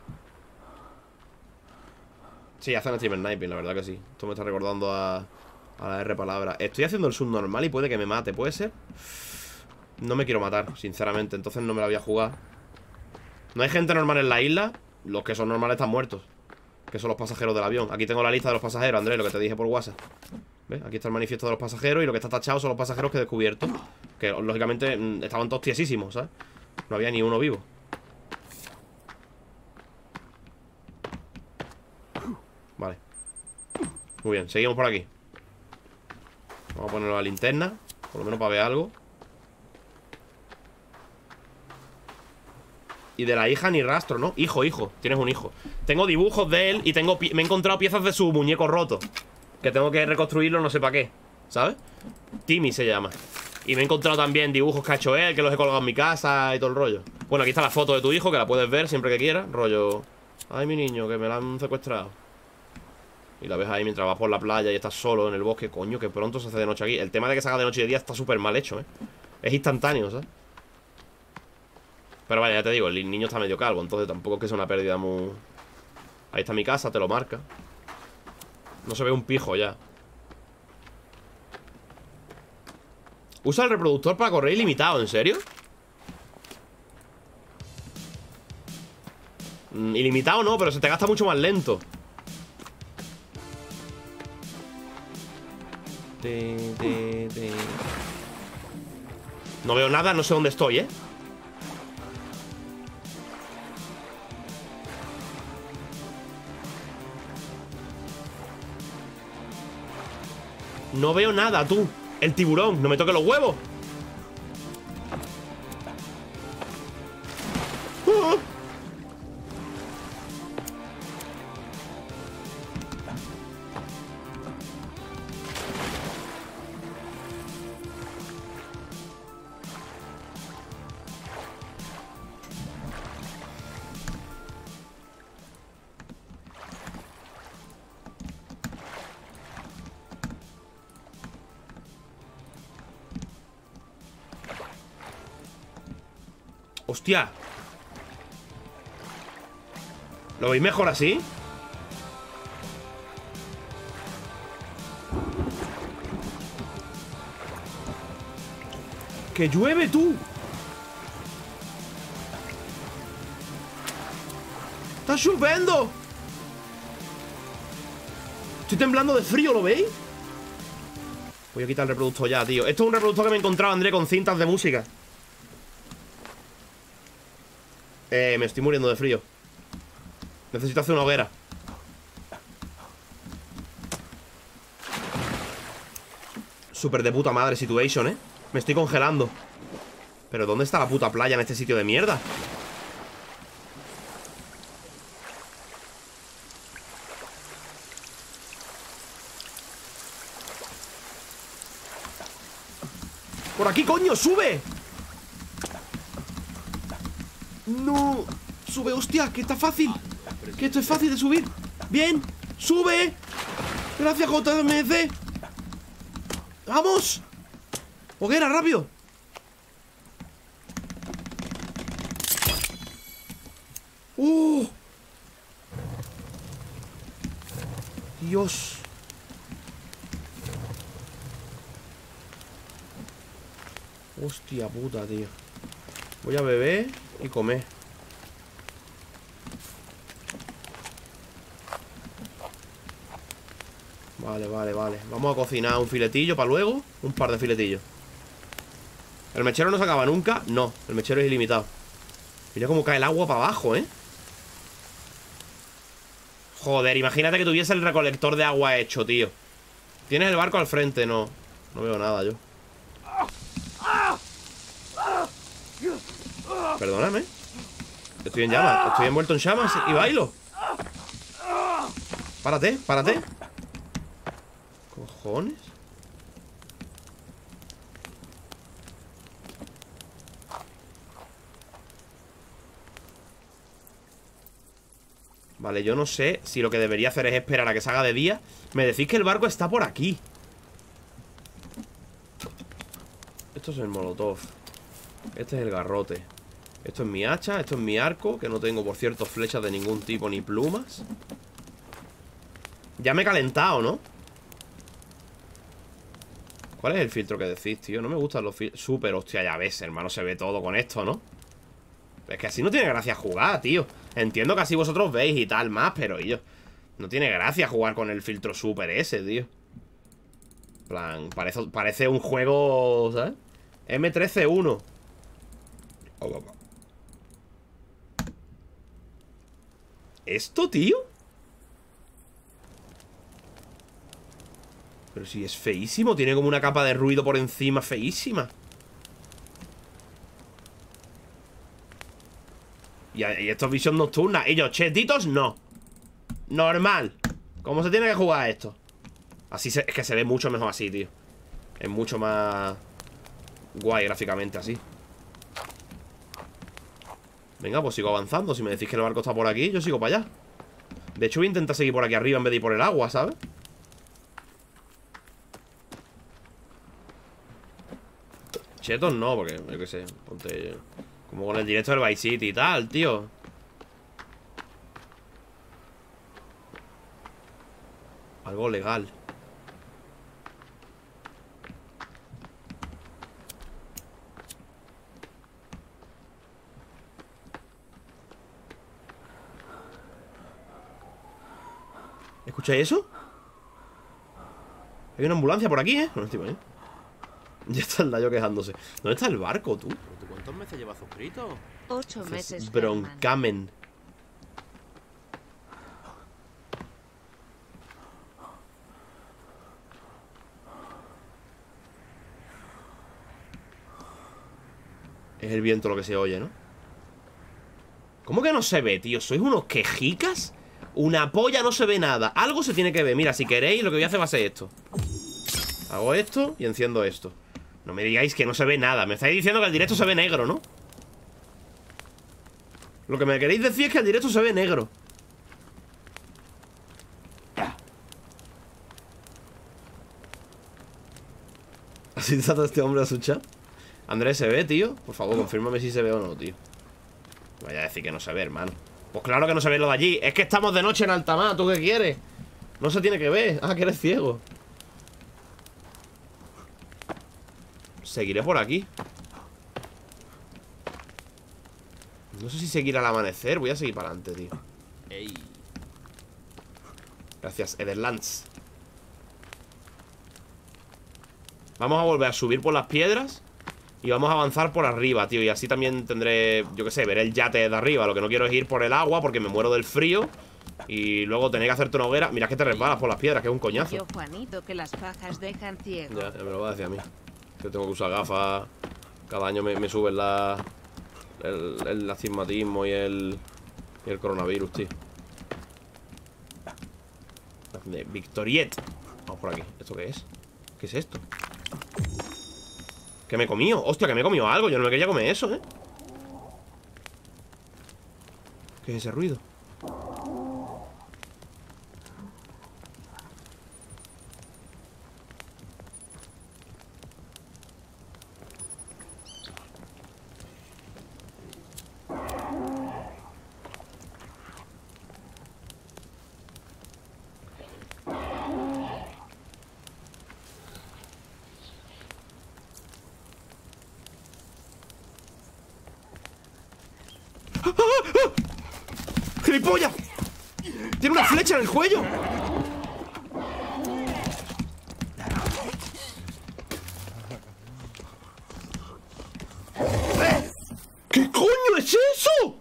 Sí, hacen streamer sniping, la verdad que sí. Esto me está recordando a la R palabra. Estoy haciendo el subnormal y puede que me mate, ¿puede ser? No me quiero matar, sinceramente. Entonces no me la voy a jugar. No hay gente normal en la isla. Los que son normales están muertos, que son los pasajeros del avión. Aquí tengo la lista de los pasajeros, Andrés, lo que te dije por WhatsApp. ¿Ves? Aquí está el manifiesto de los pasajeros. Y lo que está tachado son los pasajeros que he descubierto. Que lógicamente estaban todos tiesísimos, ¿sabes? No había ni uno vivo. Vale. Muy bien, seguimos por aquí. Vamos a ponerlo a la linterna, por lo menos para ver algo. Y de la hija ni rastro, ¿no? Hijo, hijo, tienes un hijo. Tengo dibujos de él y me he encontrado piezas de su muñeco roto, que tengo que reconstruirlo no sé para qué, ¿sabes? Timmy se llama. Y me he encontrado también dibujos que ha hecho él, que los he colgado en mi casa y todo el rollo. Bueno, aquí está la foto de tu hijo, que la puedes ver siempre que quieras. Rollo, ay, mi niño, que me la han secuestrado. Y la ves ahí mientras vas por la playa y estás solo en el bosque. Coño, que pronto se hace de noche aquí. El tema de que se haga de noche y de día está súper mal hecho, ¿eh? Es instantáneo, ¿sabes? Pero vaya, ya te digo, el niño está medio calvo, entonces tampoco es que sea una pérdida muy... Ahí está mi casa, te lo marca. No se ve un pijo ya. Usa el reproductor para correr ilimitado, ¿en serio? Ilimitado no, pero se te gasta mucho más lento. No veo nada, no sé dónde estoy, ¿eh? No veo nada, tú. El tiburón, no me toque los huevos. Hostia. ¿Lo veis mejor así? ¡Que llueve, tú! ¡Está lloviendo! Estoy temblando de frío, ¿lo veis? Voy a quitar el reproductor ya, tío. Esto es un reproductor que me he encontrado, André, con cintas de música. Me estoy muriendo de frío. Necesito hacer una hoguera. Súper de puta madre situation, ¿eh? Me estoy congelando. Pero ¿dónde está la puta playa en este sitio de mierda? ¡Por aquí, coño! ¡Sube! ¡No! ¡Sube, hostia! ¡Que está fácil! ¡Que esto es fácil de subir! ¡Bien! ¡Sube! ¡Gracias, JMC! ¡Vamos! ¡Hoguera, rápido! Dios. Hostia puta, tío. Voy a beber y comer. Vale, vale, vale. Vamos a cocinar un filetillo para luego. Un par de filetillos. ¿El mechero no se acaba nunca? No, el mechero es ilimitado. Mira cómo cae el agua para abajo, ¿eh? Joder, imagínate que tuviese el recolector de agua hecho, tío. ¿Tienes el barco al frente? No, no veo nada yo. Perdóname. Estoy en llamas, estoy envuelto en llamas y bailo. Párate, párate. Cojones. Vale, yo no sé si lo que debería hacer es esperar a que se haga de día. Me decís que el barco está por aquí. Esto es el molotov. Este es el garrote. Esto es mi hacha, esto es mi arco, que no tengo, por cierto, flechas de ningún tipo ni plumas. Ya me he calentado, ¿no? ¿Cuál es el filtro que decís, tío? No me gustan los filtros. Súper, hostia, ya ves, hermano, se ve todo con esto, ¿no? Es que así no tiene gracia jugar, tío. Entiendo que así vosotros veis y tal más, pero yo... No tiene gracia jugar con el filtro super ese, tío. En plan, parece un juego, ¿sabes? M13-1. ¿Esto, tío? Pero si es feísimo. Tiene como una capa de ruido por encima feísima. Y esto es visión nocturna. Y yo, chetitos, no. Normal. ¿Cómo se tiene que jugar esto? Así es que se ve mucho mejor así, tío. Es mucho más guay gráficamente así. Venga, pues sigo avanzando. Si me decís que el barco está por aquí, yo sigo para allá. De hecho voy a intentar seguir por aquí arriba en vez de ir por el agua, ¿sabes? Chetos no, porque yo qué sé, ponte... Como con el directo del Vice City y tal, tío. Algo legal. ¿Escucháis eso? Hay una ambulancia por aquí, ¿eh? No estoy bien. Ya está el Dayo quejándose. ¿Dónde está el barco, tú? ¿Pero tú cuántos meses llevas suscrito? 8 meses. Broncamen. Es el viento lo que se oye, ¿no? ¿Cómo que no se ve, tío? ¿Sois unos quejicas? Una polla, no se ve nada. Algo se tiene que ver. Mira, si queréis, lo que voy a hacer va a ser esto. Hago esto y enciendo esto. No me digáis que no se ve nada. Me estáis diciendo que el directo se ve negro, ¿no? Lo que me queréis decir es que el directo se ve negro. ¿Así trata este hombre a su chat? Andrés, ¿se ve, tío? Por favor, confírmame si se ve o no, tío. Vaya a decir que no se ve, hermano. Pues claro que no se ve lo de allí. Es que estamos de noche en Altamar. ¿Tú qué quieres? No se tiene que ver. Ah, que eres ciego. Seguiré por aquí. No sé si seguir al amanecer. Voy a seguir para adelante, tío. Ey. Gracias, Ederlands. Vamos a volver a subir por las piedras. Y vamos a avanzar por arriba, tío. Y así también tendré, yo qué sé, veré el yate de arriba. Lo que no quiero es ir por el agua porque me muero del frío. Y luego tener que hacerte una hoguera. Mira que te resbalas por las piedras, que es un coñazo. Yo, Juanito, que las pajas dejan ciego. Ya me lo va a decir a mí. Que tengo que usar gafas. Cada año me suben el astigmatismo y el coronavirus, tío. De Victoriet. Vamos por aquí. ¿Esto qué es? ¿Qué es esto? ¿Qué me he comido? Hostia, que me he comido algo. Yo no me quería comer eso, ¿eh? ¿Qué es ese ruido? ¡Gilipollas! ¡Tiene una flecha en el cuello! ¿Qué coño es eso?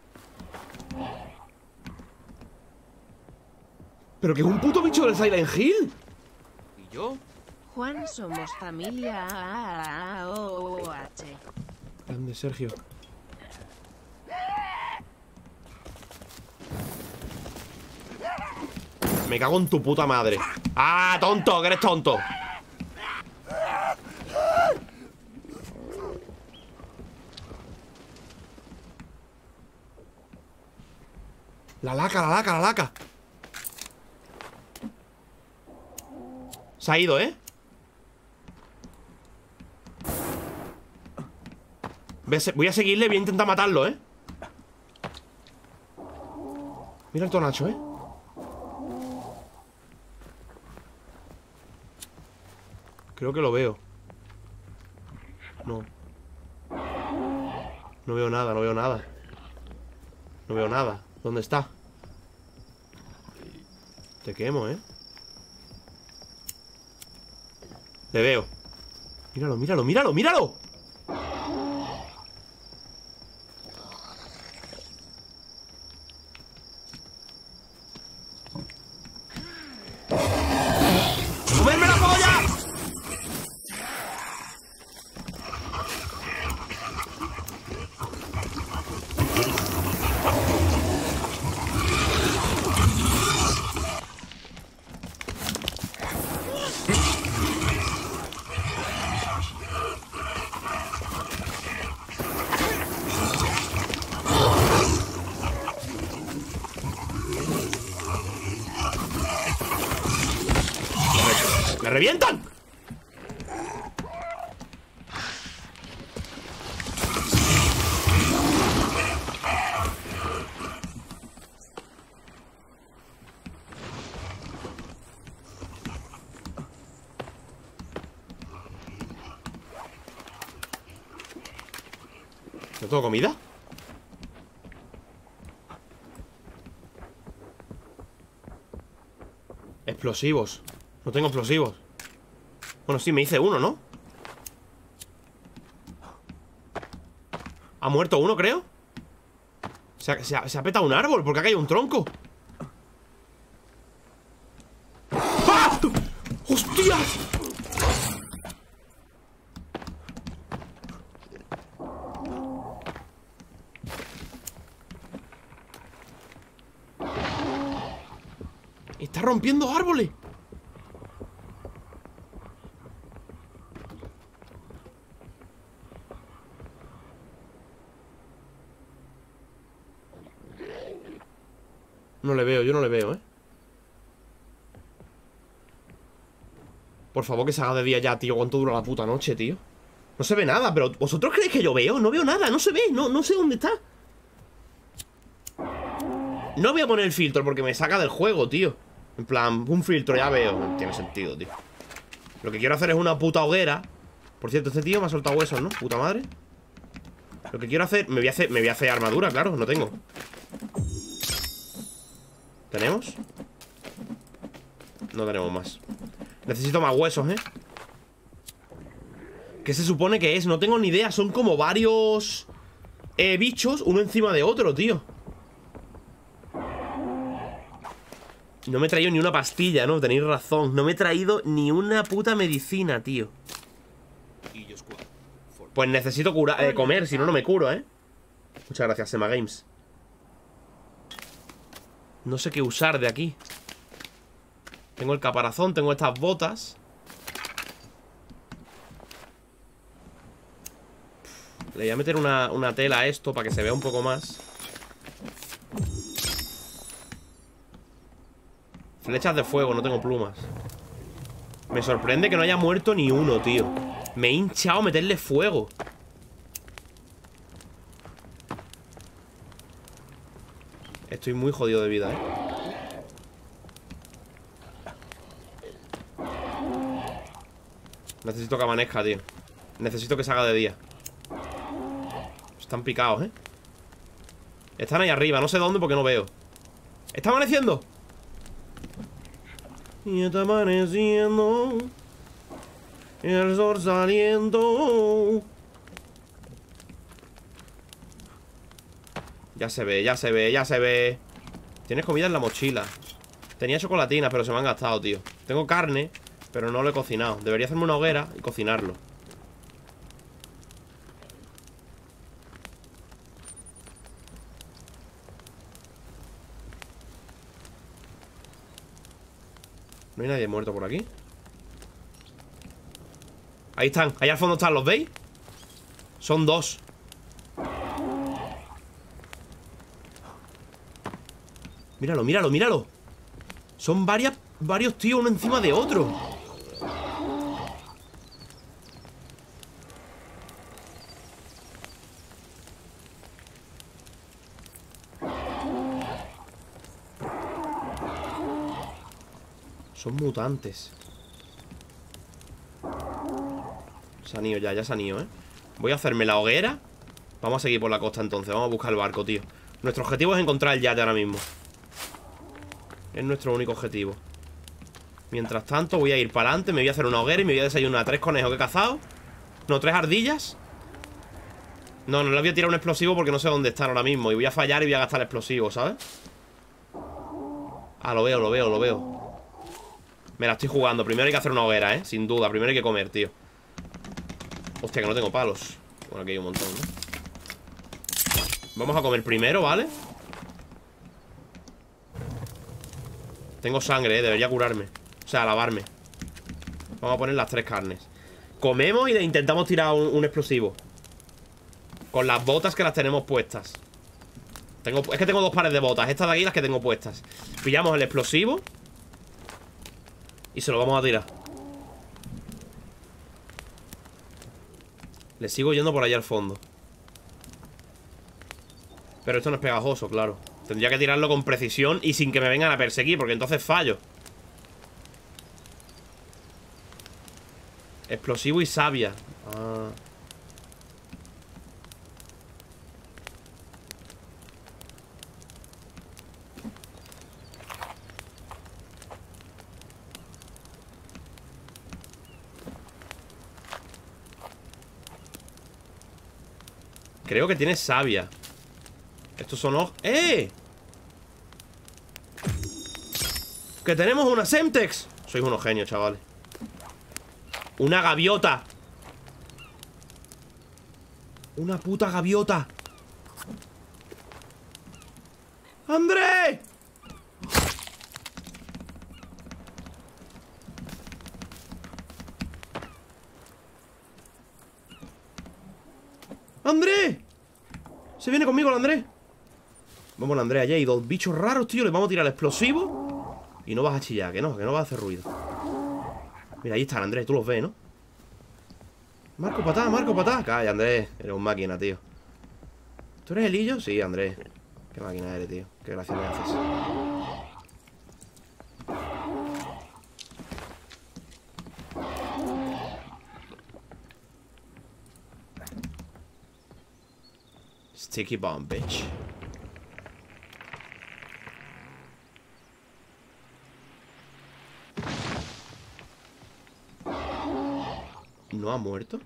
Pero que es un puto bicho del Silent Hill. ¿Y yo? Juan, somos familia AOH. Grande, Sergio. Me cago en tu puta madre. ¡Ah, tonto! ¡Que eres tonto! La laca. Se ha ido, ¿eh? Voy a seguirle, voy a intentar matarlo, ¿eh? Mira el tonacho, ¿eh? Creo que lo veo. No. No veo nada, no veo nada. No veo nada. ¿Dónde está? Te quemo, ¿eh? Le veo. Míralo. ¡Comerme la polla! ¡Me revientan! ¿No tengo comida? Explosivos. No tengo explosivos. Bueno, sí, me hice uno, ¿no? Ha muerto uno, creo. Se ha petado un árbol porque ha caído un tronco. ¡Ah! ¡Hostias! Está rompiendo árboles. No le veo, yo no le veo, ¿eh? Por favor, que se haga de día ya, tío. ¿Cuánto dura la puta noche, tío? No se ve nada, pero ¿vosotros creéis que yo veo? No veo nada, no se ve, no sé dónde está. No voy a poner el filtro porque me saca del juego, tío. En plan, un filtro, ya veo. No tiene sentido, tío. Lo que quiero hacer es una puta hoguera. Por cierto, este tío me ha soltado huesos, ¿no? Puta madre. Lo que quiero hacer... Me voy a hacer armadura, claro, no tengo. ¿Tenemos? No tenemos más. Necesito más huesos, ¿eh? ¿Qué se supone que es? No tengo ni idea. Son como varios bichos, uno encima de otro, tío. No me he traído ni una pastilla, ¿no? Tenéis razón. No me he traído ni una puta medicina, tío. Pues necesito comer, si no, no me curo, ¿eh? Muchas gracias, Sema Games. No sé qué usar de aquí. Tengo el caparazón, tengo estas botas. Le voy a meter una tela a esto para que se vea un poco más. Flechas de fuego, no tengo plumas. Me sorprende que no haya muerto ni uno, tío. Me he hinchado a meterle fuego. Estoy muy jodido de vida, Necesito que amanezca, tío. Necesito que se haga de día. Están picados, Están ahí arriba, no sé dónde porque no veo. ¿Está amaneciendo? Y está amaneciendo. El sol saliendo. Ya se ve, ya se ve, ya se ve. Tienes comida en la mochila. Tenía chocolatinas, pero se me han gastado, tío. Tengo carne, pero no lo he cocinado. Debería hacerme una hoguera y cocinarlo. No hay nadie muerto por aquí. Ahí están, ahí al fondo están, ¿los veis? Son dos. Míralo, míralo, míralo. Son varios tíos uno encima de otro. Son mutantes. Se han ido ya se han ido, Voy a hacerme la hoguera. Vamos a seguir por la costa entonces. Vamos a buscar el barco, tío. Nuestro objetivo es encontrar el yate ahora mismo. Es nuestro único objetivo. Mientras tanto voy a ir para adelante. Me voy a hacer una hoguera y me voy a desayunar 3 conejos que he cazado. No, 3 ardillas. No, no les voy a tirar un explosivo porque no sé dónde están ahora mismo. Y voy a fallar y voy a gastar el explosivo, ¿sabes? Ah, lo veo, lo veo, lo veo. Me la estoy jugando. Primero hay que hacer una hoguera, sin duda. Primero hay que comer, tío. Hostia, que no tengo palos. Bueno, aquí hay un montón, ¿no? Vamos a comer primero, ¿vale? Tengo sangre, debería curarme. O sea, lavarme. Vamos a poner las 3 carnes. Comemos y le intentamos tirar un explosivo. Con las botas que las tenemos puestas. Es que tengo 2 pares de botas. Estas de aquí las que tengo puestas. Pillamos el explosivo y se lo vamos a tirar. Le sigo yendo por allá al fondo. Pero esto no es pegajoso, claro. Tendría que tirarlo con precisión y sin que me vengan a perseguir, porque entonces fallo. Explosivo y savia. Ah. Creo que tiene savia. Estos son ojos. ¡Eh! ¡Que tenemos una Semtex! Sois unos genios, chavales. ¡Una gaviota! ¡Una puta gaviota! ¡André! ¡André! Se viene conmigo el André. Vamos, André, allá hay 2 bichos raros, tío. Les vamos a tirar el explosivo. Y no vas a chillar, que no vas a hacer ruido. Mira, ahí están, Andrés, tú los ves, ¿no? Marco patá, Marco patá. Calla, Andrés, eres un máquina, tío. ¿Tú eres el Illo? Sí, Andrés. Qué máquina eres, tío. Qué gracia me haces. Sticky bomb, bitch. ¿No ha muerto?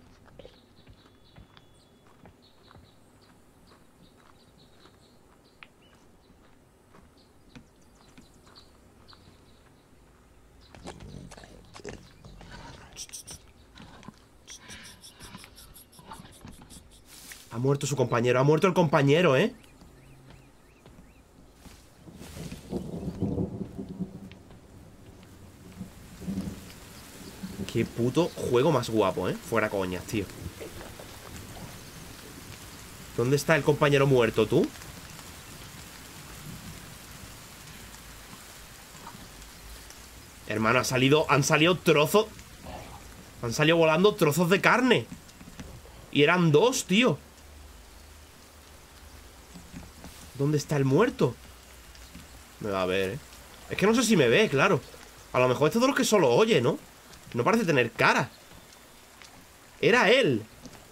Ha muerto su compañero, ha muerto el compañero, ¿eh? Qué puto juego más guapo, ¿eh? Fuera coñas, tío. ¿Dónde está el compañero muerto, tú? Hermano, han salido trozos. Han salido volando trozos de carne. Y eran dos, tío. ¿Dónde está el muerto? Me va a ver, ¿eh? Es que no sé si me ve, claro. A lo mejor este es de los que solo oye, ¿no? No parece tener cara. Era él.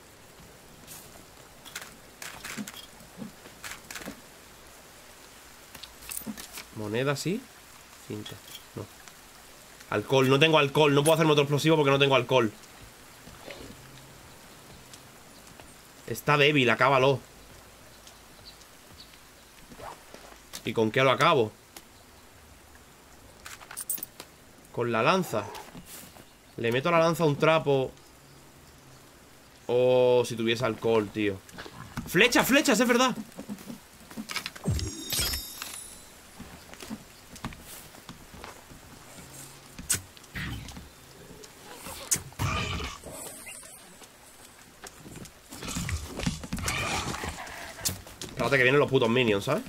Moneda, sí. Cinta. No. Alcohol, no tengo alcohol. No puedo hacerme otro explosivo porque no tengo alcohol. Está débil, acábalo. ¿Y con qué lo acabo? Con la lanza. Le meto a la lanza un trapo. Oh, si tuviese alcohol, tío. ¡Flechas, flechas! Es verdad. Espérate que vienen los putos minions, ¿sabes?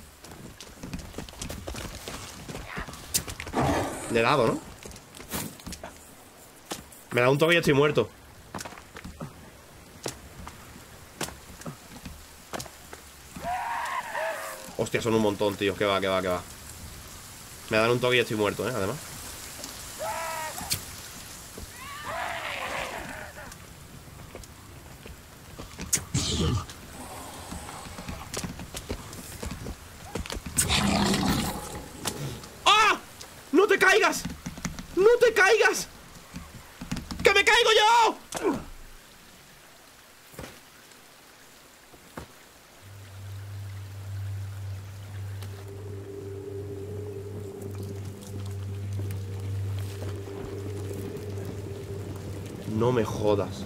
Le he dado, ¿no? Me da un toque y estoy muerto. Hostia, son un montón, tío. Que va, que va, que va. Me dan un toque y estoy muerto, ¿eh? Además. ¡Ah! ¡No te caigas! ¡No te caigas! ¡Que me caigo yo! No me jodas.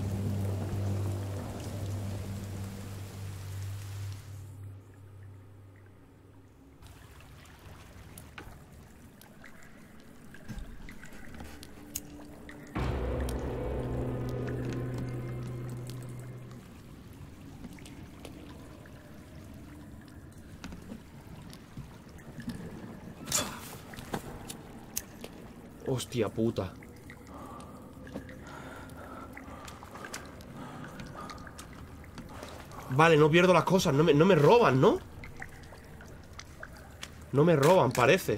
Hostia puta. Vale, no pierdo las cosas. No me roban, ¿no? No me roban, parece.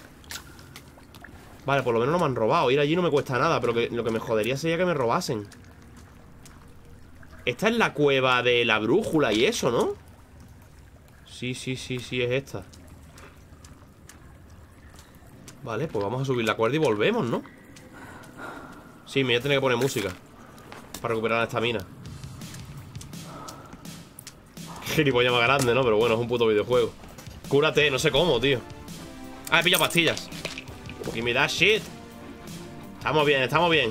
Vale, por lo menos no me han robado. Ir allí no me cuesta nada, pero lo que me jodería sería que me robasen. Esta es la cueva de la brújula y eso, ¿no? Sí, sí, sí, sí, es esta. Vale, pues vamos a subir la cuerda y volvemos, ¿no? Sí, me voy a tener que poner música para recuperar la estamina. Gilipollas más grande, ¿no? Pero bueno, es un puto videojuego. Cúrate, no sé cómo, tío. Ah, he pillado pastillas. Give me that shit. Estamos bien, estamos bien.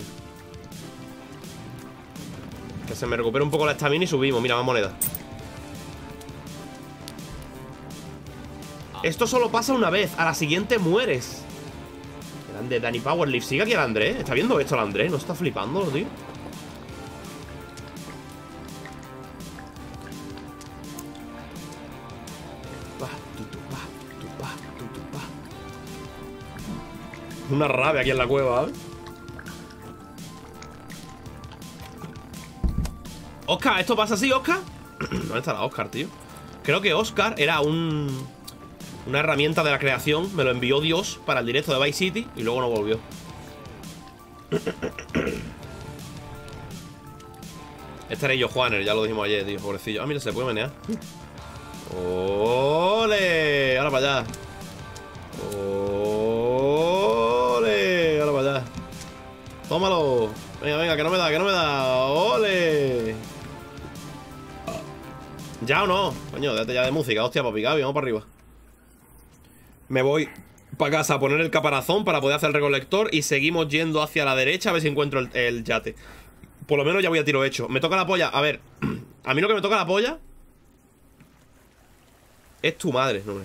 Que se me recupere un poco la estamina y subimos. Mira, más monedas. Esto solo pasa una vez. A la siguiente mueres. Grande, Danny Powerlift. Sigue aquí el Andrés. ¿Está viendo esto el Andrés? ¿No está flipando, tío? Una rabia aquí en la cueva, ¿eh? Oscar, ¿esto pasa así, Oscar? ¿Dónde está la Oscar, tío? Creo que Oscar era una herramienta de la creación. Me lo envió Dios para el directo de Vice City y luego no volvió. Este era yo, Juaner, ya lo dijimos ayer, tío, pobrecillo. Ah, mira, se puede menear. ¡Ole! Ahora para allá. ¡Ole! Ahora para allá. Tómalo. Venga, venga, que no me da, que no me da. ¡Ole! ¿Ya o no? Coño, déjate ya de música, hostia, papi Gaby, vamos para arriba. Me voy para casa a poner el caparazón para poder hacer el recolector y seguimos yendo hacia la derecha a ver si encuentro el yate. Por lo menos ya voy a tiro hecho. Me toca la polla, a ver. A mí lo que me toca la polla es tu madre, no,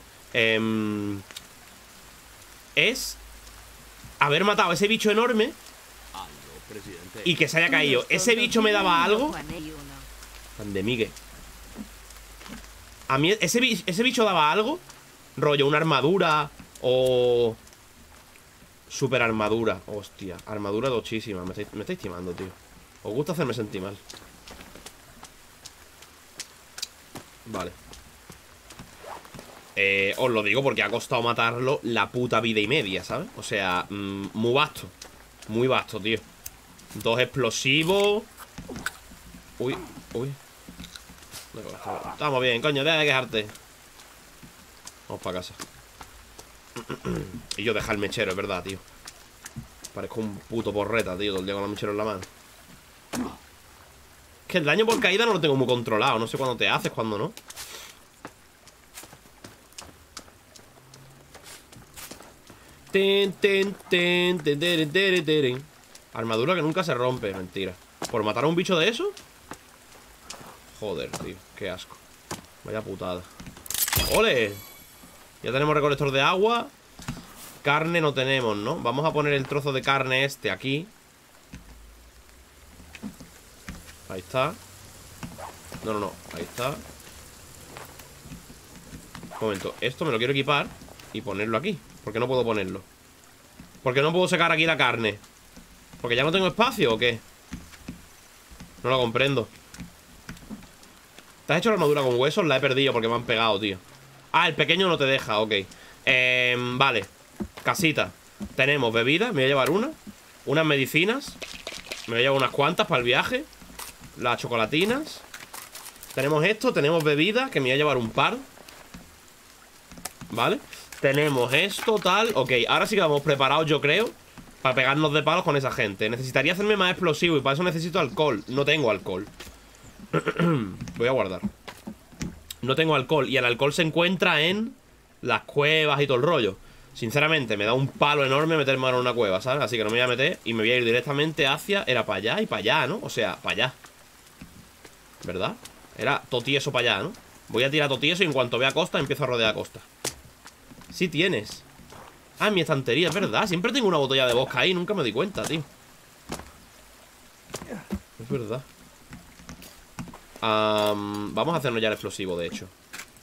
es haber matado a ese bicho enorme y que se haya caído. ¿Ese bicho me daba algo? De Miguel. A mí ese bicho daba algo. Rollo, una armadura o... Super armadura. Hostia, armadura tochísima. Me estáis timando, tío. Os gusta hacerme sentir mal. Vale. Os lo digo porque ha costado matarlo la puta vida y media, ¿sabes? O sea, muy vasto. Muy vasto, tío. 2 explosivos. Uy, uy. Estamos bien, coño, deja de quejarte. Vamos para casa. Y yo dejar el mechero, es verdad, tío. Parezco un puto porreta, tío, todo el día con el mechero en la mano. Es que el daño por caída no lo tengo muy controlado. No sé cuándo te haces, cuándo no. Armadura que nunca se rompe, mentira. ¿Por matar a un bicho de eso? Joder, tío, qué asco. Vaya putada. ¡Ole! Ya tenemos recolector de agua. Carne no tenemos, ¿no? Vamos a poner el trozo de carne este aquí. Ahí está. No, no, no, ahí está. Un momento, esto me lo quiero equipar y ponerlo aquí. ¿Por qué no puedo ponerlo? ¿Por qué no puedo sacar aquí la carne? ¿Porque ya no tengo espacio o qué? No lo comprendo. ¿Te has hecho la armadura con huesos? La he perdido porque me han pegado, tío. Ah, el pequeño no te deja, ok. Vale. Casita. Tenemos bebida, me voy a llevar una. Unas medicinas. Me voy a llevar unas cuantas para el viaje. Las chocolatinas. Tenemos esto, tenemos bebida, que me voy a llevar un par. Vale. Tenemos esto, tal. Ok, ahora sí que vamos preparados, yo creo, para pegarnos de palos con esa gente. Necesitaría hacerme más explosivo y para eso necesito alcohol. No tengo alcohol. Voy a guardar. No tengo alcohol. Y el alcohol se encuentra en las cuevas y todo el rollo. Sinceramente, me da un palo enorme meterme ahora en una cueva, ¿sabes? Así que no me voy a meter y me voy a ir directamente hacia... Era para allá y para allá, ¿no? O sea, para allá, ¿verdad? Era totieso para allá, ¿no? Voy a tirar totieso y en cuanto vea costa empiezo a rodear costa. Sí tienes. Ah, en mi estantería, es verdad. Siempre tengo una botella de vodka ahí, nunca me di cuenta, tío. Es verdad. Vamos a hacernos ya el explosivo, de hecho.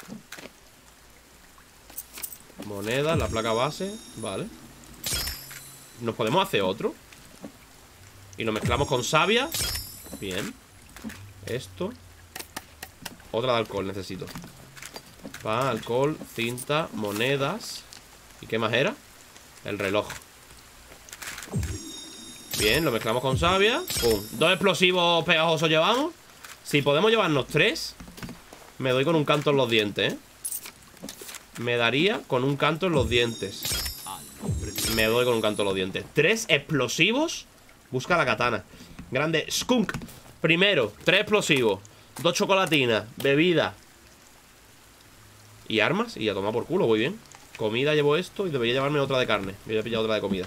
Moneda, la placa base. Vale. Nos podemos hacer otro. Y lo mezclamos con savia. Bien. Esto. Otra de alcohol necesito. Alcohol, cinta, monedas. ¿Y qué más era? El reloj. Bien, lo mezclamos con savia. Pum. 2 explosivos pegajosos llevamos. Si podemos llevarnos 3, me doy con un canto en los dientes, ¿eh? Me daría con un canto en los dientes. Me doy con un canto en los dientes. 3 explosivos. Busca la katana. Grande. Skunk. Primero, 3 explosivos. 2 chocolatinas. Bebida. Y armas. Y a tomar por culo, voy bien. Comida, llevo esto y debería llevarme otra de carne. Voy a pillar otra de comida.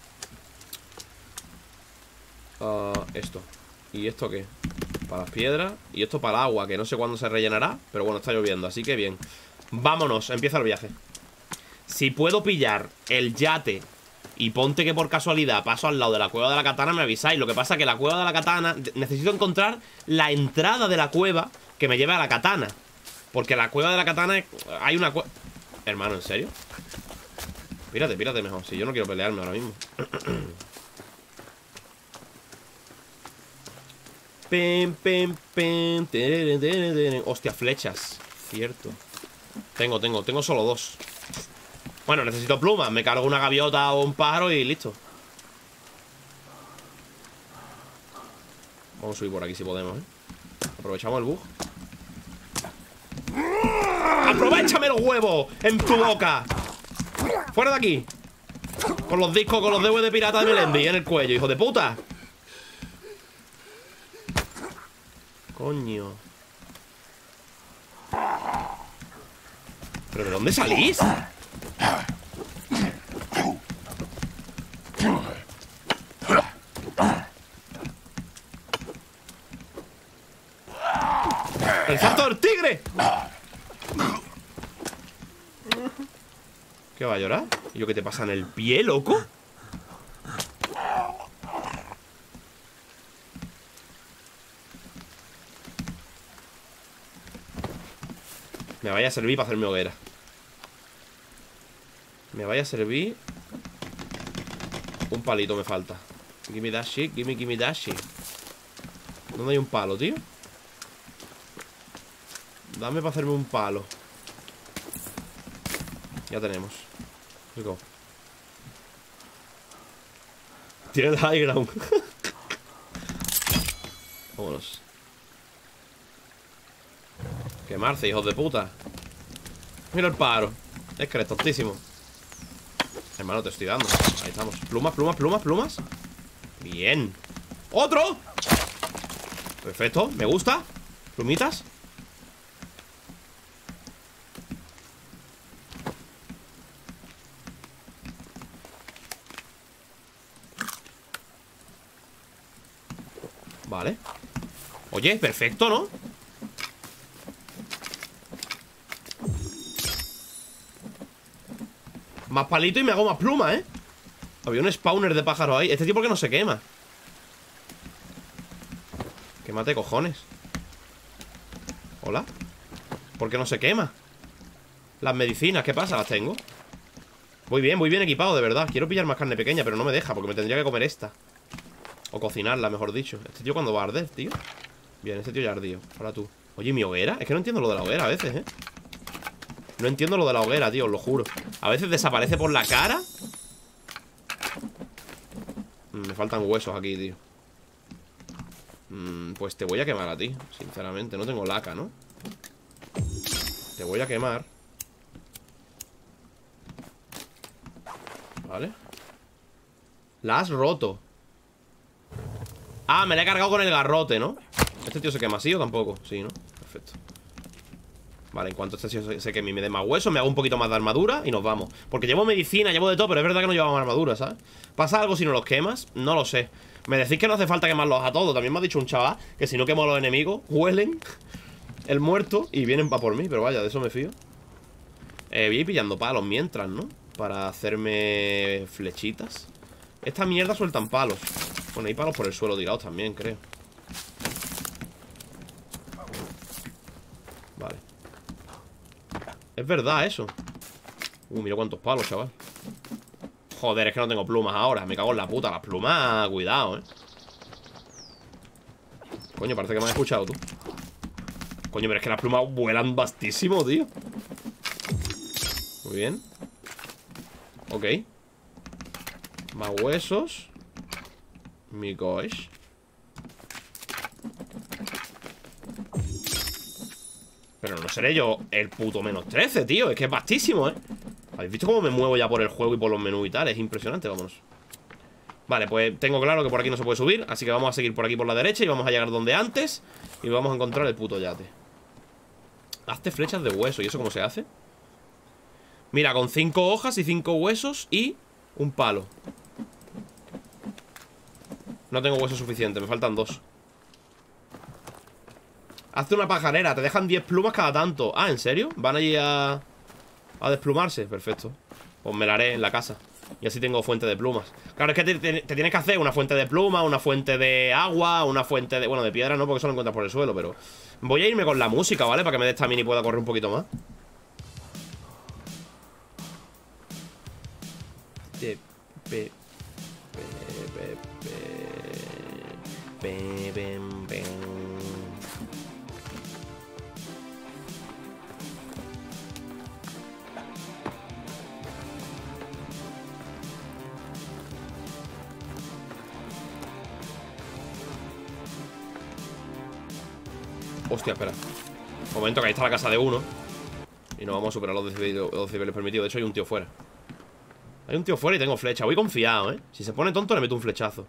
Esto. ¿Y esto qué? Para las piedras. Y esto para el agua, que no sé cuándo se rellenará. Pero bueno, está lloviendo, así que bien. Vámonos, empieza el viaje. Si puedo pillar el yate y ponte que por casualidad paso al lado de la cueva de la katana, me avisáis. Lo que pasa es que la cueva de la katana, necesito encontrar la entrada de la cueva que me lleve a la katana. Porque la cueva de la katana hay una cueva... Hermano, ¿en serio? Pírate, pírate mejor. Si yo no quiero pelearme ahora mismo. Hostia, flechas. Cierto. Tengo solo 2. Bueno, necesito plumas. Me cargo una gaviota o un pájaro y listo. Vamos a subir por aquí si podemos, ¿eh? Aprovechamos el bug. ¡Aprovechame los huevos en tu boca! ¡Fuera de aquí! Con los discos, con los DVD pirata de Melendi en el cuello, hijo de puta. Coño. ¿Pero de dónde salís? ¡El salto del tigre! ¿Qué va a llorar? ¿Y yo qué te pasa en el pie, loco? Me vaya a servir para hacerme hoguera. Me vaya a servir. Un palito me falta. Gimme that shit, gimme that shit. ¿Dónde hay un palo, tío? Dame para hacerme un palo. Ya tenemos. Let's go. Tiene el high ground. Vámonos. Quemarse, hijos de puta. Mira el paro. Es que eres tontísimo. Hermano, te estoy dando. Ahí estamos. Plumas, plumas, plumas, plumas. Bien. ¡Otro! Perfecto, me gusta. Plumitas. Vale. Oye, perfecto, ¿no? Más palito y me hago más pluma, ¿eh? Había un spawner de pájaro ahí. Este tío, ¿por qué no se quema? Quémate, cojones. Hola. ¿Por qué no se quema? Las medicinas, ¿qué pasa? Las tengo. Muy bien equipado, de verdad. Quiero pillar más carne pequeña, pero no me deja, porque me tendría que comer esta. O cocinarla, mejor dicho. Este tío cuando va a arder, tío. Bien, este tío ya ardió. Ahora tú. Oye, ¿mi hoguera? Es que no entiendo lo de la hoguera a veces, ¿eh? No entiendo lo de la hoguera, tío, os lo juro. A veces desaparece por la cara. Me faltan huesos aquí, tío. Pues te voy a quemar a ti, sinceramente. No tengo laca, ¿no? Te voy a quemar. Vale. La has roto. Ah, me la he cargado con el garrote, ¿no? ¿Este tío se quema así o tampoco? Sí, ¿no? Perfecto. Vale, en cuanto este tío se queme y me dé más huesos, me hago un poquito más de armadura y nos vamos. Porque llevo medicina, llevo de todo, pero es verdad que no llevamos armadura, ¿sabes? ¿Pasa algo si no los quemas? No lo sé. Me decís que no hace falta quemarlos a todos. También me ha dicho un chaval que si no quemo a los enemigos, huelen el muerto y vienen pa' por mí. Pero vaya, de eso me fío. Voy a ir pillando palos mientras, ¿no? Para hacerme flechitas. Esta mierda sueltan palos. Bueno, hay palos por el suelo tirados también, creo. Vale. Es verdad eso. Mira cuántos palos, chaval. Joder, es que no tengo plumas ahora. Me cago en la puta. Las plumas, cuidado, Coño, parece que me has escuchado tú. Coño, pero es que las plumas vuelan bastísimo, tío. Muy bien. Ok. Más huesos. Mi gosh. Pero no seré yo el puto menos 13, tío. Es que es vastísimo, ¿Habéis visto cómo me muevo ya por el juego y por los menús y tal? Es impresionante, vámonos. Vale, pues tengo claro que por aquí no se puede subir. Así que vamos a seguir por aquí por la derecha y vamos a llegar donde antes. Y vamos a encontrar el puto yate. Hazte flechas de hueso. ¿Y eso cómo se hace? Mira, con 5 hojas y 5 huesos y un palo. No tengo huesos suficientes, me faltan 2. Hazte una pajarera, te dejan 10 plumas cada tanto. Ah, ¿en serio? ¿Van allí a desplumarse? Perfecto. Pues me la haré en la casa. Y así tengo fuente de plumas. Claro, es que te tienes que hacer una fuente de plumas, una fuente de agua, una fuente de... Bueno, de piedra no, porque eso lo encuentras por el suelo, pero... Voy a irme con la música, ¿vale? Para que me dé stamina y pueda correr un poquito más. Hostia, espera. Momento que ahí está la casa de uno. Y no vamos a superar los decibeles permitidos. De hecho hay un tío fuera. Hay un tío fuera y tengo flecha. Voy confiado, Si se pone tonto le meto un flechazo.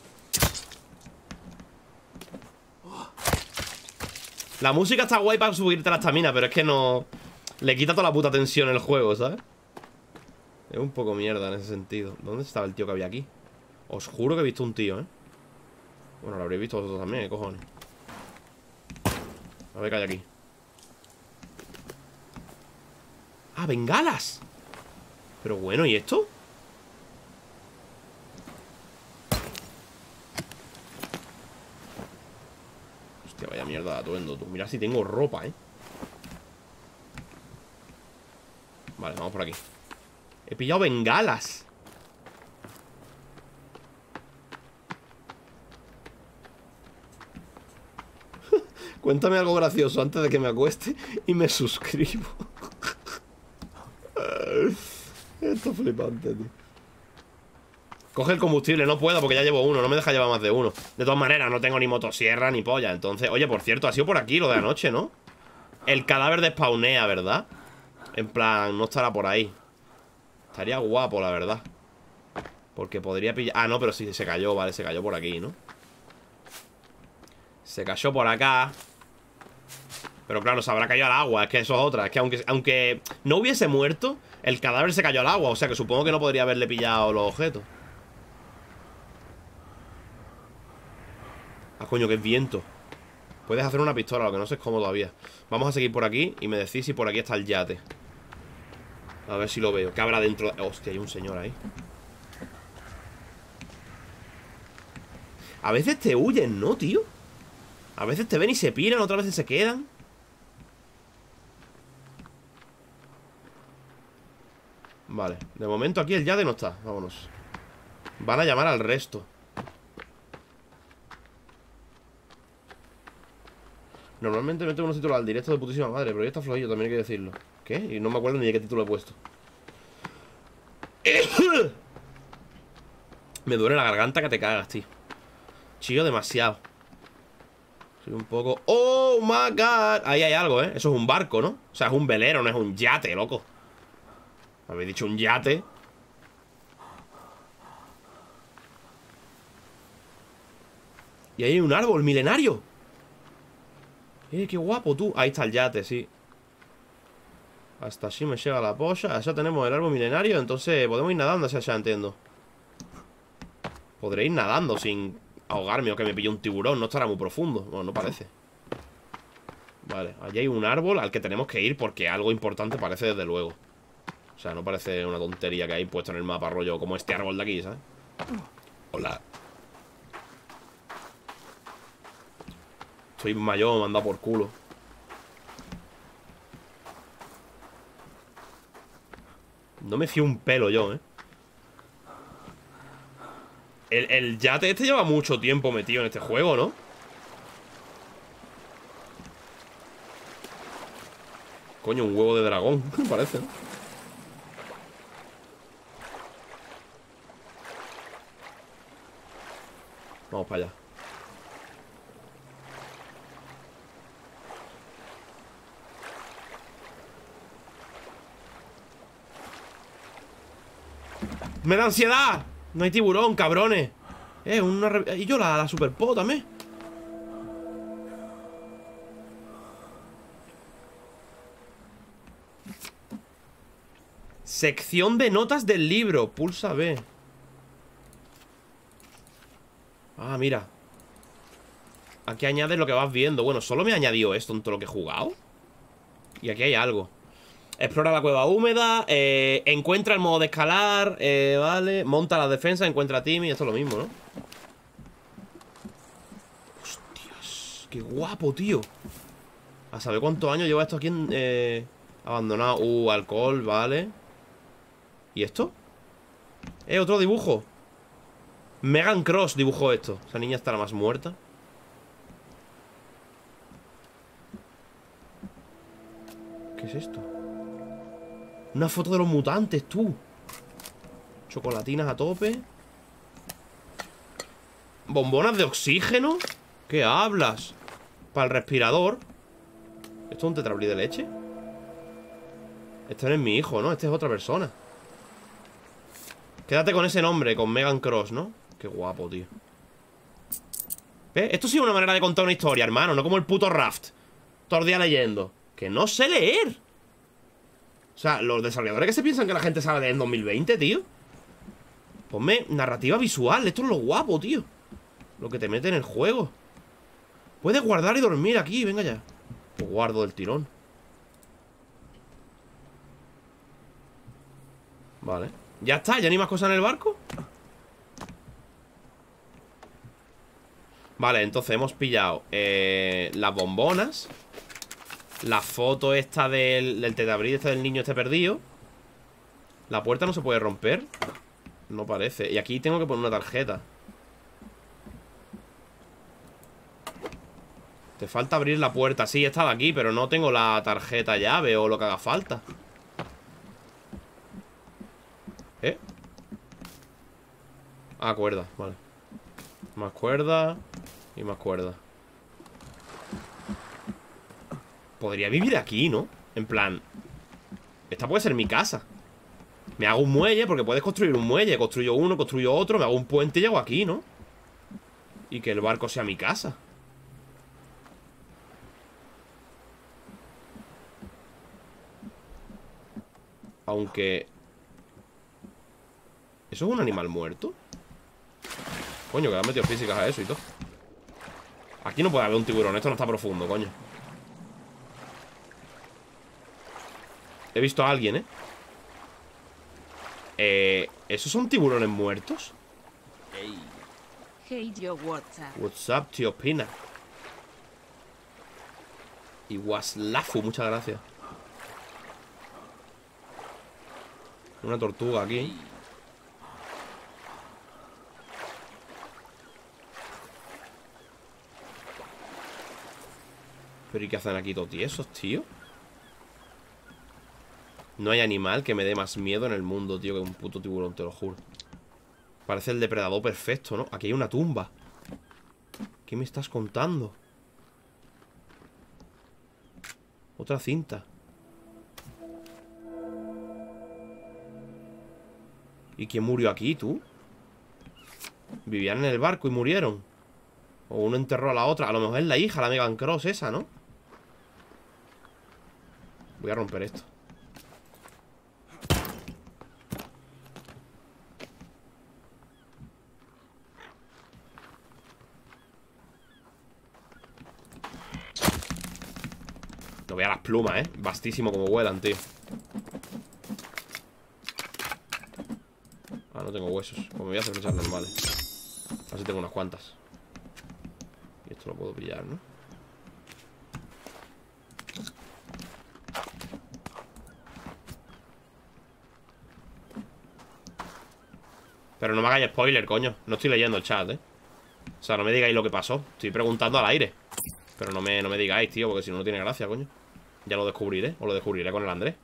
La música está guay para subirte la estamina, pero es que no... Le quita toda la puta tensión el juego, ¿sabes? Es un poco mierda en ese sentido. ¿Dónde estaba el tío que había aquí? Os juro que he visto un tío, Bueno, lo habréis visto vosotros también, ¿qué cojones? A ver qué hay aquí. ¡Ah, bengalas! Pero bueno, ¿y esto? Hostia, vaya mierda de atuendo, tú. Mira si tengo ropa, Vale, vamos por aquí. He pillado bengalas. Cuéntame algo gracioso antes de que me acueste y me suscribo. Esto es flipante, tío. Coge el combustible, no puedo porque ya llevo uno. No me deja llevar más de uno. De todas maneras, no tengo ni motosierra ni polla. Entonces, oye, por cierto, ha sido por aquí lo de anoche, ¿no? El cadáver despawnea, ¿verdad? En plan, no estará por ahí. Estaría guapo, la verdad. Porque podría pillar... Ah, no, pero sí, se cayó, vale, se cayó por aquí, ¿no? Se cayó por acá. Pero claro, se habrá caído al agua. Es que eso es otra. Es que aunque no hubiese muerto, el cadáver se cayó al agua. O sea que supongo que no podría haberle pillado los objetos. Ah, coño, que es viento. Puedes hacer una pistola, lo que no sé es cómo todavía. Vamos a seguir por aquí y me decís si por aquí está el yate. A ver si lo veo. ¿Qué habrá dentro? Hostia, hay un señor ahí. A veces te huyen, ¿no, tío? A veces te ven y se piran, otras veces se quedan. Vale, de momento aquí el yate no está. Vámonos. Van a llamar al resto. Normalmente meto unos títulos al directo de putísima madre, pero ya está flojillo, también hay que decirlo. ¿Qué? Y no me acuerdo ni de qué título he puesto. Me duele la garganta que te cagas, tío. Chillo demasiado. Soy un poco... ¡Oh, my God! Ahí hay algo, Eso es un barco, ¿no? O sea, es un velero, no es un yate, loco. Habéis dicho un yate. Y ahí hay un árbol milenario. Qué guapo, tú. Ahí está el yate, sí. Hasta así me llega la polla. Ya tenemos el árbol milenario. Entonces podemos ir nadando, ya entiendo. Podré ir nadando sin ahogarme o que me pille un tiburón. No estará muy profundo. Bueno, no parece. Vale, allí hay un árbol al que tenemos que ir porque algo importante parece desde luego. O sea, no parece una tontería que hay puesto en el mapa, rollo como este árbol de aquí, ¿sabes? Hola. Soy mayor, me han dado por culo. No me fío un pelo yo, El yate este lleva mucho tiempo metido en este juego, ¿no? Coño, un huevo de dragón, parece, ¿no? Vamos para allá. ¡Me da ansiedad! No hay tiburón, cabrones. Y yo la superpo también. Sección de notas del libro. Pulsa B. Ah, mira. Aquí añades lo que vas viendo. Bueno, solo me ha añadido esto en todo lo que he jugado. Y aquí hay algo. Explora la cueva húmeda, encuentra el modo de escalar, vale. Monta la defensa, encuentra a Timmy. Esto es lo mismo, ¿no? Hostias, qué guapo, tío. A saber cuántos años lleva esto aquí abandonado. Alcohol, vale. ¿Y esto? Otro dibujo. Megan Cross dibujó esto. Esa niña estará más muerta. ¿Qué es esto? Una foto de los mutantes, tú. Chocolatinas a tope. Bombonas de oxígeno. ¿Qué hablas? Para el respirador. ¿Esto es un tetrabric de leche? Este no es mi hijo, ¿no? Este es otra persona. Quédate con ese nombre, con Megan Cross, ¿no? Qué guapo, tío. ¿Ves? Esto sí es una manera de contar una historia, hermano. No como el puto Raft. Todo el día leyendo. Que no sé leer. O sea, los desarrolladores que se piensan que la gente sabe leer en 2020, tío. Ponme narrativa visual. Esto es lo guapo, tío. Lo que te mete en el juego. Puedes guardar y dormir aquí, venga ya. Pues guardo del tirón. Vale. Ya está, ya ni más cosas en el barco. Vale, entonces hemos pillado las bombonas. La foto esta del tetrabric este del niño este perdido. La puerta no se puede romper. No parece. Y aquí tengo que poner una tarjeta. Te falta abrir la puerta. Sí, estaba aquí, pero no tengo la tarjeta llave o lo que haga falta. Ah, cuerda, vale. Más cuerda. Y más cuerda. Podría vivir aquí, ¿no? En plan, esta puede ser mi casa. Me hago un muelle, porque puedes construir un muelle. Construyo uno, construyo otro, me hago un puente y llego aquí, ¿no? Y que el barco sea mi casa. Aunque... ¿eso es un animal muerto? Coño, que le han metido físicas a eso y todo. Aquí no puede haber un tiburón, esto no está profundo, coño. He visto a alguien, ¿esos son tiburones muertos? Hey yo, what's up? What's up, tío Pina? Y Waslafu, muchas gracias. Una tortuga aquí. Pero ¿y qué hacen aquí todos tiesos, tío? No hay animal que me dé más miedo en el mundo, tío, que un puto tiburón, te lo juro. Parece el depredador perfecto, ¿no? Aquí hay una tumba. ¿Qué me estás contando? Otra cinta. ¿Y quién murió aquí, tú? Vivían en el barco y murieron. O uno enterró a la otra. A lo mejor es la hija, la Megan Cross esa, ¿no? Voy a romper esto. No vea las plumas, vastísimo como vuelan, tío. Ah, no tengo huesos. Pues me voy a hacer flechas normales. Así tengo unas cuantas. Y esto lo puedo pillar, ¿no? Pero no me hagáis spoiler, coño. No estoy leyendo el chat, O sea, no me digáis lo que pasó. Estoy preguntando al aire. Pero no me digáis, tío, porque si no, no tiene gracia, coño. Ya lo descubriré. O lo descubriré con el Andrés.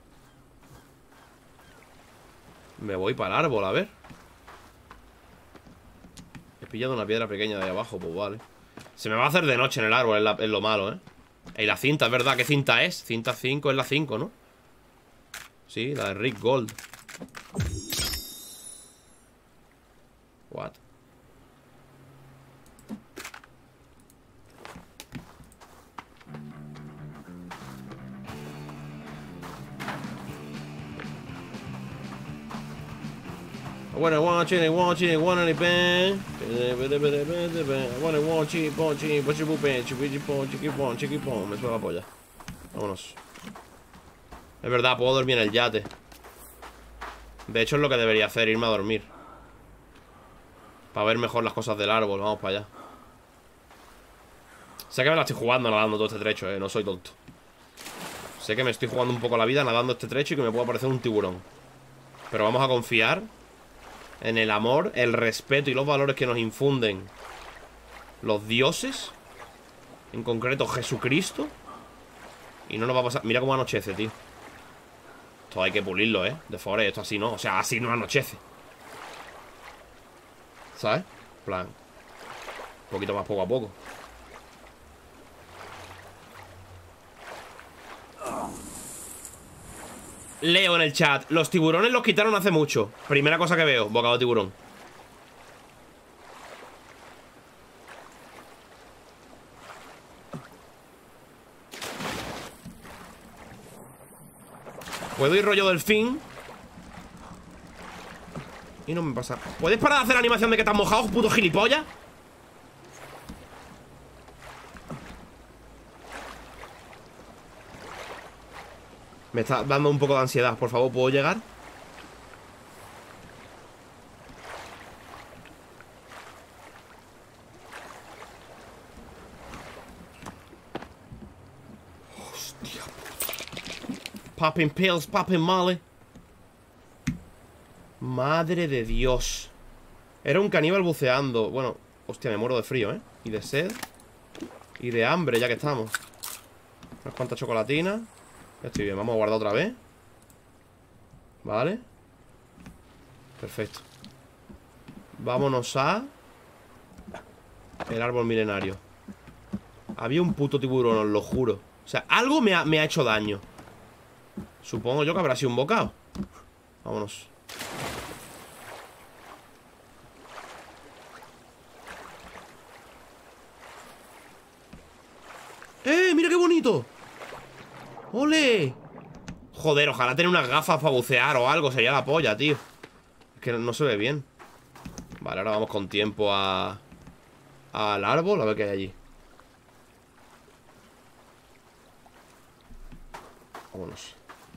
Me voy para el árbol, a ver. He pillado una piedra pequeña de ahí abajo, pues vale. Se me va a hacer de noche en el árbol, es lo malo, Y la cinta, es verdad, ¿qué cinta es? Cinta 5, es la 5, ¿no? Sí, la de Rick Gold. What? I wanna watch it, wanna depend. I wanna watch it, me suena la polla. Vámonos. Es verdad, puedo dormir en el yate. De hecho es lo que debería hacer, irme a dormir. Para ver mejor las cosas del árbol, vamos para allá. Sé que me la estoy jugando nadando todo este trecho, no soy tonto. Sé que me estoy jugando un poco la vida nadando este trecho y que me puede aparecer un tiburón. Pero vamos a confiar en el amor, el respeto y los valores que nos infunden los dioses. En concreto Jesucristo. Y no nos va a pasar. Mira cómo anochece, tío. Esto hay que pulirlo, de favor, esto así no. O sea, así no anochece. ¿Sabes? En plan, un poquito más poco a poco. Leo en el chat. Los tiburones los quitaron hace mucho. Primera cosa que veo, bocado de tiburón. Puedo ir rollo delfín. Y no me pasa. ¿Puedes parar de hacer la animación de que estás mojado, puto gilipollas? Me está dando un poco de ansiedad. Por favor, ¿puedo llegar? Hostia. Popping pills, popping molly. Madre de Dios. Era un caníbal buceando. Bueno, hostia, me muero de frío, ¿eh? Y de sed. Y de hambre, ya que estamos. Unas cuantas chocolatinas. Ya estoy bien, vamos a guardar otra vez. Vale. Perfecto. Vámonos a el árbol milenario. Había un puto tiburón, os lo juro. O sea, algo me ha hecho daño. Supongo yo que habrá sido un bocado. Vámonos. ¡Mira qué bonito! ¡Ole! Joder, ojalá tener unas gafas para bucear o algo. Sería la polla, tío. Es que no se ve bien. Vale, ahora vamos con tiempo al árbol. A ver qué hay allí. Vámonos.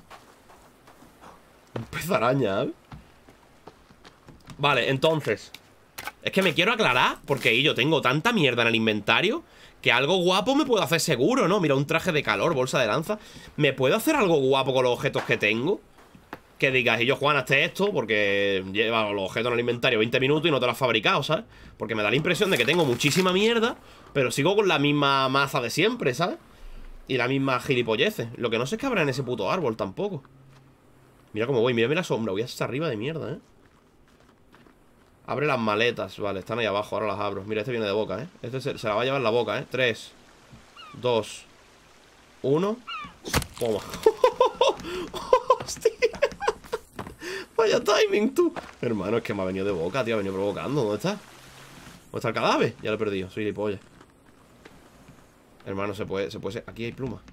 Un pez araña, ¿eh? Vale, entonces es que me quiero aclarar, porque yo tengo tanta mierda en el inventario que algo guapo me puedo hacer seguro, ¿no? Mira, un traje de calor, bolsa de lanza. ¿Me puedo hacer algo guapo con los objetos que tengo? Que digas, y yo, Juan, hazte esto, porque lleva los objetos en el inventario 20 minutos y no te lo has fabricado, ¿sabes? Porque me da la impresión de que tengo muchísima mierda, pero sigo con la misma maza de siempre, ¿sabes? Y la misma gilipolleces. Lo que no sé es que habrá en ese puto árbol tampoco. Mira cómo voy, mírame la sombra. Voy hasta arriba de mierda, ¿eh? Abre las maletas, vale, están ahí abajo, ahora las abro. Mira, este viene de boca, ¿eh? Este se la va a llevar la boca, ¿eh? 3, 2, 1. Toma. Hostia. Vaya timing, tú. Hermano, es que me ha venido de boca, tío. Ha venido provocando. ¿Dónde está? ¿Dónde está el cadáver? Ya lo he perdido, soy gilipollas. Hermano, se puede. Aquí hay pluma.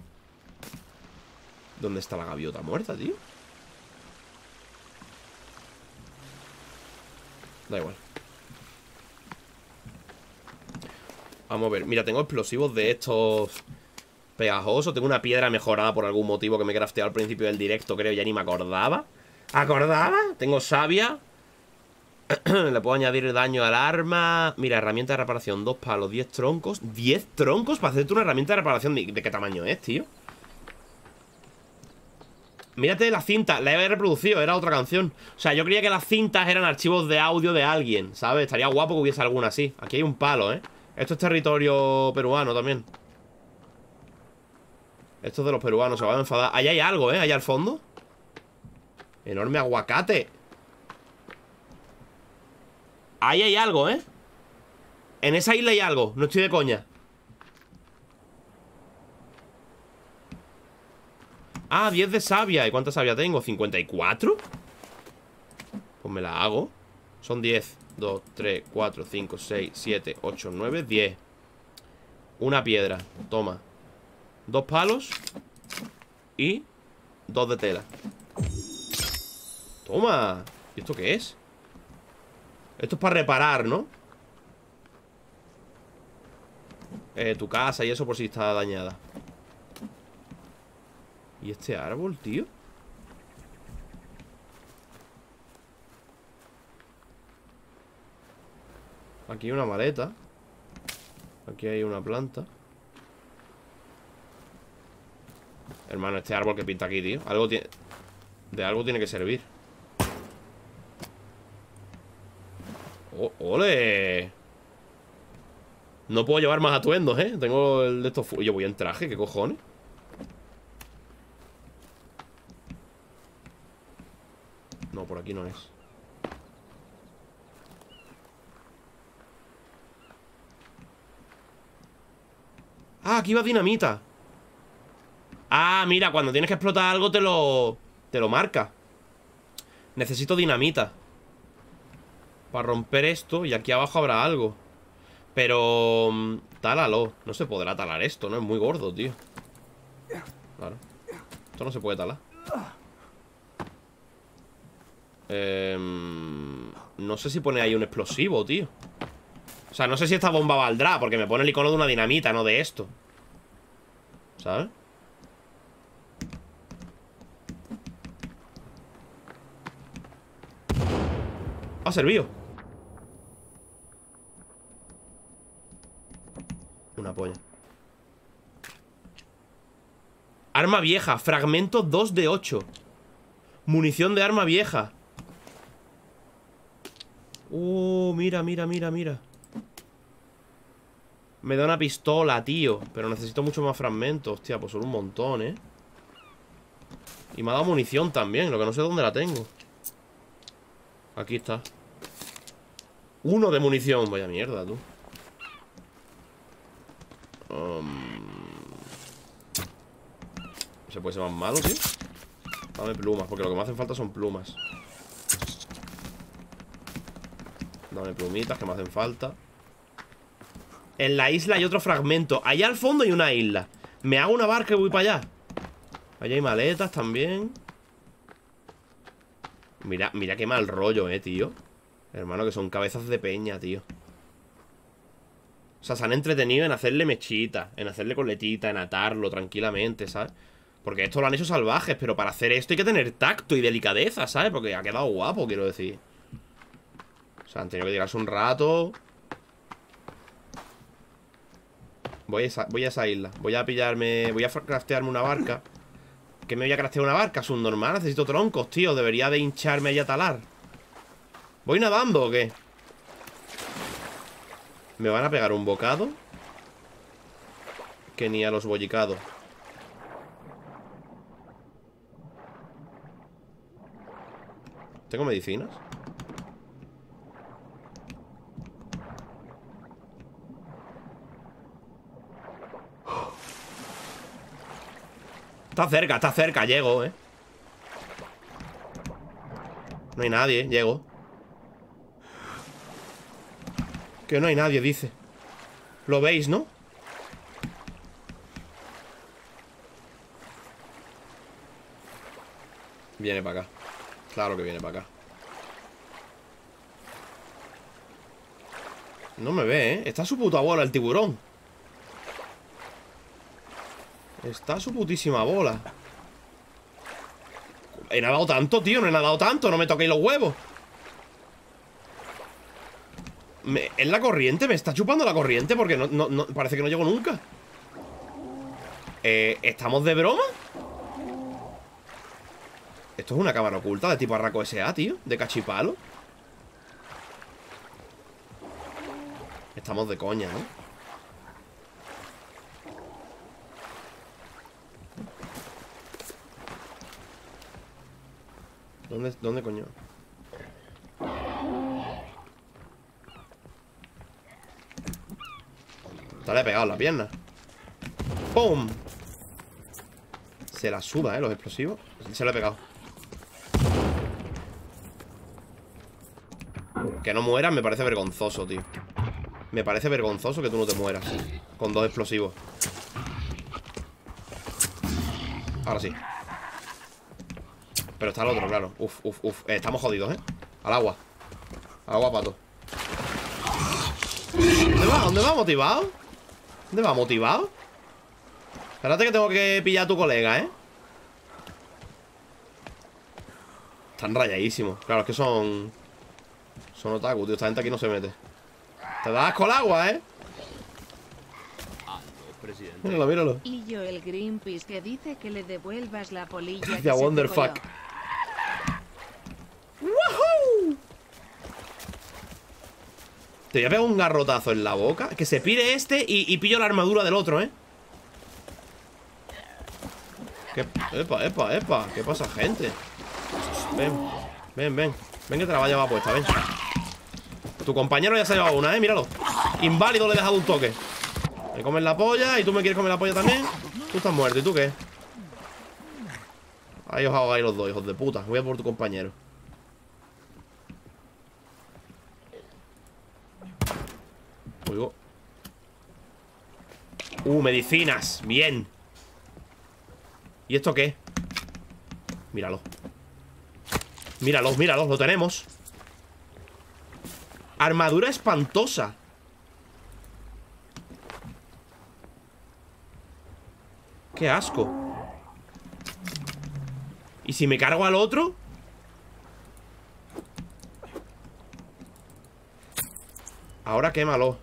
¿Dónde está la gaviota muerta, tío? Da igual. Vamos a ver. Mira, tengo explosivos de estos pegajosos. Tengo una piedra mejorada por algún motivo que me he crafteado al principio del directo, creo. Ya ni me acordaba. ¿Acordaba? Tengo savia. Le puedo añadir daño al arma. Mira, herramienta de reparación. 2 palos, 10 troncos. 10 troncos para hacerte una herramienta de reparación. ¿De qué tamaño es, tío? Mírate la cinta, la he reproducido, era otra canción. O sea, yo creía que las cintas eran archivos de audio de alguien, ¿sabes? Estaría guapo que hubiese alguna así. Aquí hay un palo, ¿eh? Esto es territorio peruano también. Esto es de los peruanos, se van a enfadar. Ahí hay algo, ¿eh? Allá al fondo. Enorme aguacate. Ahí hay algo, ¿eh? En esa isla hay algo, no estoy de coña. Ah, 10 de savia. ¿Y cuánta savia tengo? ¿54? Pues me la hago. Son 10, 2, 3, 4, 5, 6, 7, 8, 9, 10. Una piedra, toma. 2 palos y 2 de tela. Toma. ¿Y esto qué es? Esto es para reparar, ¿no? Tu casa y eso por si está dañada. ¿Y este árbol, tío? Aquí hay una maleta. Aquí hay una planta. Hermano, este árbol que pinta aquí, tío. De algo tiene que servir. ¡Ole! No puedo llevar más atuendos, ¿eh? Tengo el de estos... Yo voy en traje, ¿qué cojones? No, por aquí no es. Ah, aquí va dinamita. Ah, mira, cuando tienes que explotar algo te Te lo marca. Necesito dinamita para romper esto. Y aquí abajo habrá algo. Pero... tálalo. No se podrá talar esto, ¿no? Es muy gordo, tío. Claro. Esto no se puede talar. No sé si pone ahí un explosivo, tío. O sea, no sé si esta bomba valdrá, porque me pone el icono de una dinamita, no de esto. ¿Sabes? Ha servido. Una polla. Arma vieja, fragmento 2 de 8. Munición de arma vieja. Mira, mira, mira, mira. Me da una pistola, tío. Pero necesito mucho más fragmentos. Hostia, pues son un montón, ¿eh? Y me ha dado munición también. Lo que no sé dónde la tengo. Aquí está. 1 de munición. Vaya mierda, tú. ¿Se puede ser más malo, tío? Dame plumas, porque lo que me hacen falta son plumas. Dame plumitas que me hacen falta. En la isla hay otro fragmento. Allá al fondo hay una isla. Me hago una barca y voy para allá. Allá hay maletas también. Mira, mira qué mal rollo, tío. Hermano, que son cabezas de peña, tío. O sea, se han entretenido en hacerle mechita, en hacerle coletita, en atarlo tranquilamente, ¿sabes? Porque esto lo han hecho salvajes, pero para hacer esto hay que tener tacto y delicadeza, ¿sabes? Porque ha quedado guapo, quiero decir. O sea, han tenido que tirarse un rato. Voy a esa isla. Voy a pillarme... Voy a craftearme una barca. ¿Qué me voy a craftear una barca? Subnormal, necesito troncos, tío. Debería de hincharme ahí a talar. ¿Voy nadando o qué? ¿Me van a pegar un bocado? Que ni a los bollicados. ¿Tengo medicinas? Está cerca, llego, No hay nadie, llego. Que no hay nadie, dice. ¿Lo veis, no? Viene para acá. Claro que viene para acá. No me ve, Está a su puta bola el tiburón. Está a su putísima bola. He nadado tanto, tío. No he nadado tanto. No me toquéis los huevos. ¿Es la corriente? ¿Me está chupando la corriente? Porque no parece que no llego nunca. ¿Estamos de broma? Esto es una cámara oculta de tipo Arraco S.A., tío. De cachipalo. Estamos de coña, ¿no? ¿Dónde coño? Le he pegado en la pierna. ¡Pum! Se la suda, los explosivos. Se lo he pegado. Que no mueras me parece vergonzoso, tío. Me parece vergonzoso que tú no te mueras con 2 explosivos. Ahora sí. Pero está el otro, claro. Uf. Estamos jodidos, Al agua. Al agua, pato. ¿Dónde va? ¿Dónde va? ¿Motivado? ¿Dónde va? ¿Motivado? Espérate que tengo que pillar a tu colega, Están rayadísimos. Claro, es que son otaku, tío. Esta gente aquí no se mete. Te das asco el agua, Míralo, míralo. Y yo el Greenpeace que dice que le devuelvas la polilla. Gracias, Wonderfuck. ¡Woohoo! Te voy a pegar un garrotazo en la boca. Que se pire este y pillo la armadura del otro, Epa. ¿Qué pasa, gente? Ven. Ven que te la va a llevar puesta, ven. Tu compañero ya se ha llevado una, míralo. Inválido, le he dejado un toque. Me comes la polla y tú me quieres comer la polla también. Tú estás muerto, ¿y tú qué? Ahí os ahogáis los dos, hijos de puta. Voy a por tu compañero. Oigo. Medicinas. Bien. ¿Y esto qué? Míralo. Míralo, míralo, lo tenemos. Armadura espantosa. Qué asco. ¿Y si me cargo al otro? Ahora quémalo.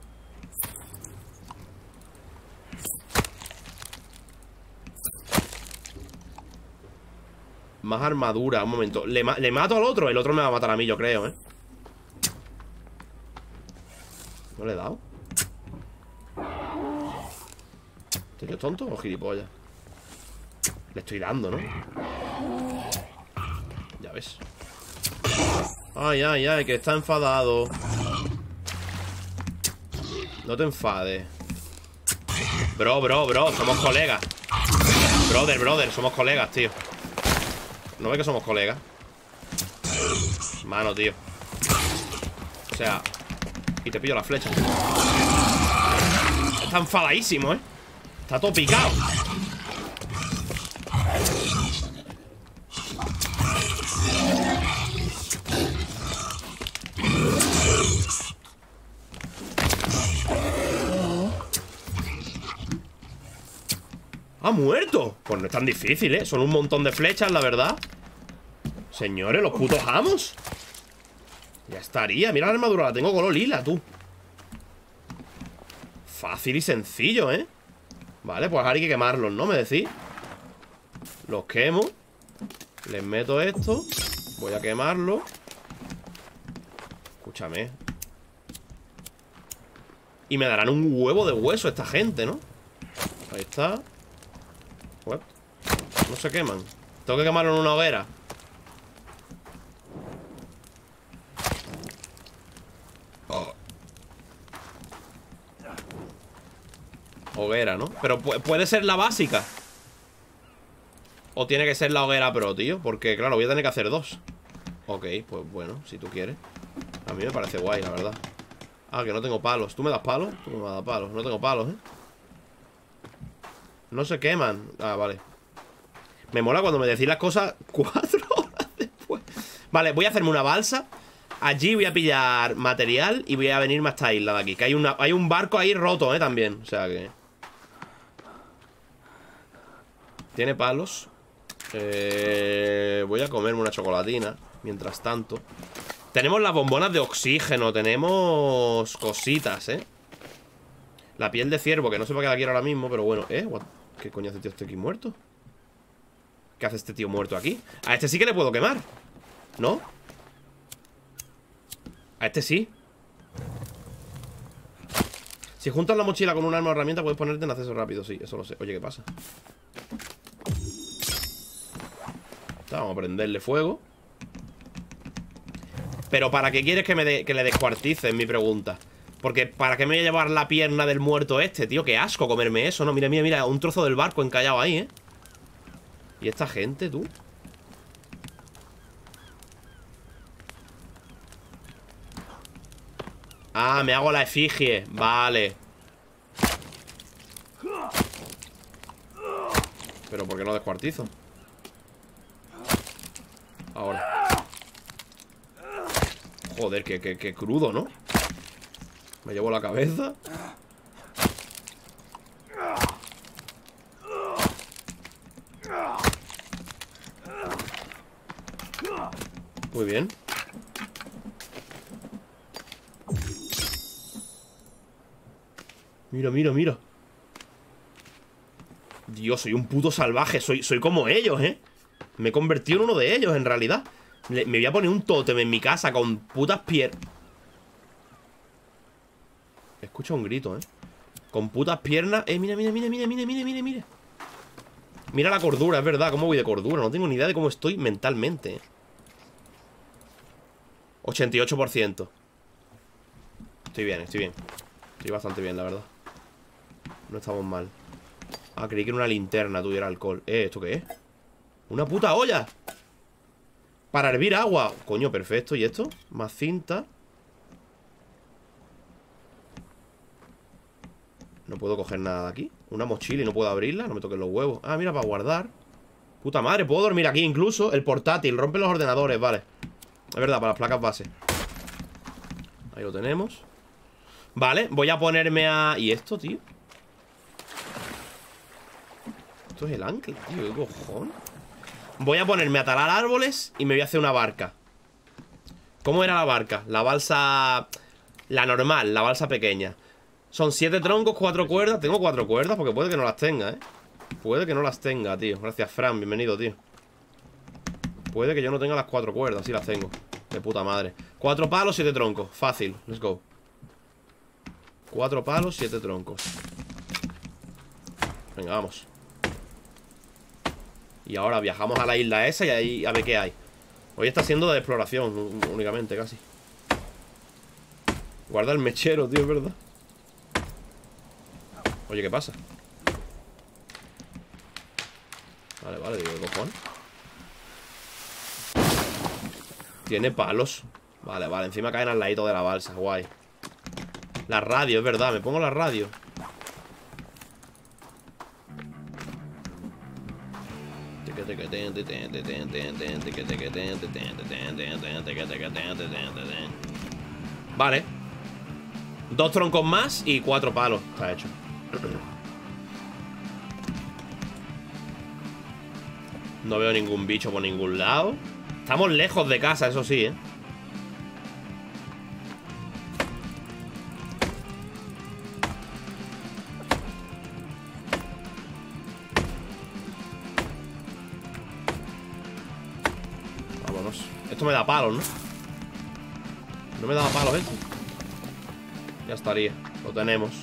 Más armadura, un momento. ¿Le mato al otro? El otro me va a matar a mí, yo creo, ¿eh? ¿No le he dado? ¿Estoy yo tonto o gilipollas? Le estoy dando, ¿no? Ya ves. Ay, ay, ay, que está enfadado. No te enfades. Bro, somos colegas. Brother, somos colegas, tío. ¿No ve que somos colegas? Mano, tío. O sea... Y te pillo la flecha. Está enfadadísimo, ¿eh? Está todo picado. ¡Ha muerto! Pues no es tan difícil, ¿eh? Son un montón de flechas, la verdad. Señores, los putos amos. Ya estaría. Mira la armadura, la tengo color lila, tú. Fácil y sencillo, ¿eh? Vale, pues ahora hay que quemarlos, ¿no? ¿Me decís? Los quemo. Les meto esto. Voy a quemarlo. Escúchame. Y me darán un huevo de hueso esta gente, ¿no? Ahí está. What? No se queman. Tengo que quemarlo en una hoguera. Hoguera, ¿no? Pero puede ser la básica. O tiene que ser la hoguera pro, tío. Porque, claro, voy a tener que hacer dos. Ok, pues bueno, si tú quieres. A mí me parece guay, la verdad. Ah, que no tengo palos. ¿Tú me das palos? Tú me vas a dar palos. No tengo palos, ¿eh? No se queman. Ah, vale. Me mola cuando me decís las cosas 4 horas después. Vale, voy a hacerme una balsa. Allí voy a pillar material y voy a venirme a esta isla de aquí. Que hay un barco ahí roto, también. O sea que... Tiene palos. Voy a comerme una chocolatina. Mientras tanto. Tenemos las bombonas de oxígeno. Tenemos cositas, La piel de ciervo, que no sé para qué la quiero ahora mismo. Pero bueno, ¿qué coño hace este tío aquí muerto? ¿Qué hace este tío muerto aquí? A este sí que le puedo quemar, ¿no? A este sí. Si juntas la mochila con un arma o herramienta, puedes ponerte en acceso rápido. Sí, eso lo sé. Oye, ¿qué pasa? Vamos a prenderle fuego. Pero ¿para qué quieres que le descuartice? Es mi pregunta. Porque ¿para qué me voy a llevar la pierna del muerto este, tío? Qué asco comerme eso, ¿no? Mira, mira, mira. Un trozo del barco encallado ahí, ¿Y esta gente, tú? Ah, me hago la efigie. Vale. Pero ¿por qué no descuartizo? Ahora. Joder, qué crudo, ¿no? Me llevo la cabeza. Muy bien. Mira, mira, mira. Dios, soy un puto salvaje. Soy como ellos, Me he convertido en uno de ellos, en realidad. Me voy a poner un tótem en mi casa con putas piernas. Escucho un grito, Con putas piernas. Mira, mira, mira, mira, mira, mira, mira, mira. Mira la cordura, es verdad. ¿Cómo voy de cordura? No tengo ni idea de cómo estoy mentalmente, 88%. Estoy bien, estoy bien. Estoy bastante bien, la verdad. No estamos mal. Ah, creí que era una linterna tuviera alcohol. ¿Esto qué es? Una puta olla. Para hervir agua. Coño, perfecto. ¿Y esto? Más cinta. No puedo coger nada de aquí. Una mochila y no puedo abrirla. No me toquen los huevos. Ah, mira, para guardar. Puta madre, puedo dormir aquí incluso. El portátil, rompe los ordenadores, vale. Es verdad, para las placas base. Ahí lo tenemos. Vale, voy a ponerme a... ¿Y esto, tío? Esto es el ancla, tío, ¿qué cojones? Voy a ponerme a talar árboles y me voy a hacer una barca. ¿Cómo era la barca? La balsa... La normal, la balsa pequeña. Son 7 troncos, 4 cuerdas. Tengo 4 cuerdas porque puede que no las tenga, Puede que no las tenga, tío. Gracias, Fran, bienvenido, tío. Puede que yo no tenga las 4 cuerdas. Sí las tengo, de puta madre. 4 palos, 7 troncos, fácil, let's go. 4 palos, 7 troncos. Venga, vamos. Y ahora viajamos a la isla esa y ahí a ver qué hay. Hoy está siendo de exploración únicamente, casi. Guarda el mechero, tío, es verdad. Oye, ¿qué pasa? Vale, vale, digo, ¿qué cojones? Tiene palos. Vale, vale, encima caen al ladito de la balsa, guay. La radio, es verdad, me pongo la radio. Vale. 2 troncos más y 4 palos. Está hecho. No veo ningún bicho por ningún lado. Estamos lejos de casa, eso sí, Vámonos. Esto me da palos, ¿no? No me daba palos esto. Ya estaría, lo tenemos.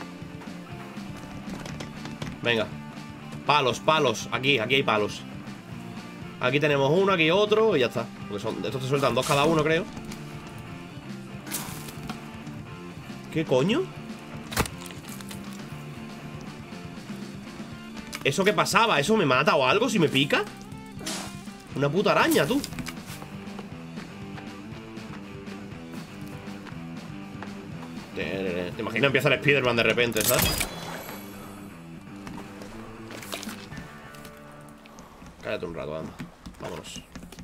Venga. Palos, palos, aquí hay palos. Aquí tenemos uno, aquí otro y ya está. Porque estos te sueltan 2 cada uno, creo. ¿Qué coño? ¿Eso qué pasaba? ¿Eso me mata o algo si me pica? Una puta araña, tú. Te imaginas, empieza el Spider-Man de repente, ¿sabes? Cállate un rato, anda. Vámonos.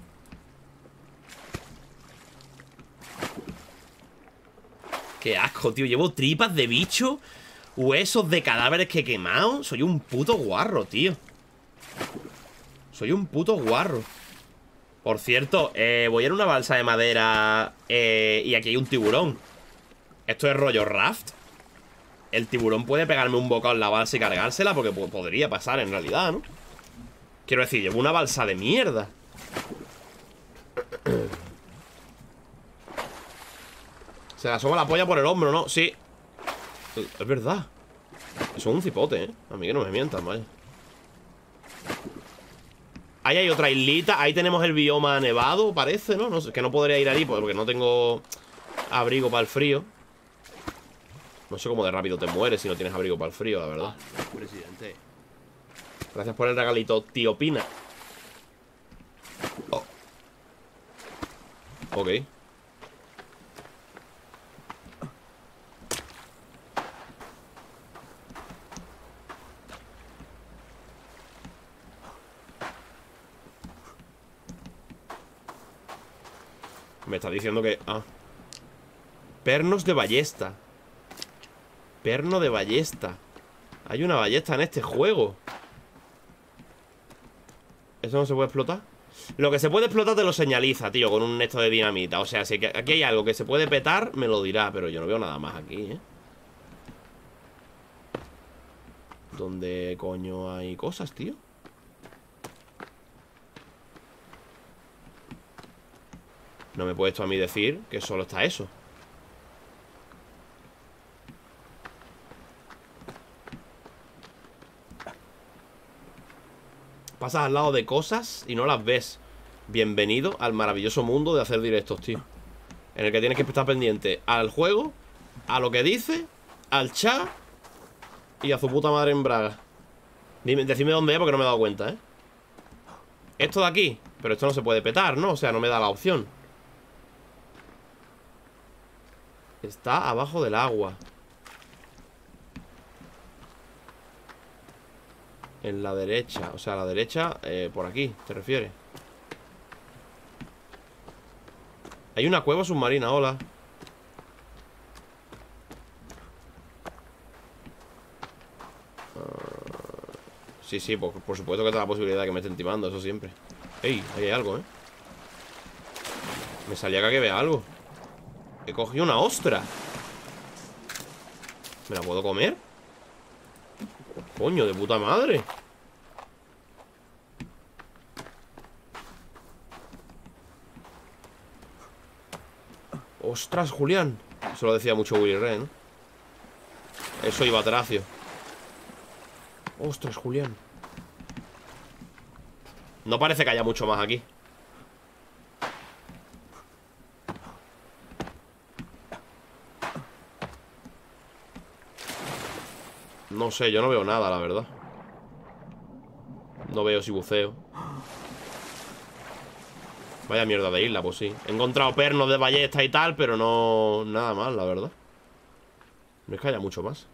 Qué asco, tío. Llevo tripas de bicho, huesos de cadáveres que he quemado. Soy un puto guarro, tío. Soy un puto guarro. Por cierto, voy en una balsa de madera y aquí hay un tiburón. Esto es rollo raft. El tiburón puede pegarme un bocado en la balsa y cargársela, porque podría pasar en realidad, ¿no? Quiero decir, llevo una balsa de mierda. Se le asoma la polla por el hombro, ¿no? Sí. Es verdad. Eso es un cipote, ¿eh? A mí que no me mientan, vaya. Ahí hay otra islita. Ahí tenemos el bioma nevado, parece, ¿no? No sé, que no podría ir ahí porque no tengo abrigo para el frío. No sé cómo de rápido te mueres si no tienes abrigo para el frío, la verdad. Presidente. Gracias por el regalito, tío Pina. Oh. Ok. Me está diciendo que... Ah. Pernos de ballesta. Perno de ballesta. Hay una ballesta en este juego. ¿Eso no se puede explotar? Lo que se puede explotar te lo señaliza, tío, con un esto de dinamita. O sea, si aquí hay algo que se puede petar, me lo dirá. Pero yo no veo nada más aquí, ¿Dónde coño hay cosas, tío? No me he puesto a mí decir que solo está eso. Pasas al lado de cosas y no las ves. Bienvenido al maravilloso mundo de hacer directos, tío. En el que tienes que estar pendiente al juego, a lo que dice, al chat y a su puta madre en braga. Decidme dónde es porque no me he dado cuenta, Esto de aquí. Pero esto no se puede petar, ¿no? O sea, no me da la opción. Está abajo del agua. En la derecha. O sea, a la derecha, por aquí, ¿te refieres? Hay una cueva submarina, hola. Sí, sí, por supuesto que está la posibilidad de que me estén timando, eso siempre. Ey, ahí hay algo, ¿eh? Me salía acá que vea algo. He cogido una ostra. ¿Me la puedo comer? Coño, de puta madre. Ostras, Julián. Eso lo decía mucho Willy Ren, ¿no? Eso iba tracio. Ostras, Julián. No parece que haya mucho más aquí. No sé, yo no veo nada, la verdad. No veo si buceo. Vaya mierda de isla, pues sí. He encontrado pernos de ballesta y tal, pero no... nada más, la verdad. No es que haya mucho más.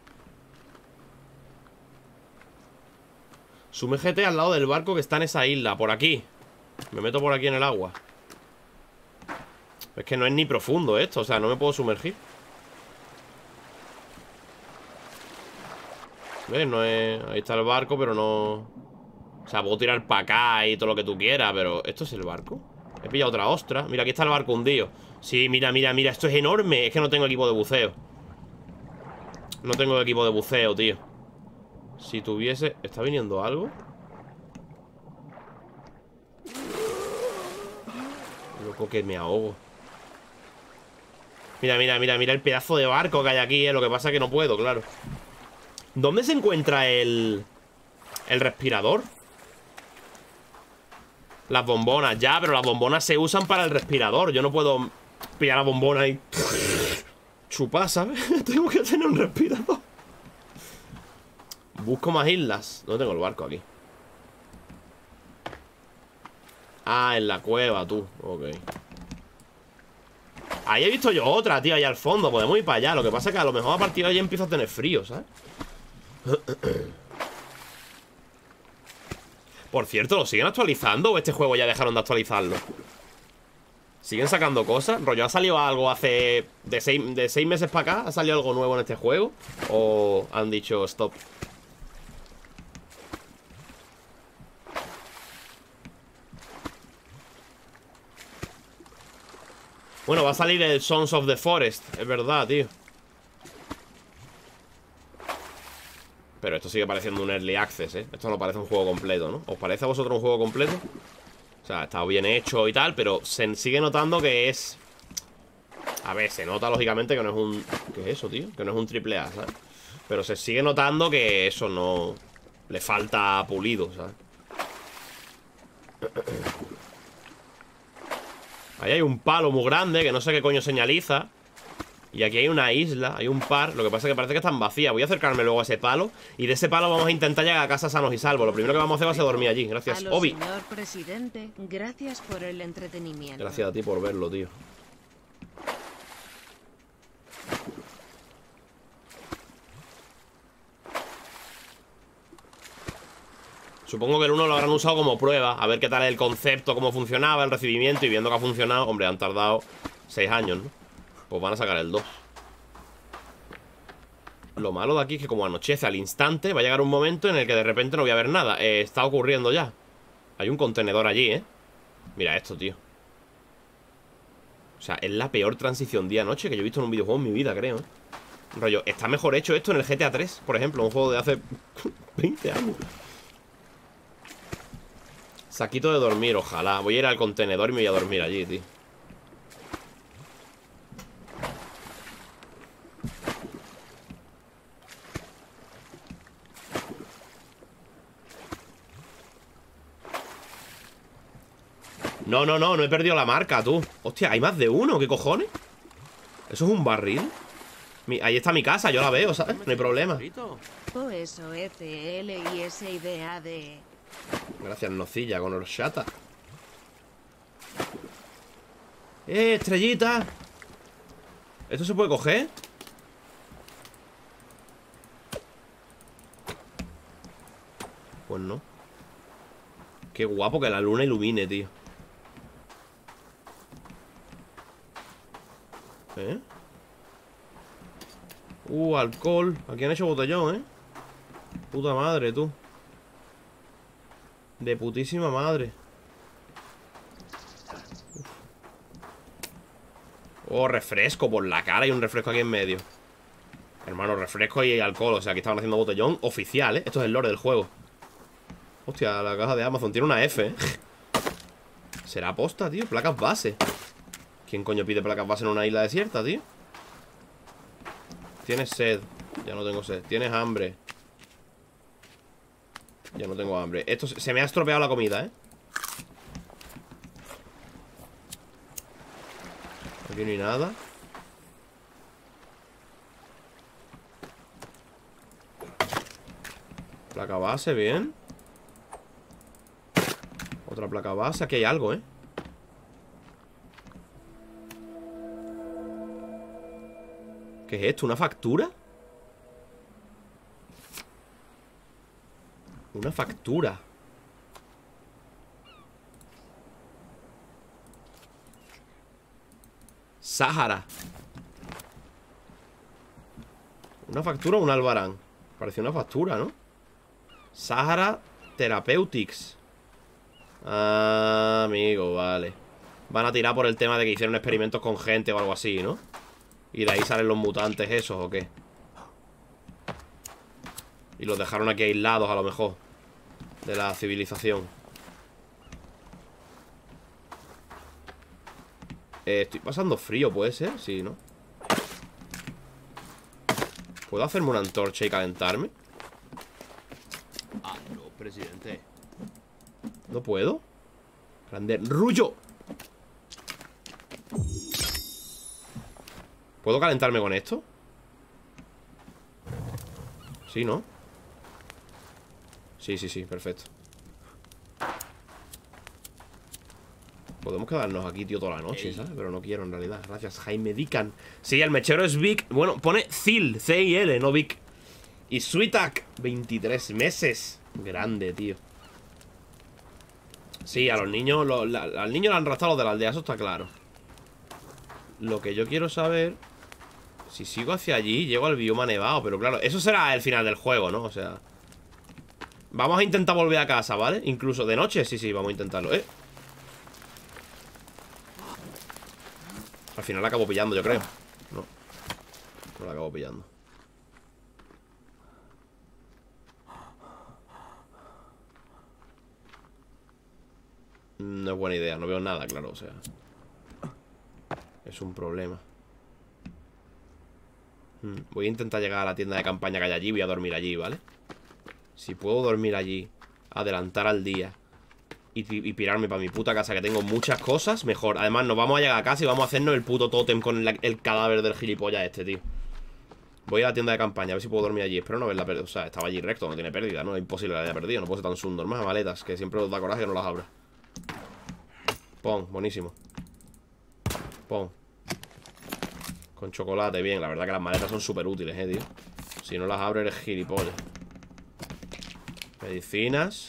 Sumérgete al lado del barco que está en esa isla, por aquí. Me meto por aquí en el agua. Es que no es ni profundo esto, o sea, no me puedo sumergir. ¿Ves? No es... Ahí está el barco, pero no... O sea, puedo tirar para acá y todo lo que tú quieras, pero... ¿Esto es el barco? He pillado otra ostra. Mira, aquí está el barco hundido. Sí, mira, mira, mira, esto es enorme. Es que no tengo equipo de buceo. No tengo equipo de buceo, tío. Si tuviese... ¿Está viniendo algo? Loco, que me ahogo. Mira, mira, mira, mira el pedazo de barco que hay aquí, Lo que pasa es que no puedo, claro. ¿Dónde se encuentra el respirador? Las bombonas, ya, pero las bombonas se usan para el respirador. Yo no puedo pillar la bombona y chupar, ¿sabes? Tengo que tener un respirador. Busco más islas. ¿Dónde tengo el barco aquí? Ah, en la cueva, tú. Ok. Ahí he visto yo otra, tío, ahí al fondo. Podemos ir para allá. Lo que pasa es que a lo mejor a partir de ahí empiezo a tener frío, ¿sabes? Por cierto, ¿lo siguen actualizando o este juego ya dejaron de actualizarlo? ¿Siguen sacando cosas? ¿Rollo ha salido algo hace... de 6 meses para acá? ¿Ha salido algo nuevo en este juego? ¿O han dicho stop? Bueno, va a salir el Sons of the Forest. Es verdad, tío. Pero esto sigue pareciendo un Early Access, ¿eh? Esto no parece un juego completo, ¿no? ¿Os parece a vosotros un juego completo? O sea, está bien hecho y tal, pero se sigue notando que es... A ver, se nota lógicamente que no es un... ¿Qué es eso, tío? Que no es un triple A, ¿sabes? Pero se sigue notando que eso no... Le falta pulido, ¿sabes? Ahí hay un palo muy grande que no sé qué coño señaliza. Y aquí hay una isla, hay un par. Lo que pasa es que parece que están vacías. Voy a acercarme luego a ese palo. Y de ese palo vamos a intentar llegar a casa sanos y salvos. Lo primero que vamos a hacer va a ser dormir allí. Gracias, Obi. Señor presidente, gracias por el entretenimiento. Gracias a ti por verlo, tío. Supongo que el 1 lo habrán usado como prueba. A ver qué tal es el concepto, cómo funcionaba, el recibimiento. Y viendo que ha funcionado, hombre, han tardado 6 años, ¿no? Pues van a sacar el 2. Lo malo de aquí es que como anochece al instante, va a llegar un momento en el que de repente no voy a ver nada. Está ocurriendo ya. Hay un contenedor allí, ¿eh? Mira esto, tío. O sea, es la peor transición día-noche que yo he visto en un videojuego en mi vida, creo, ¿eh? Rollo, está mejor hecho esto en el GTA 3, por ejemplo. Un juego de hace 20 años. Saquito de dormir, ojalá. Voy a ir al contenedor y me voy a dormir allí, tío. No he perdido la marca, tú. Hostia, hay más de uno, ¿qué cojones? ¿Eso es un barril? Ahí está mi casa, yo la veo, ¿sabes? No hay problema. O eso, ECL y esa idea de... Gracias, nocilla, con horchata. Estrellita. ¿Esto se puede coger? Pues no. Qué guapo que la luna ilumine, tío. Alcohol. Aquí han hecho botellón, Puta madre, tú. De putísima madre. Oh, refresco por la cara y un refresco aquí en medio. Hermano, refresco y alcohol. O sea, aquí estaban haciendo botellón oficial, Esto es el lore del juego. Hostia, la caja de Amazon tiene una F, Será posta, tío. Placas base. ¿Quién coño pide placas base en una isla desierta, tío? Tienes sed. Ya no tengo sed. Tienes hambre. Ya no tengo hambre. Esto se me ha estropeado la comida, Aquí no hay nada. Placa base, bien. Otra placa base. Aquí hay algo, ¿Qué es esto? ¿Una factura? Una factura. Sahara. Una factura o un albarán. Parecía una factura, ¿no? Sahara Therapeutics. Ah, amigo, vale. Van a tirar por el tema de que hicieron experimentos con gente o algo así, ¿no? Y de ahí salen los mutantes esos, ¿o qué? Y los dejaron aquí aislados, a lo mejor, de la civilización. Estoy pasando frío, ¿puede ser? Sí, ¿no? ¿Puedo hacerme una antorcha y calentarme? Ah, no, presidente. ¿No puedo? Grande rullo. ¿Puedo calentarme con esto? Sí, ¿no? Sí, perfecto. Podemos quedarnos aquí, tío, toda la noche, ¿sabes? Pero no quiero, en realidad. Gracias, Jaime Dican. Sí, el mechero es Vic. Bueno, pone Cil, C-I-L, no Vic. Y Sweetak, 23 meses. Grande, tío. Sí, a los niños al niño le han raptado los de la aldea, eso está claro. Lo que yo quiero saber, si sigo hacia allí, llego al bioma nevado. Pero claro, eso será el final del juego, ¿no? O sea, vamos a intentar volver a casa, ¿vale? Incluso de noche, sí, vamos a intentarlo, Al final la acabo pillando, yo creo. No la acabo pillando. No es buena idea, no veo nada, claro, o sea, es un problema. Voy a intentar llegar a la tienda de campaña que hay allí. Voy a dormir allí, ¿vale? Si puedo dormir allí, adelantar al día y pirarme para mi puta casa, que tengo muchas cosas, mejor. Además, nos vamos a llegar a casa y vamos a hacernos el puto tótem con el cadáver del gilipollas este, tío. Voy a la tienda de campaña, a ver si puedo dormir allí. Espero no haberla perdido. O sea, estaba allí recto, no tiene pérdida, ¿no? Es imposible que la haya perdido. No puedo ser tan sundor. Más maletas, que siempre os da coraje que no las abra. Pon, buenísimo. Pon. Con chocolate, bien. La verdad que las maletas son súper útiles, tío. Si no las abro eres gilipollas. Medicinas.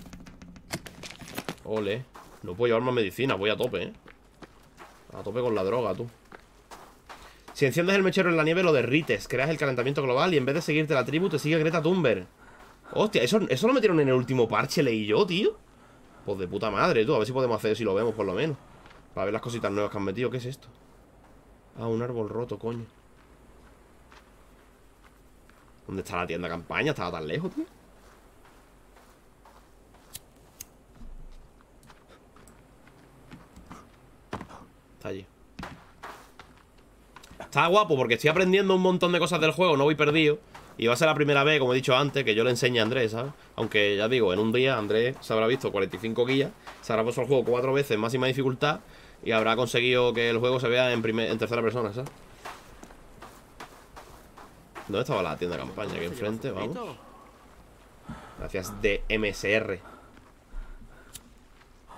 Ole. No puedo llevar más medicinas, voy a tope, A tope con la droga, tú. Si enciendes el mechero en la nieve lo derrites, creas el calentamiento global y en vez de seguirte la tribu te sigue Greta Thunberg. Hostia, eso lo metieron en el último parche, leí yo, tío. Pues de puta madre, tú. A ver si podemos hacer, si lo vemos por lo menos. Para ver las cositas nuevas que han metido. ¿Qué es esto? Ah, un árbol roto, coño. ¿Dónde está la tienda de campaña? Estaba tan lejos, tío. Está allí. Está guapo porque estoy aprendiendo un montón de cosas del juego. No voy perdido. Y va a ser la primera vez, como he dicho antes, que yo le enseñe a Andrés, ¿sabes? Aunque ya digo, en un día Andrés se habrá visto 45 guías, se habrá puesto el juego 4 veces máxima dificultad y habrá conseguido que el juego se vea en tercera persona, ¿sabes? ¿Dónde estaba la tienda de campaña? Aquí enfrente, vamos. Gracias, DMSR.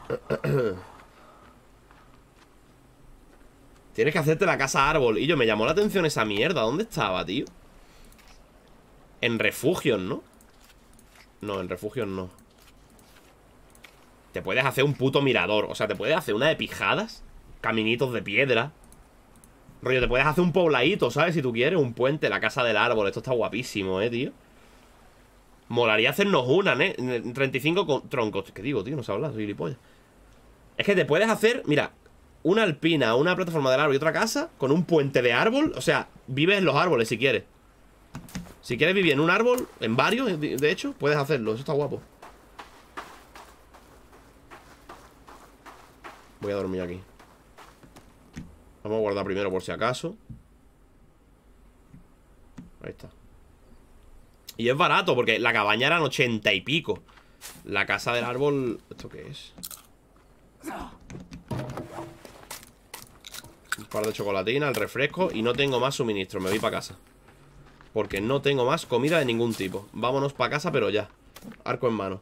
Tienes que hacerte la casa árbol. Y yo, me llamó la atención esa mierda. ¿Dónde estaba, tío? En refugios, ¿no? No, en refugios no. Te puedes hacer un puto mirador. O sea, te puedes hacer una de pijadas. Caminitos de piedra. Rollo, te puedes hacer un pobladito, ¿sabes? Si tú quieres, un puente, la casa del árbol. Esto está guapísimo, tío. Molaría hacernos una, 35 troncos. ¿Qué digo, tío? No sé hablar, soy gilipollas. Es que te puedes hacer, mira, una alpina, una plataforma del árbol y otra casa con un puente de árbol. O sea, vives en los árboles si quieres. Si quieres vivir en un árbol, en varios, de hecho, puedes hacerlo. Eso está guapo. Voy a dormir aquí. Vamos a guardar primero por si acaso. Ahí está. Y es barato porque la cabaña eran 80 y pico. La casa del árbol... ¿Esto qué es? Un par de chocolatinas, el refresco. Y no tengo más suministro, me voy para casa. Porque no tengo más comida de ningún tipo. Vámonos para casa, pero ya. Arco en mano.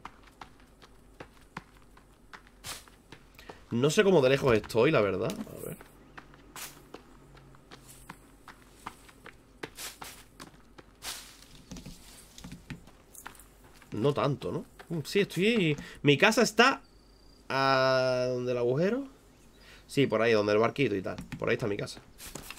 No sé cómo de lejos estoy, la verdad. A ver. No tanto, ¿no? Sí, estoy... Mi casa está... ¿Dónde el agujero? Sí, por ahí, donde el barquito y tal. Por ahí está mi casa.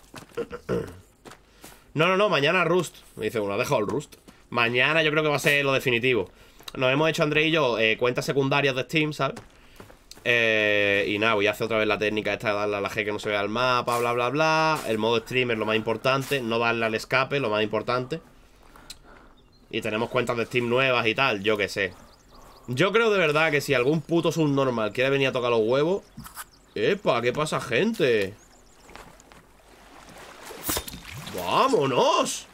No, mañana Rust. Me dice uno, ha dejado el Rust. Mañana yo creo que va a ser lo definitivo. Nos hemos hecho, André y yo, cuentas secundarias de Steam, ¿sabes? Y nada, voy a hacer otra vez la técnica esta de darle a la G que no se vea el mapa, bla, bla, bla. El modo streamer, lo más importante. No darle al escape, lo más importante. Y tenemos cuentas de Steam nuevas y tal, yo qué sé. Yo creo de verdad que si algún puto subnormal quiere venir a tocar los huevos... ¡Epa! ¿Qué pasa, gente? ¡Vámonos!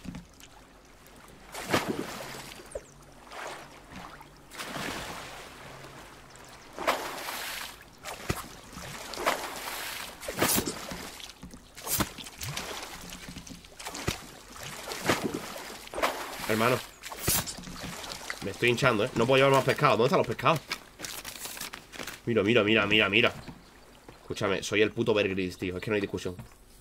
Hermano, me estoy hinchando, ¿eh? No puedo llevar más pescado. ¿Dónde están los pescados? Mira, mira, mira, mira, mira. Escúchame, soy el puto Bear Grylls, tío. Es que no hay discusión.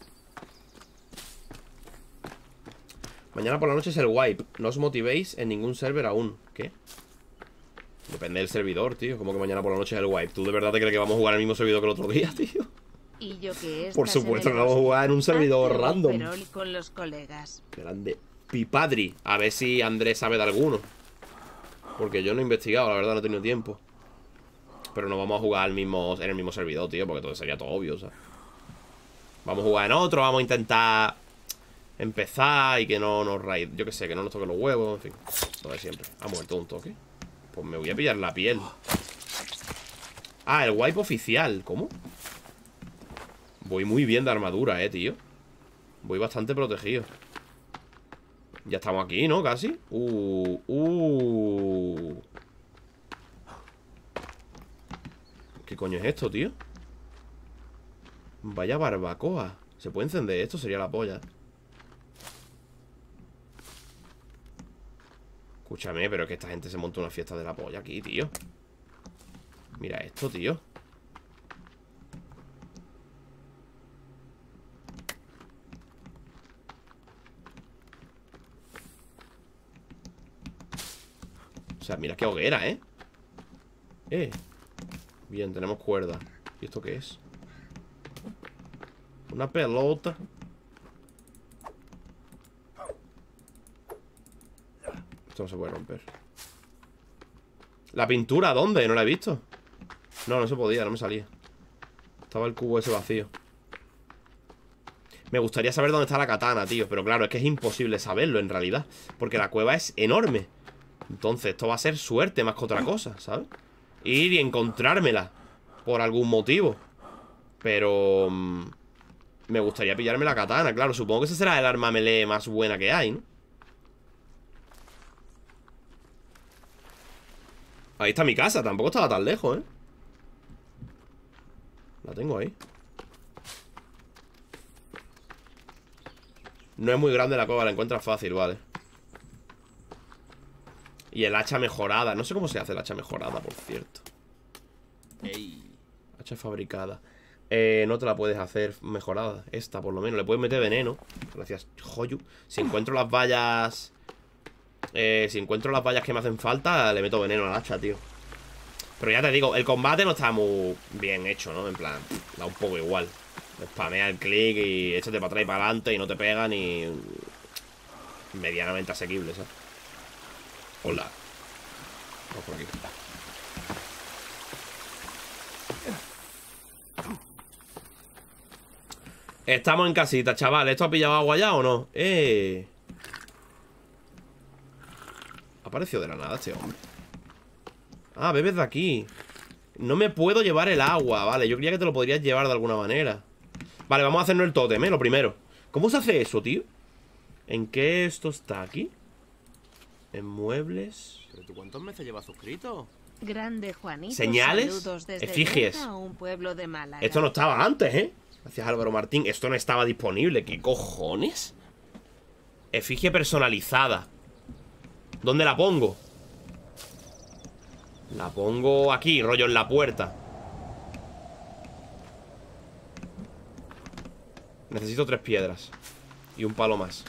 Mañana por la noche es el wipe. No os motivéis en ningún server aún. ¿Qué? Depende del servidor, tío. Como que mañana por la noche es el wipe. ¿Tú de verdad te crees que vamos a jugar en el mismo servidor que el otro día, tío? Y yo que por supuesto que vamos a jugar en un servidor random. Con los colegas. Grande Pipadri. A ver si Andrés sabe de alguno. Porque yo no he investigado, la verdad, no he tenido tiempo. Pero no vamos a jugar en el mismo servidor, tío. Porque todo sería todo obvio, o sea. Vamos a jugar en otro, vamos a intentar empezar y que no nos raid. Yo que sé, que no nos toque los huevos, en fin. Lo de siempre. Ha muerto un toque. Pues me voy a pillar la piel. Ah, el wipe oficial. ¿Cómo? Voy muy bien de armadura, tío. Voy bastante protegido. Ya estamos aquí, ¿no? Casi. ¿Qué coño es esto, tío? Vaya barbacoa. ¿Se puede encender esto? Sería la polla. Escúchame, pero es que esta gente se monta una fiesta de la polla aquí, tío. Mira esto, tío. O sea, mira qué hoguera, ¿eh? Bien, tenemos cuerda. ¿Y esto qué es? Una pelota. Esto no se puede romper. ¿La pintura dónde? No la he visto. No, no se podía, no me salía. Estaba el cubo ese vacío. Me gustaría saber dónde está la katana, tío. Pero claro, es que es imposible saberlo en realidad. Porque la cueva es enorme. Entonces esto va a ser suerte más que otra cosa, ¿sabes? Ir y encontrármela por algún motivo. Pero... me gustaría pillarme la katana, claro. Supongo que ese será el arma melee más buena que hay, ¿no? Ahí está mi casa, tampoco estaba tan lejos, ¿eh? La tengo ahí. No es muy grande la cueva, la encuentras fácil, vale. Y el hacha mejorada. No sé cómo se hace el hacha mejorada, por cierto. Ey, hacha fabricada. No te la puedes hacer mejorada. Esta, por lo menos. Le puedes meter veneno. Gracias, Joyu. Si encuentro las vallas... si encuentro las vallas que me hacen falta, le meto veneno al hacha, tío. Pero ya te digo, el combate no está muy bien hecho, ¿no? En plan, da un poco igual. Spamea el clic y échate para atrás y para adelante y no te pega ni... medianamente asequible, ¿sabes? Hola. Vamos por aquí. Estamos en casita, chaval. ¿Esto ha pillado agua ya o no? Apareció de la nada este hombre. Ah, bebes de aquí. No me puedo llevar el agua. Vale, yo creía que te lo podrías llevar de alguna manera. Vale, vamos a hacernos el tótem, lo primero. ¿Cómo se hace eso, tío? ¿En qué esto está aquí? En muebles. ¿Pero tú cuántos meses llevas suscrito? Grande Juanito. Señales, Saludos desde efigies. Huerta, un pueblo de Málaga. Esto no estaba antes, ¿eh? Gracias, Álvaro Martín. Esto no estaba disponible. ¿Qué cojones? Efigie personalizada. ¿Dónde la pongo? La pongo aquí, rollo en la puerta. Necesito 3 piedras. Y un palo más.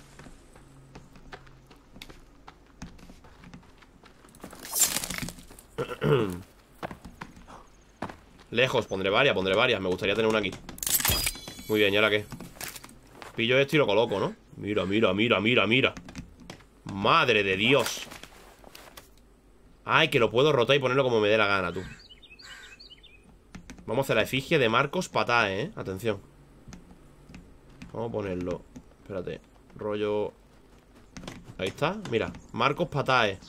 Lejos, pondré varias. Me gustaría tener una aquí. Muy bien, ¿y ahora qué? Pillo esto y lo coloco, ¿no? Mira, mira, mira, mira, mira. Madre de Dios. Ay, que lo puedo rotar y ponerlo como me dé la gana, tú. Vamos a hacer la efigie de Marcos Patae, ¿eh? Atención. Vamos a ponerlo. Espérate. Rollo... Ahí está, mira. Marcos Patae.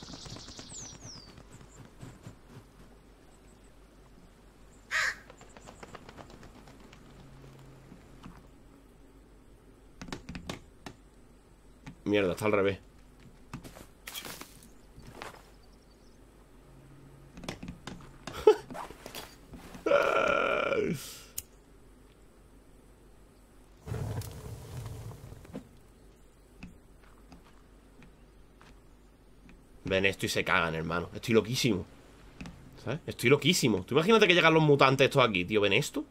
Mierda, está al revés. Ven esto y se cagan, hermano. Estoy loquísimo. ¿Sabes? Estoy loquísimo. Tú imagínate que llegan los mutantes estos aquí, tío. ¿Ven esto?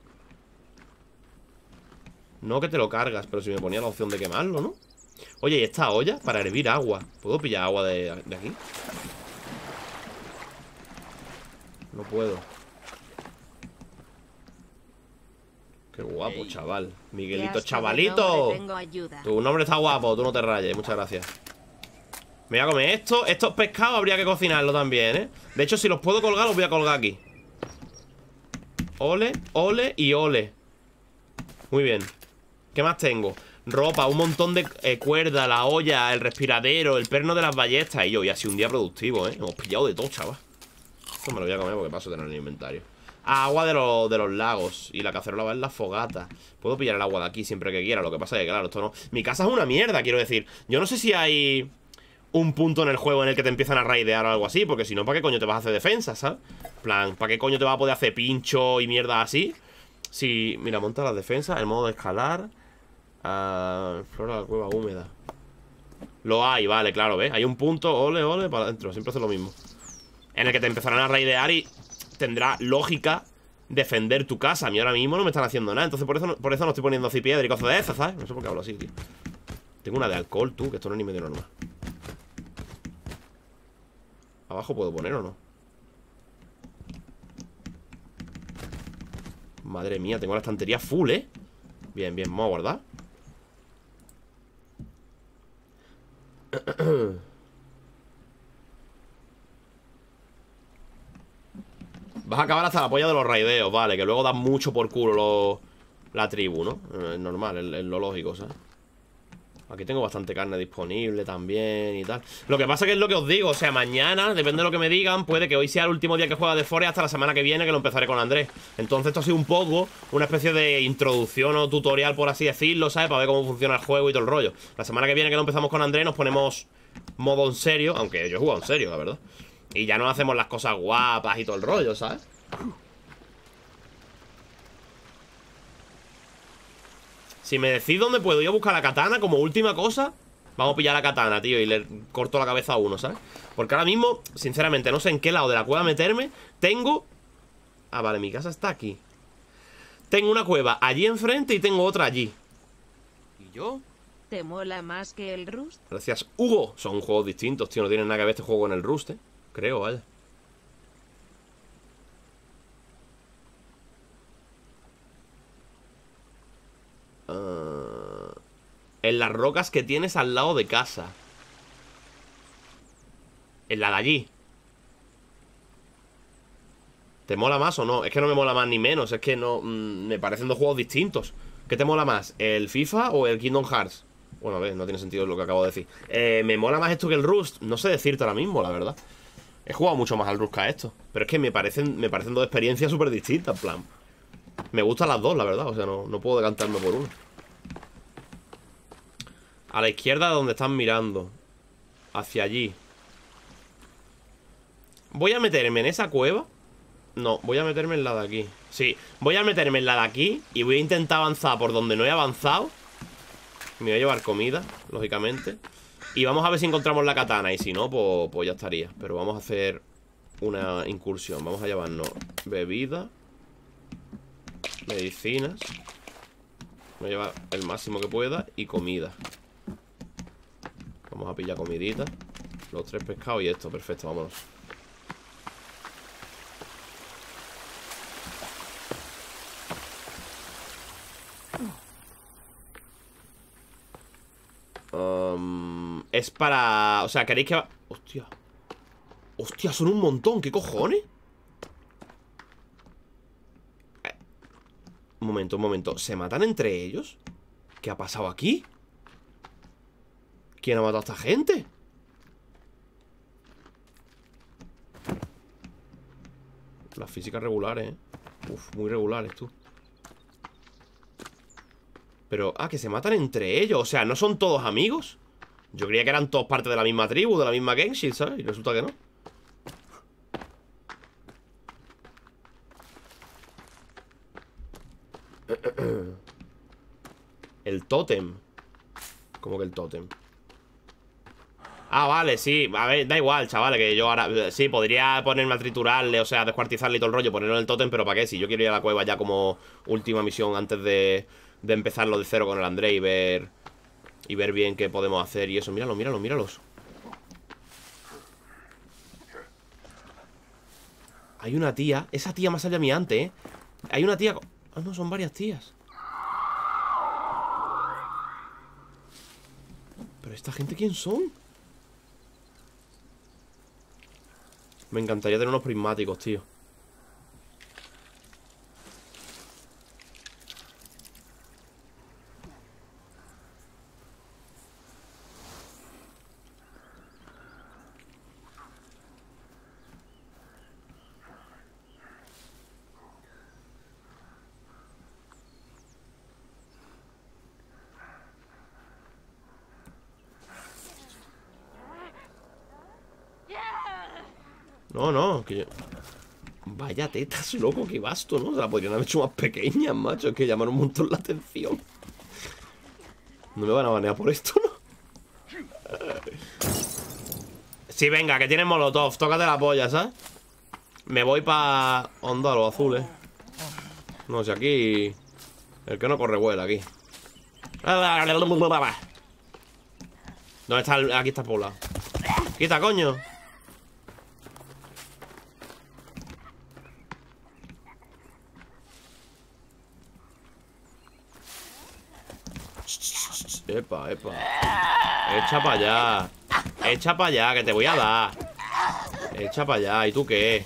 No que te lo cargas, pero si me ponía la opción de quemarlo, ¿no? Oye, ¿y esta olla? Para hervir agua. ¿Puedo pillar agua de aquí? No puedo. Qué guapo, chaval. Miguelito, chavalito. Tu nombre está guapo, tú no te rayes. Muchas gracias. Me voy a comer esto. Estos pescados habría que cocinarlo también, ¿eh? De hecho, si los puedo colgar, los voy a colgar aquí. Ole, ole y ole. Muy bien. ¿Qué más tengo? Ropa, un montón de cuerda, la olla, el respiradero, el perno de las ballestas. Y yo, y ha sido un día productivo, ¿eh? Hemos pillado de todo, chaval. Esto me lo voy a comer porque paso de tener el inventario. Agua de los lagos. Y la cacerola va en la fogata. Puedo pillar el agua de aquí siempre que quiera. Lo que pasa es que, claro, esto no... Mi casa es una mierda, quiero decir. Yo no sé si hay un punto en el juego en el que te empiezan a raidear o algo así. Porque si no, ¿para qué coño te vas a hacer defensa, ¿sabes? En plan, ¿para qué coño te vas a poder hacer pincho y mierda así? Si... Mira, monta las defensas, el modo de escalar. Flora de la cueva húmeda. Lo hay, vale, claro, ¿ves? Hay un punto, ole, ole, para adentro. Siempre hace lo mismo. En el que te empezarán a raidear y tendrá lógica defender tu casa. A mí ahora mismo no me están haciendo nada. Entonces por eso no estoy poniendo así piedra y cosas de esas, ¿sabes? No sé por qué hablo así, tío. Tengo una de alcohol, tú, que esto no es ni medio normal. ¿Abajo puedo poner o no? Madre mía, tengo la estantería full, ¿eh? Bien, bien, vamos a guardar. Vas a acabar hasta la polla de los raideos, vale. Que luego dan mucho por culo la tribu, ¿no? Es normal, es lo lógico, ¿sabes? Aquí tengo bastante carne disponible también y tal. Lo que pasa que es lo que os digo, o sea, mañana, depende de lo que me digan, puede que hoy sea el último día que juega de Forest hasta la semana que viene, que lo empezaré con Andrés. Entonces esto ha sido un poco una especie de introducción o tutorial, por así decirlo, ¿sabes? Para ver cómo funciona el juego y todo el rollo. La semana que viene que lo empezamos con Andrés nos ponemos modo en serio, aunque yo he jugado en serio, la verdad. Y ya no hacemos las cosas guapas y todo el rollo, ¿sabes? Si me decido dónde puedo ir a buscar la katana como última cosa, vamos a pillar la katana, tío, y le corto la cabeza a uno, ¿sabes? Porque ahora mismo, sinceramente, no sé en qué lado de la cueva meterme. Tengo... Ah, vale, mi casa está aquí. Tengo una cueva allí enfrente y tengo otra allí. ¿Y yo? ¿Te mola más que el Rust? Gracias, Hugo. Son juegos distintos, tío. No tienen nada que ver este juego con el Rust, creo, vaya. En las rocas que tienes al lado de casa. En la de allí. ¿Te mola más o no? Es que no me mola más ni menos. Es que no... me parecen dos juegos distintos. ¿Qué te mola más? ¿El FIFA o el Kingdom Hearts? Bueno, a ver, no tiene sentido lo que acabo de decir. ¿Me mola más esto que el Rust? No sé decirte ahora mismo, la verdad. He jugado mucho más al Rust que a esto. Pero es que me parecen dos experiencias súper distintas, en plan. Me gustan las dos, la verdad. O sea, no puedo decantarme por uno. A la izquierda de donde están mirando. Hacia allí. Voy a meterme en esa cueva. No, voy a meterme en la de aquí. Sí, voy a meterme en la de aquí. Y voy a intentar avanzar por donde no he avanzado. Me voy a llevar comida, lógicamente. Y vamos a ver si encontramos la katana. Y si no, pues ya estaría. Pero vamos a hacer una incursión. Vamos a llevarnos bebida, medicinas. Voy a llevar el máximo que pueda. Y comida. Vamos a pillar comidita. Los 3 pescados y esto, perfecto, vámonos. Es para... O sea, ¿queréis que... Hostia. Hostia, son un montón, ¿qué cojones? Un momento. ¿Se matan entre ellos? ¿Qué ha pasado aquí? ¿Quién ha matado a esta gente? Las físicas regulares, Uf, muy regulares, tú. Pero, que se matan entre ellos. O sea, ¿no son todos amigos? Yo creía que eran todos parte de la misma tribu, de la misma Genshin, ¿sabes? Y resulta que no. El tótem. ¿Cómo que el tótem? Vale, sí, a ver, da igual, chavales. Que yo ahora, sí, podría ponerme a triturarle, o sea, descuartizarle y todo el rollo, ponerlo en el tótem, pero ¿para qué? Si yo quiero ir a la cueva ya como última misión antes de empezarlo de cero con el André y ver bien qué podemos hacer y eso. Míralos. Hay una tía, esa tía más allá de mí antes, Hay una tía... no, son varias tías. ¿Pero esta gente quién son? Me encantaría tener unos prismáticos, tío. No, que yo... Vaya tetas, loco, qué vasto, ¿no? Se la podrían haber hecho más pequeñas, macho. Es que llamaron un montón la atención. No me van a banear por esto, ¿no? Sí, venga, que tienen molotov. Tócate la polla, ¿sabes? Me voy pa... Onda, los azules. No sé, aquí... El que no corre vuela, aquí. ¿Dónde está el... Aquí está el poblado. Quita, coño. Epa. Echa para allá. Echa para allá, que te voy a dar. Echa para allá. ¿Y tú qué?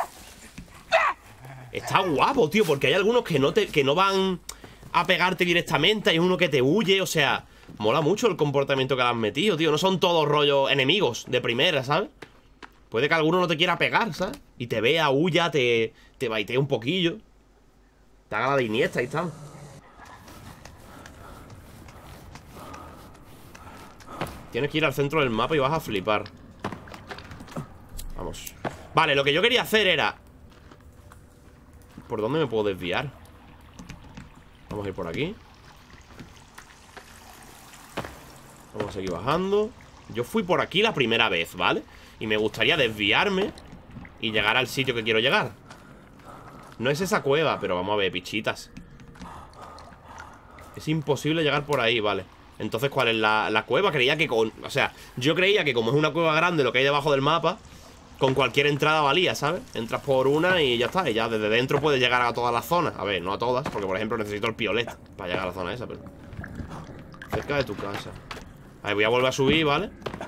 Está guapo, tío, porque hay algunos que no van a pegarte directamente. Hay uno que te huye, o sea, mola mucho el comportamiento que le han metido, tío. No son todos rollos enemigos de primera, ¿sabes? Puede que alguno no te quiera pegar, ¿sabes? Y te vea, huya, te baitee un poquillo. Te haga la de Iniesta y tal. Tienes que ir al centro del mapa y vas a flipar. Vamos. Vale, lo que yo quería hacer era... ¿Por dónde me puedo desviar? Vamos a ir por aquí. Vamos a seguir bajando. Yo fui por aquí la primera vez, ¿vale? Y me gustaría desviarme y llegar al sitio que quiero llegar. No es esa cueva, pero vamos a ver, pichitas. Es imposible llegar por ahí, vale. Entonces, ¿cuál es la cueva? Creía que con... O sea, yo creía que como es una cueva grande, lo que hay debajo del mapa, con cualquier entrada valía, ¿sabes? Entras por una y ya está. Y ya desde dentro puedes llegar a todas las zonas. A ver, no a todas, porque por ejemplo necesito el piolet para llegar a la zona esa, pero... Cerca de tu casa. Ahí voy a volver a subir, ¿vale?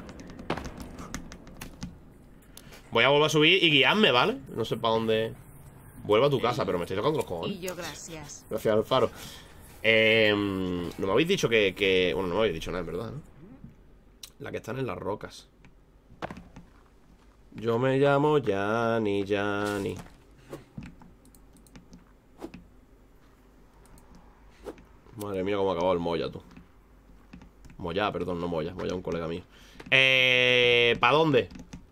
Voy a volver a subir y guiarme, ¿vale? No sé para dónde... Vuelvo a tu casa, pero me estoy tocando los cojones. Y yo gracias. Gracias, Alfaro. No me habéis dicho que... Bueno, no me habéis dicho nada, en verdad, ¿no? La que están en las rocas. Yo me llamo Yani. Madre mía, cómo ha acabado el Moya, tú. Moya, perdón, no Moya. Moya, un colega mío. ¿Para dónde?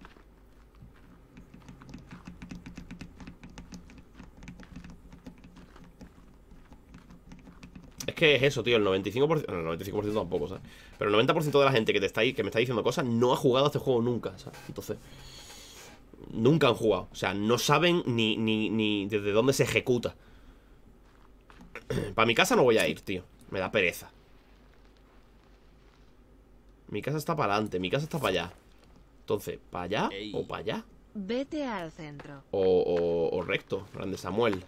Es que es eso, tío, el 95%... No, el 95% tampoco, ¿sabes? Pero el 90% de la gente que me está diciendo cosas no ha jugado a este juego nunca, ¿sabes? Entonces... Nunca han jugado. O sea, no saben ni desde dónde se ejecuta. Para mi casa no voy a ir, tío. Me da pereza. Mi casa está para adelante, mi casa está para allá. Entonces, ¿para allá o para allá? Vete al centro. O recto, grande Samuel.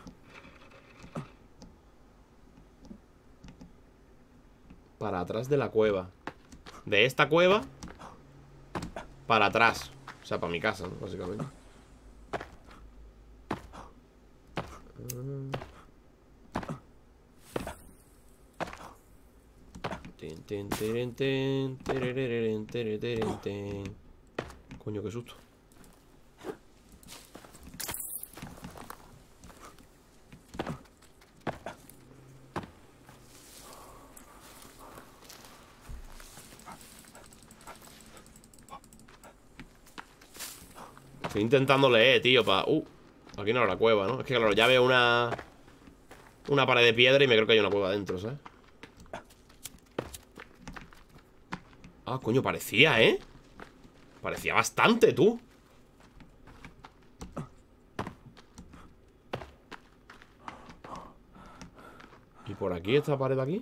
Para atrás de la cueva. De esta cueva para atrás. O sea, para mi casa, ¿no? Básicamente. Coño, qué susto. Estoy intentando leer, tío, para... aquí no era la cueva, ¿no? Es que claro, ya veo una pared de piedra y me creo que hay una cueva dentro, ¿sabes? Ah, coño, parecía, ¿eh? Parecía bastante, tú. ¿Y por aquí, esta pared de aquí?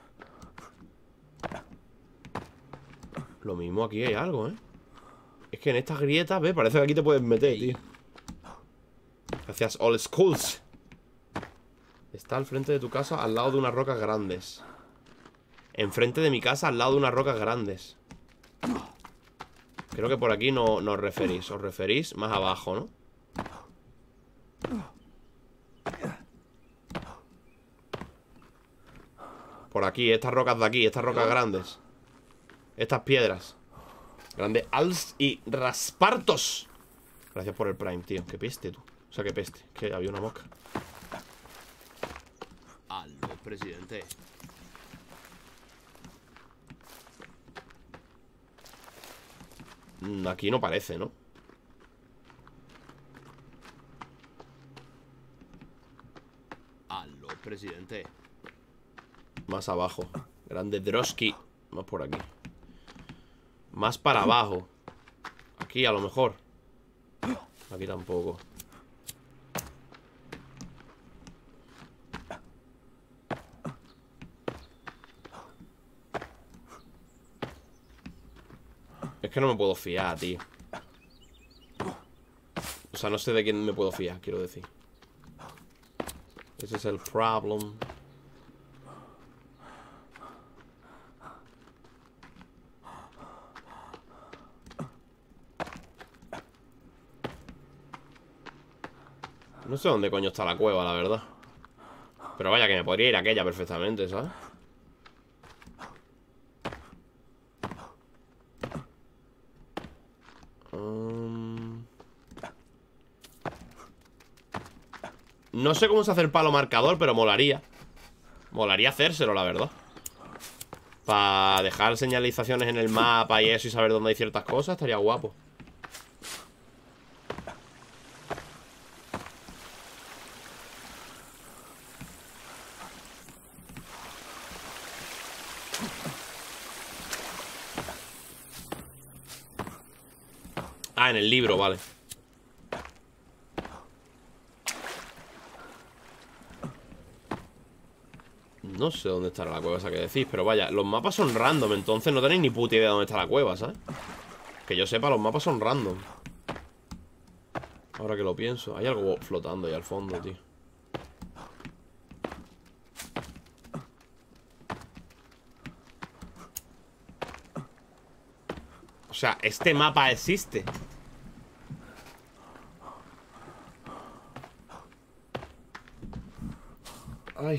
Lo mismo aquí hay algo, ¿eh? Es que en estas grietas, ¿ves? Parece que aquí te puedes meter, tío. Gracias, All Schools. Está al frente de tu casa, al lado de unas rocas grandes. Enfrente de mi casa, al lado de unas rocas grandes. Creo que por aquí no os referís. Os referís más abajo, ¿no? Por aquí, estas rocas de aquí, estas rocas grandes. Estas piedras. Grandes als y raspartos. Gracias por el Prime, tío. Qué peste, tú. O sea, qué peste. Que había una mosca. Aló, presidente. Aquí no parece, ¿no? Aló, presidente. Más abajo. Grande Drosky. Más por aquí. Más para abajo. Aquí a lo mejor. Aquí tampoco. Es que no me puedo fiar, tío. O sea, no sé de quién me puedo fiar, quiero decir. Ese es el problem. No sé dónde coño está la cueva, la verdad. Pero vaya que me podría ir a aquella perfectamente, ¿sabes? No sé cómo se hace el palo marcador, pero molaría. Molaría hacérselo, la verdad. Para dejar señalizaciones en el mapa y eso y saber dónde hay ciertas cosas, estaría guapo. Ah, en el libro, vale. No sé dónde estará la cueva esa que decís, pero vaya, los mapas son random, entonces no tenéis ni puta idea de dónde está la cueva, ¿sabes? Que yo sepa, los mapas son random. Ahora que lo pienso, hay algo flotando ahí al fondo, tío. O sea, este mapa existe. Ay.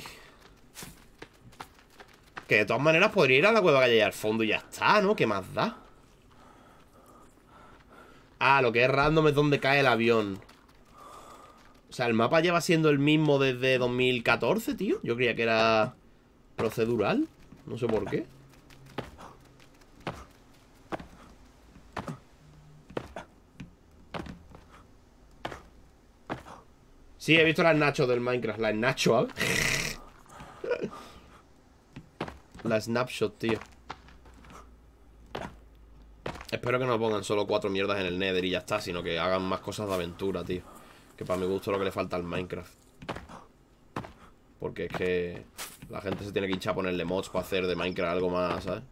Que de todas maneras podría ir a la cueva que hay ahí al fondo y ya está, ¿no? ¿Qué más da? Ah, lo que es random es donde cae el avión. O sea, el mapa lleva siendo el mismo desde 2014, tío. Yo creía que era procedural. No sé por qué. Sí, he visto las nachos del Minecraft. Las nachos, ¿eh? La snapshot, tío. Espero que no pongan solo 4 mierdas en el Nether y ya está, sino que hagan más cosas de aventura, tío. Que para mi gusto es lo que le falta al Minecraft. Porque es que la gente se tiene que hinchar a ponerle mods para hacer de Minecraft algo más, ¿sabes?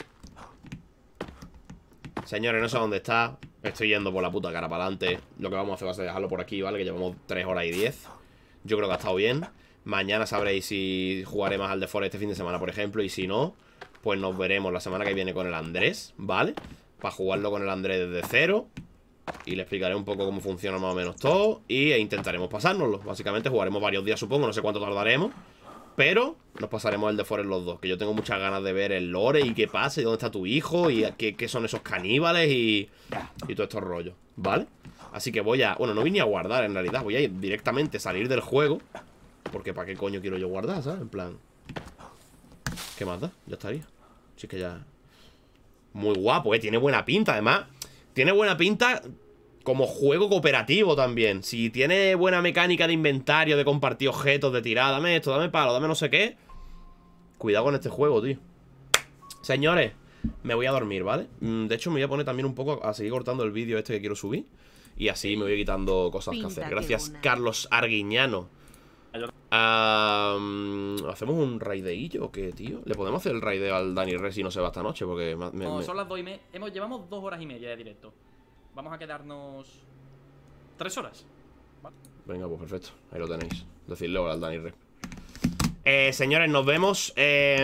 Señores, no sé dónde está. Estoy yendo por la puta cara para adelante. Lo que vamos a hacer va a ser dejarlo por aquí, ¿vale? Que llevamos 3 horas y 10. Yo creo que ha estado bien. Mañana sabréis si jugaré más al The Forest este fin de semana, por ejemplo. Y si no, pues nos veremos la semana que viene con el Andrés, ¿vale? Para jugarlo con el Andrés desde cero. Y le explicaré un poco cómo funciona más o menos todo. Y intentaremos pasárnoslo. Básicamente jugaremos varios días, supongo. No sé cuánto tardaremos. Pero nos pasaremos el The Forest los dos. Que yo tengo muchas ganas de ver el lore y qué pasa y dónde está tu hijo y qué son esos caníbales y todos estos rollos, ¿vale? Así que voy a... Bueno, no vine a guardar en realidad. Voy a ir directamente salir del juego. Porque ¿para qué coño quiero yo guardar, sabes? En plan... ¿Qué más da? Ya estaría. Si es que ya... Muy guapo, tiene buena pinta, además. Tiene buena pinta como juego cooperativo también. Si tiene buena mecánica de inventario, de compartir objetos, de tirar, dame esto, dame palo, dame no sé qué. Cuidado con este juego, tío. Señores, me voy a dormir, ¿vale? De hecho, me voy a poner también un poco a seguir cortando el vídeo este que quiero subir. Y así me voy quitando cosas que hacer. Gracias, Carlos Arguiñano. ¿Hacemos un raideillo o qué, tío? ¿Le podemos hacer el raideo al Dani Re si no se va esta noche? Porque son las 2:30. Llevamos 2 horas y media de directo. Vamos a quedarnos 3 horas. ¿Vale? Venga, pues perfecto. Ahí lo tenéis. Decidle ahora al Dani Re. Señores, nos vemos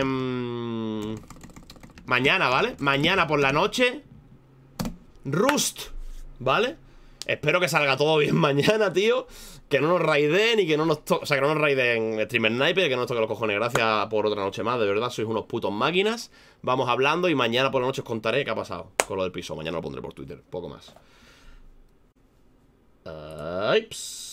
mañana, ¿vale? Mañana por la noche Rust, ¿vale? Espero que salga todo bien mañana, tío. Que no nos raideen y que no nos o sea, que no nos raideen Streamer Sniper, que no nos toque los cojones. Gracias por otra noche más, de verdad, sois unos putos máquinas. Vamos hablando y mañana por la noche os contaré qué ha pasado con lo del piso. Mañana lo pondré por Twitter, poco más. Ay,